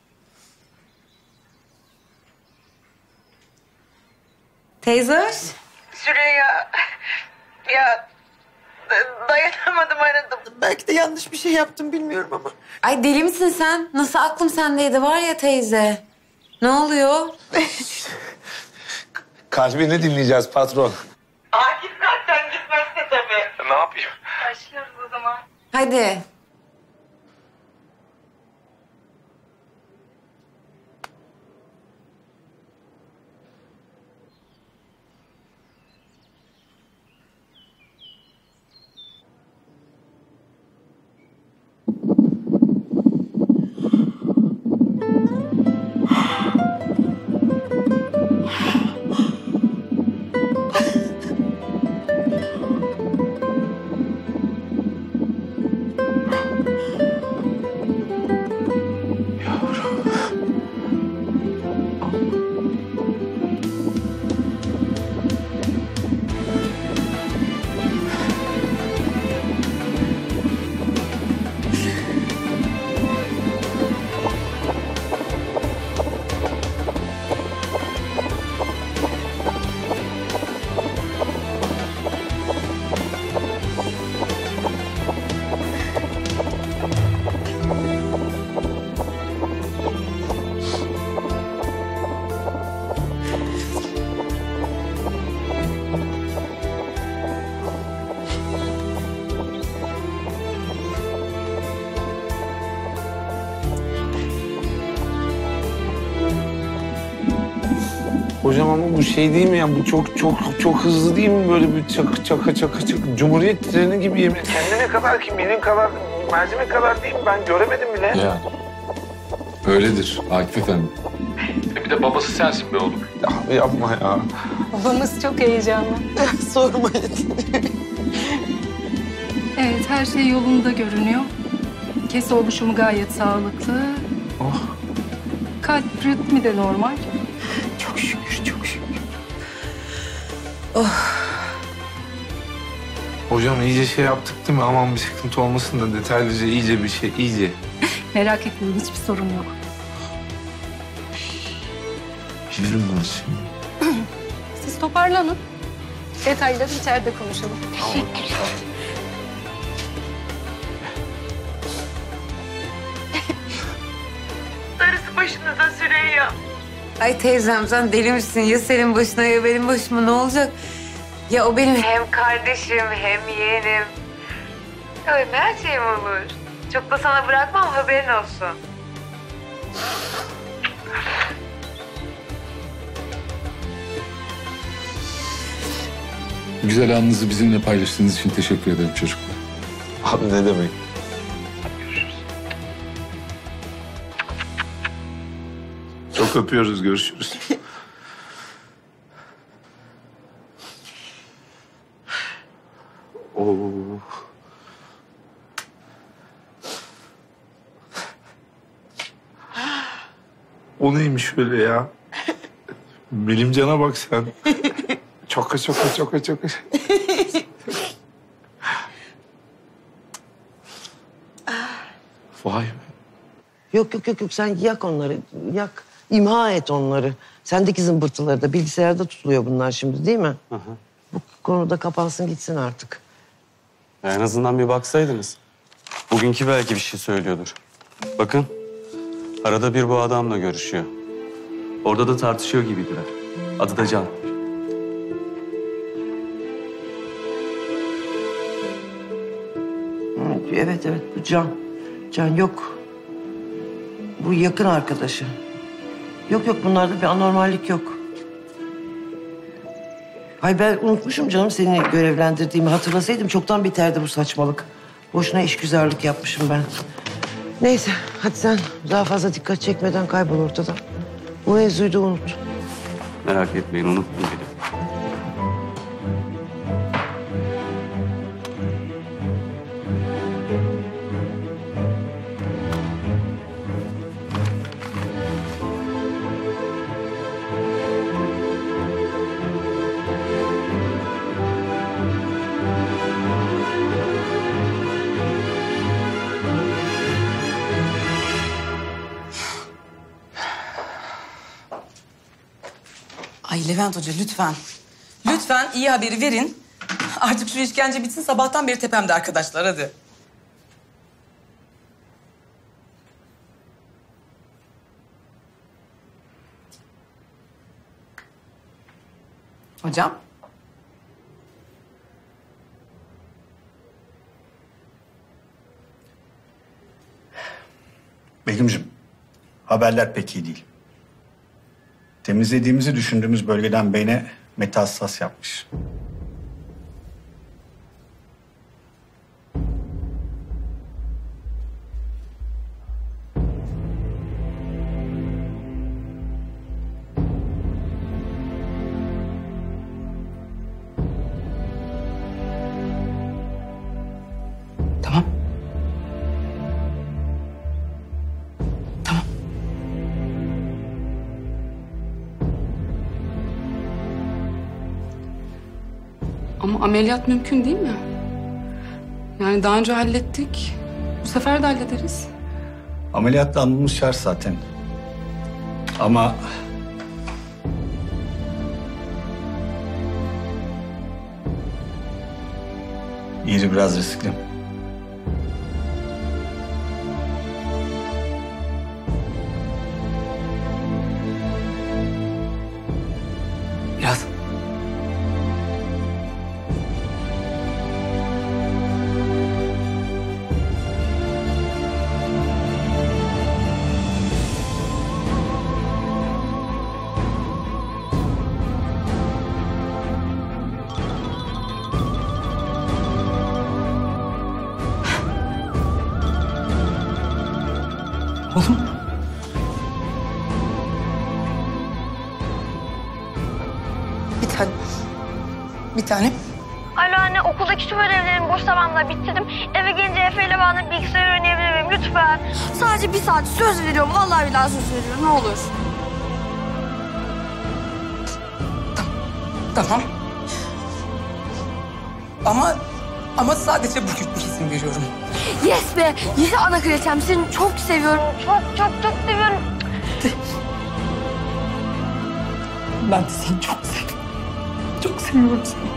Teyze hoş. Süreyya. Ya dayanamadım, aradım. Belki de yanlış bir şey yaptım, bilmiyorum ama. Ay deli misin sen? Nasıl aklım sendeydi var ya teyze. Ne oluyor? Kalbini dinleyeceğiz patron. Akif zaten gitmezse tabii. Ne yapayım? Başlıyoruz o zaman. Hadi. Hocam ama bu şey değil mi ya? Bu çok hızlı değil mi? Böyle bir çaka. Cumhuriyet treni gibi yemin. Kendine kadar ki benim kadar, mercimek kadar değil mi? Ben göremedim bile. Ya. Öyledir Akif Efendi. Bir de babası sensin be oğlum. Ya yapma ya. Babamız çok heyecanlı. Sormayın. Evet, her şey yolunda görünüyor. Kese oluşumu gayet sağlıklı. Oh. Kalp ritmi de normal. Çok şükür. Hocam iyice şey yaptık değil mi? Aman bir sıkıntı olmasın da detaylıca iyice bir şey, iyice. Merak etmeyin, hiçbir sorun yok. Bilirim ben şimdi. Siz toparlanın. Detayları içeride konuşalım. Darısı başınıza Süreyya. Ay teyzem sen deli misin? Ya senin başına ya benim başıma ne olacak? Ya o benim hem kardeşim hem yeğenim. Öyle her şeyim olur. Çok da sana bırakmam, haberin olsun. Güzel anınızı bizimle paylaştığınız için teşekkür ederim çocuklar. Abi ne demek? Çok öpüyoruz, görüşürüz. Oo. O neymiş öyle ya? Bilimcana bak sen. Çok. Vay be. Yok sen yak onları. Yak. İmha et onları. Sendeki zımbırtıları da bilgisayarda tutuluyor bunlar şimdi değil mi? Hı hı. Bu konuda kapansın gitsin artık. En azından bir baksaydınız. Bugünkü belki bir şey söylüyordur. Bakın, arada bir bu adamla görüşüyor. Orada da tartışıyor gibiydiler. Adı da Can. Evet bu Can. Can yok. Bu yakın arkadaşı. Yok bunlarda bir anormallik yok. Ay ben unutmuşum canım seni görevlendirdiğimi. Hatırlasaydım çoktan biterdi bu saçmalık. Boşuna işgüzarlık yapmışım ben. Neyse hadi sen daha fazla dikkat çekmeden kaybol ortadan. Bu mevzuyu da unut. Merak etmeyin, unuttum bile. Ay Levent Hoca lütfen. Lütfen iyi haberi verin. Artık şu işkence bitsin. Sabahtan beri tepemde arkadaşlar hadi. Hocam. Begüm'cüm, haberler pek iyi değil. Temizlediğimizi düşündüğümüz bölgeden beyne metastaz yapmış. Tamam. Ama ameliyat mümkün değil mi? Yani daha önce hallettik. Bu sefer de hallederiz. Ameliyatla alnımız şart zaten. Ama... yeri biraz riskli. Biraz. Hadi. Bir tane. Alo anne, okuldaki tüm ödevlerimi boş zamanla bitirdim. Eve gelince Efe ile bana bilgisayar oynayabilir miyim lütfen? Sadece 1 saat söz veriyorum. Vallahi billahi söz veriyorum. Ne olur. Tamam. Ama sadece bugün izin veriyorum. Yes be! Yes ana kraliçem. Seni çok seviyorum. Çok seviyorum. Ben de seni çok seviyorum. Çok seviyorum seni.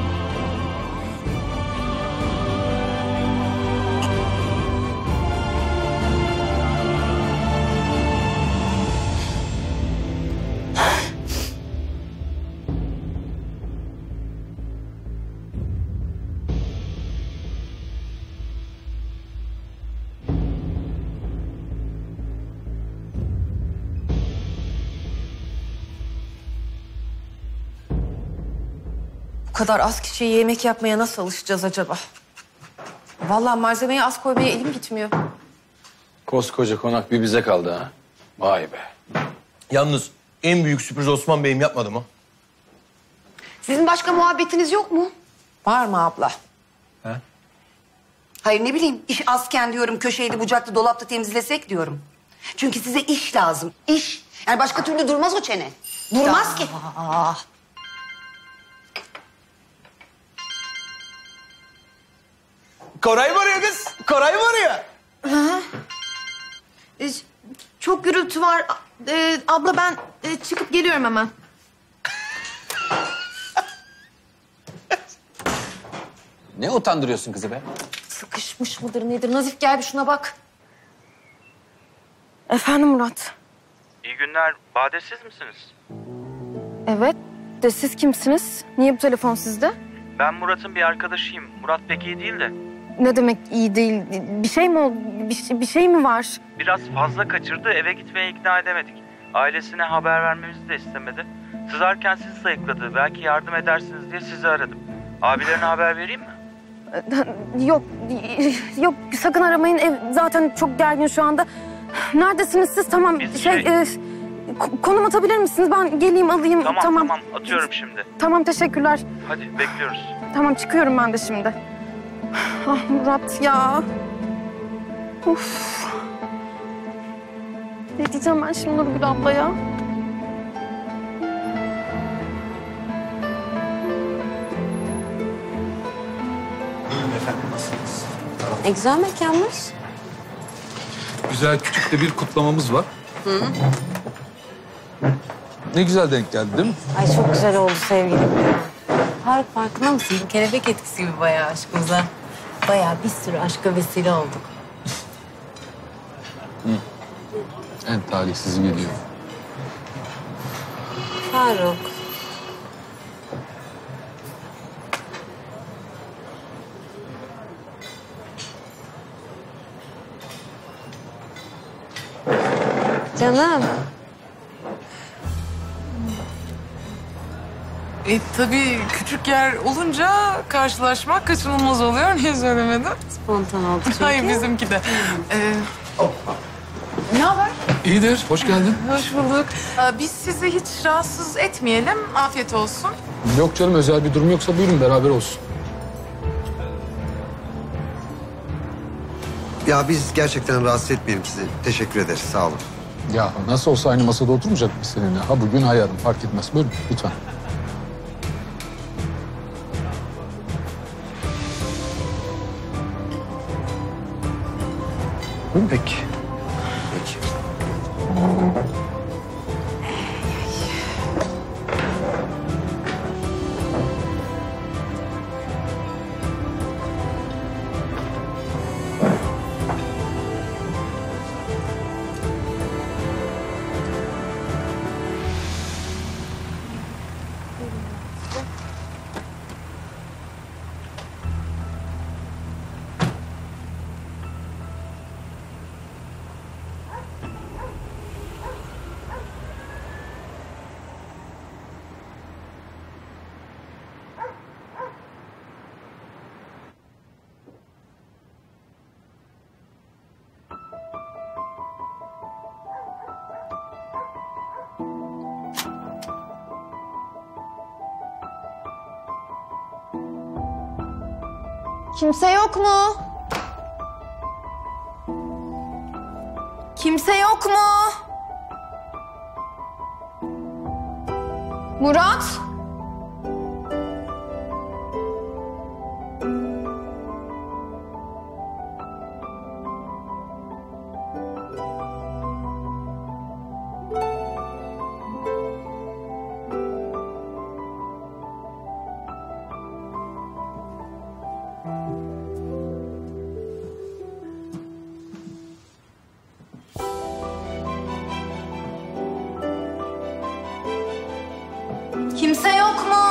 Bu kadar az kişiye yemek yapmaya nasıl alışacağız acaba? Vallahi malzemeyi az koymaya elim gitmiyor. Koskoca konak bir bize kaldı ha. Vay be. Yalnız en büyük sürpriz Osman Bey'im yapmadı mı? Sizin başka muhabbetiniz yok mu? Var mı abla? Hayır ne bileyim iş azken diyorum köşeydi bucaklı dolapta temizlesek diyorum. Çünkü size iş lazım. İş. Yani başka türlü durmaz o çene. Durmaz ki. Koray mı arıyor kız? Koray mı arıyor? Çok gürültü var. Abla ben çıkıp geliyorum hemen. Ne utandırıyorsun kızı be? Sıkışmış mıdır nedir? Nazif gel bir şuna bak. Efendim Murat. İyi günler. Bade siz misiniz? Evet. De siz kimsiniz? Niye bu telefon sizde? Ben Murat'ın bir arkadaşıyım. Murat pek iyi değil de. Ne demek iyi değil? Bir şey mi oldu? Bir şey mi var? Biraz fazla kaçırdı. Eve gitmeye ikna edemedik. Ailesine haber vermemizi de istemedi. Sızarken sizi sayıkladı. Belki yardım edersiniz diye sizi aradım. Abilerine haber vereyim mi? Yok sakın aramayın. Ev zaten çok gergin şu anda. Neredesiniz siz? Tamam konum atabilir misiniz? Ben geleyim alayım. Tamam atıyorum şimdi. Tamam teşekkürler. Hadi bekliyoruz. Tamam çıkıyorum ben de şimdi. Ah Murat ya. Of. Ne diyeceğim ben şimdi Nurgül ablaya? Efendim nasılsınız? Ne güzel mekanmış. Güzel küçük de bir kutlamamız var. Hı. Ne güzel denk geldi değil mi? Ay çok güzel oldu sevgilim. Faruk farkında mısın? Kelebek etkisi gibi bayağı aşkımıza. Bayağı bir sürü aşka vesile olduk. En talihsizi geliyor. Faruk. Canım. Tabii küçük yer olunca karşılaşmak kaçınılmaz oluyor. Niye söylemedin? Spontan oldu çünkü. Hayır bizimki de. Ne haber? İyidir, hoş geldin. Hoş bulduk. Biz sizi hiç rahatsız etmeyelim. Afiyet olsun. Yok canım, özel bir durum yoksa buyurun beraber olsun. Ya biz gerçekten rahatsız etmeyelim sizi. Teşekkür ederiz, sağ olun. Ya nasıl olsa aynı masada oturmayacak mıyız seninle? Ha bugün ha yarın fark etmez. Buyurun lütfen. Buyurun peki. Peki. Kimse yok mu? Kimse yok mu? Murat? Kimse yok mu?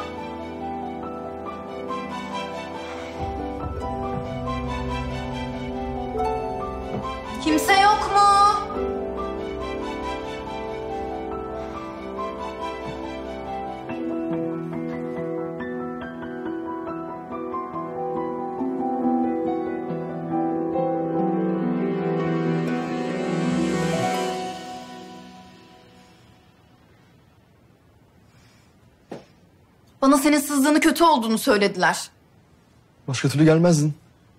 Kimse yok mu? Bana senin sızdığını, kötü olduğunu söylediler. Başka türlü gelmezdin.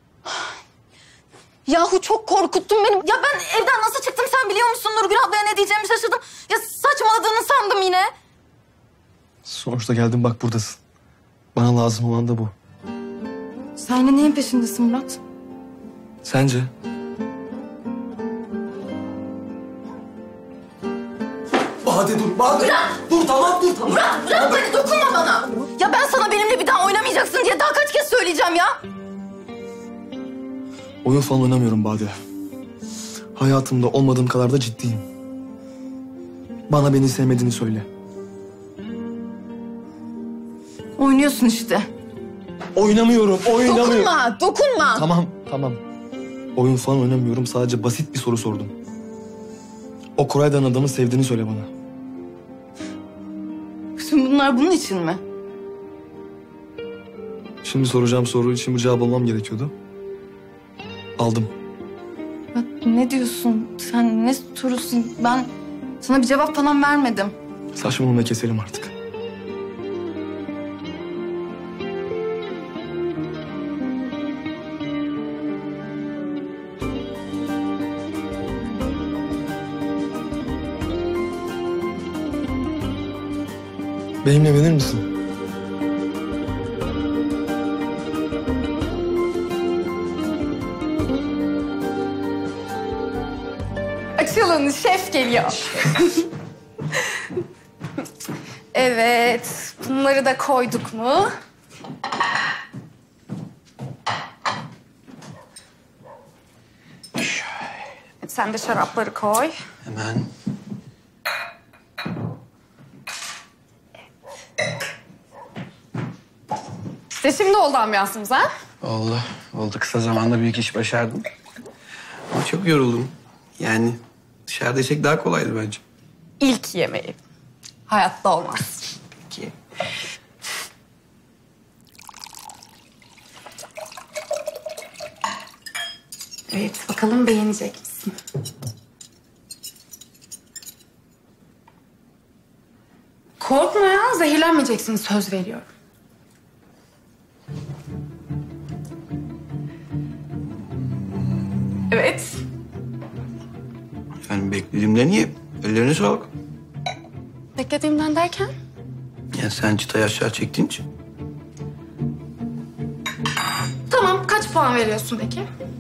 Yahu çok korkuttun beni. Ya ben evden nasıl çıktım sen biliyor musun? Nurgül ablaya ne diyeceğimi şaşırdım. Ya saçmaladığını sandım yine. Sonuçta geldin bak buradasın. Bana lazım olan da bu. Sen yine neyin peşindesin Murat? Sence? Bade dur, Bade. Murat! Dur tamam, dur tamam. Murat bırak beni, dokunma bana. Ya ben sana benimle bir daha oynamayacaksın diye daha kaç kez söyleyeceğim ya. Oyun falan oynamıyorum Bade. Hayatımda olmadığım kadar da ciddiyim. Bana beni sevmediğini söyle. Oynuyorsun işte. Oynamıyorum. Dokunma, dokunma. Tamam. Oyun falan oynamıyorum. Sadece basit bir soru sordum. O Koray denen adamı sevdiğini söyle bana. Bütün bunlar bunun için mi? Şimdi soracağım soru için bir cevap almam gerekiyordu. Aldım. Ya ne diyorsun? Sen ne sorusun? Ben sana bir cevap falan vermedim. Saçmalama, keselim artık. Benimle evlenir misin? Açılın, şef geliyor. Evet, bunları da koyduk mu? Sen de şarapları koy. Hemen. İşte şimdi oldu ambiyansımız ha? Oldu. Kısa zamanda büyük iş başardım. Ama çok yoruldum. Yani dışarıda yesek daha kolaydı bence. İlk yemeği. Hayatta olmaz. Peki. Evet, bakalım beğenecek misin? Korkma ya, zehirlenmeyeceksin, söz veriyorum. Evet. Yani beklediğimden iyi. Ellerine sağlık. Beklediğimden derken? Yani sen çıtayı aşağı çektiğin için. Tamam, kaç puan veriyorsun peki?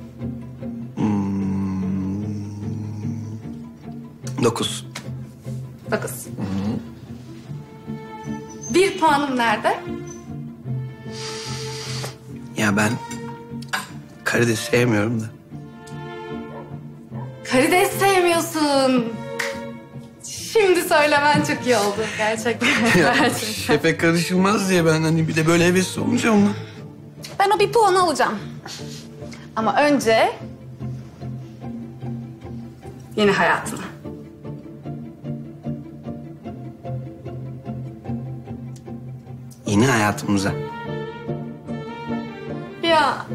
9. 9. Bir puanım nerede? Ya ben karides sevmiyorum da. Karides sevmiyorsun. Şimdi söylemen çok iyi oldu gerçekten. Ya, şefe karışılmaz diye ben hani bir de böyle hevesli olunca onunla. Ben o bir puanı alacağım. Ama önce yeni hayatına. Yeni hayatımıza. Ya.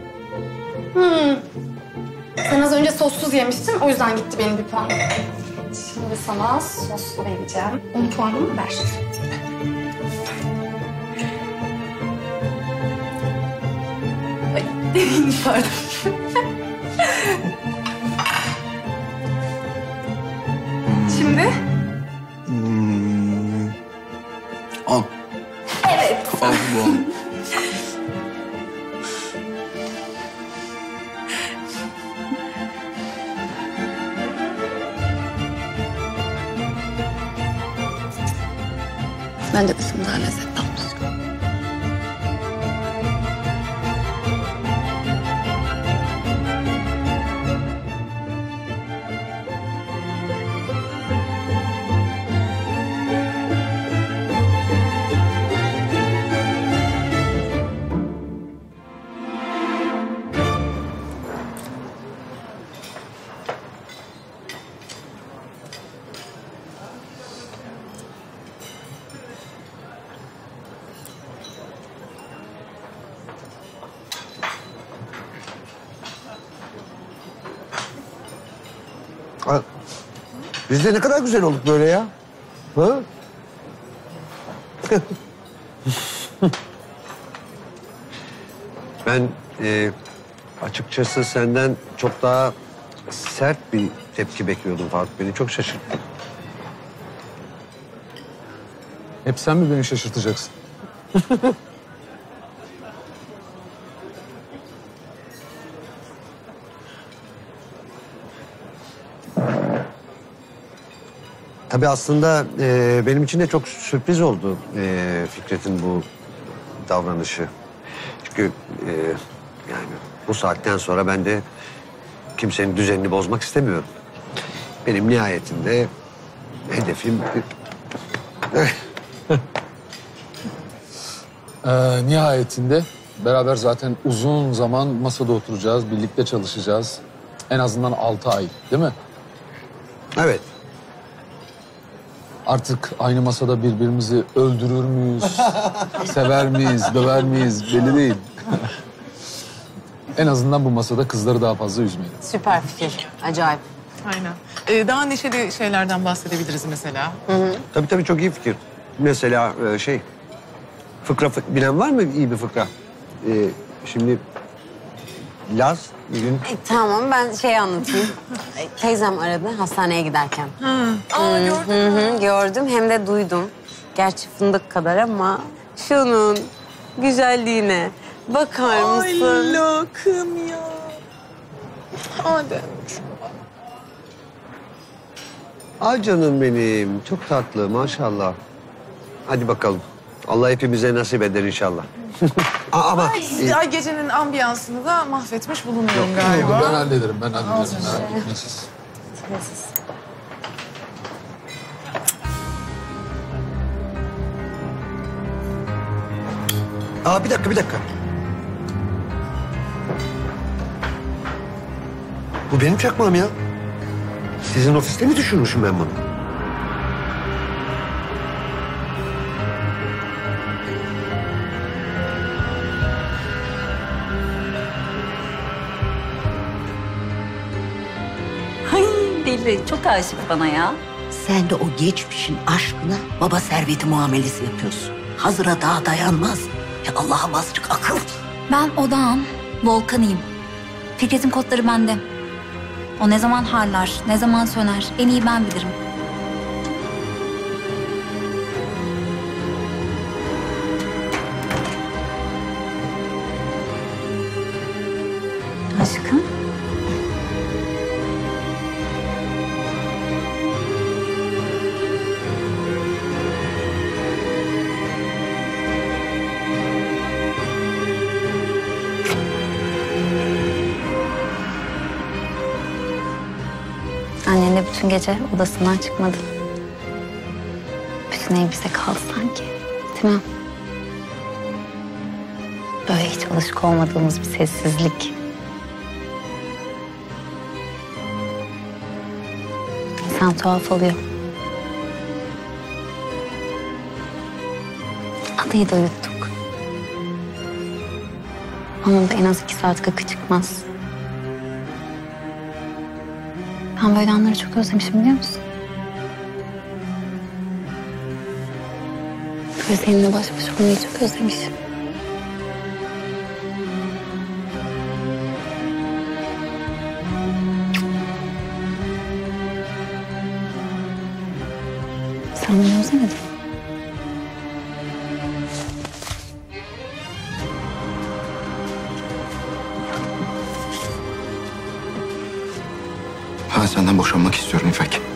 Sen az önce sossuz yemiştin, o yüzden gitti benim bir puan. Şimdi sana soslu vereceğim. 10 puanımı ver. Ay, pardon. Şimdi? 10. Evet. 10 bu 10. Bence kısım daha lezzetli olmuş. Biz de ne kadar güzel olduk böyle ya. Ha? Ben açıkçası senden çok daha sert bir tepki bekliyordum Faruk. Beni çok şaşırttı. Hep sen mi beni şaşırtacaksın? Tabii aslında benim için de çok sürpriz oldu Fikret'in bu davranışı. Çünkü yani bu saatten sonra ben de kimsenin düzenini bozmak istemiyorum. Benim nihayetinde hedefim... Nihayetinde beraber zaten uzun zaman masada oturacağız, birlikte çalışacağız. En azından 6 ay, değil mi? Evet. Artık aynı masada birbirimizi öldürür müyüz, sever miyiz, döver miyiz belli değil. En azından bu masada kızları daha fazla üzmeyelim. Süper fikir. Acayip. Aynen. Daha neşeli şeylerden bahsedebiliriz mesela. Tabii çok iyi fikir. Mesela fıkra bilen var mı iyi bir fıkra? Şimdi Laz bir gün... Tamam ben anlatayım. Teyzem aradı hastaneye giderken. Gördün mü? Gördüm hem de duydum. Gerçi fındık kadar ama şunun güzelliğine bakar mısın? Ay lakım ya. Hadi. Ay canım benim. Çok tatlı maşallah. Hadi bakalım. Allah hepimize nasip eder inşallah. Ama... Ay gecenin ambiyansını da mahvetmiş bulunuyorum galiba. Ben hallederim, merak etmeyin siz. Bir dakika. Bu benim çakmağım ya. Sizin ofiste mi düşürmüşüm ben bunu? Ay deli, çok aşık bana ya. Sen de o geçmişin aşkına baba serveti muamelesi yapıyorsun. Hazıra daha dayanmaz. Ya Allah'a azıcık akıl. Ben odağın, volkanıyım. Fikret'in kodları bende. O ne zaman harlar, ne zaman söner en iyi ben bilirim. Aşkım. Annenle bütün gece odasından çıkmadı. Bütün ev bize kaldı sanki. Değil mi? Böyle hiç alışık olmadığımız bir sessizlik. İnsan tuhaf oluyor. Adayı da uyuttuk. Onun da en az 2 saat gıkı çıkmaz. Ben böyle anları çok özlemişim biliyor musun? Ve seninle baş başa olmayı çok özlemişim. Sen beni özlemedin mi? Ben senden boşanmak istiyorum İpek.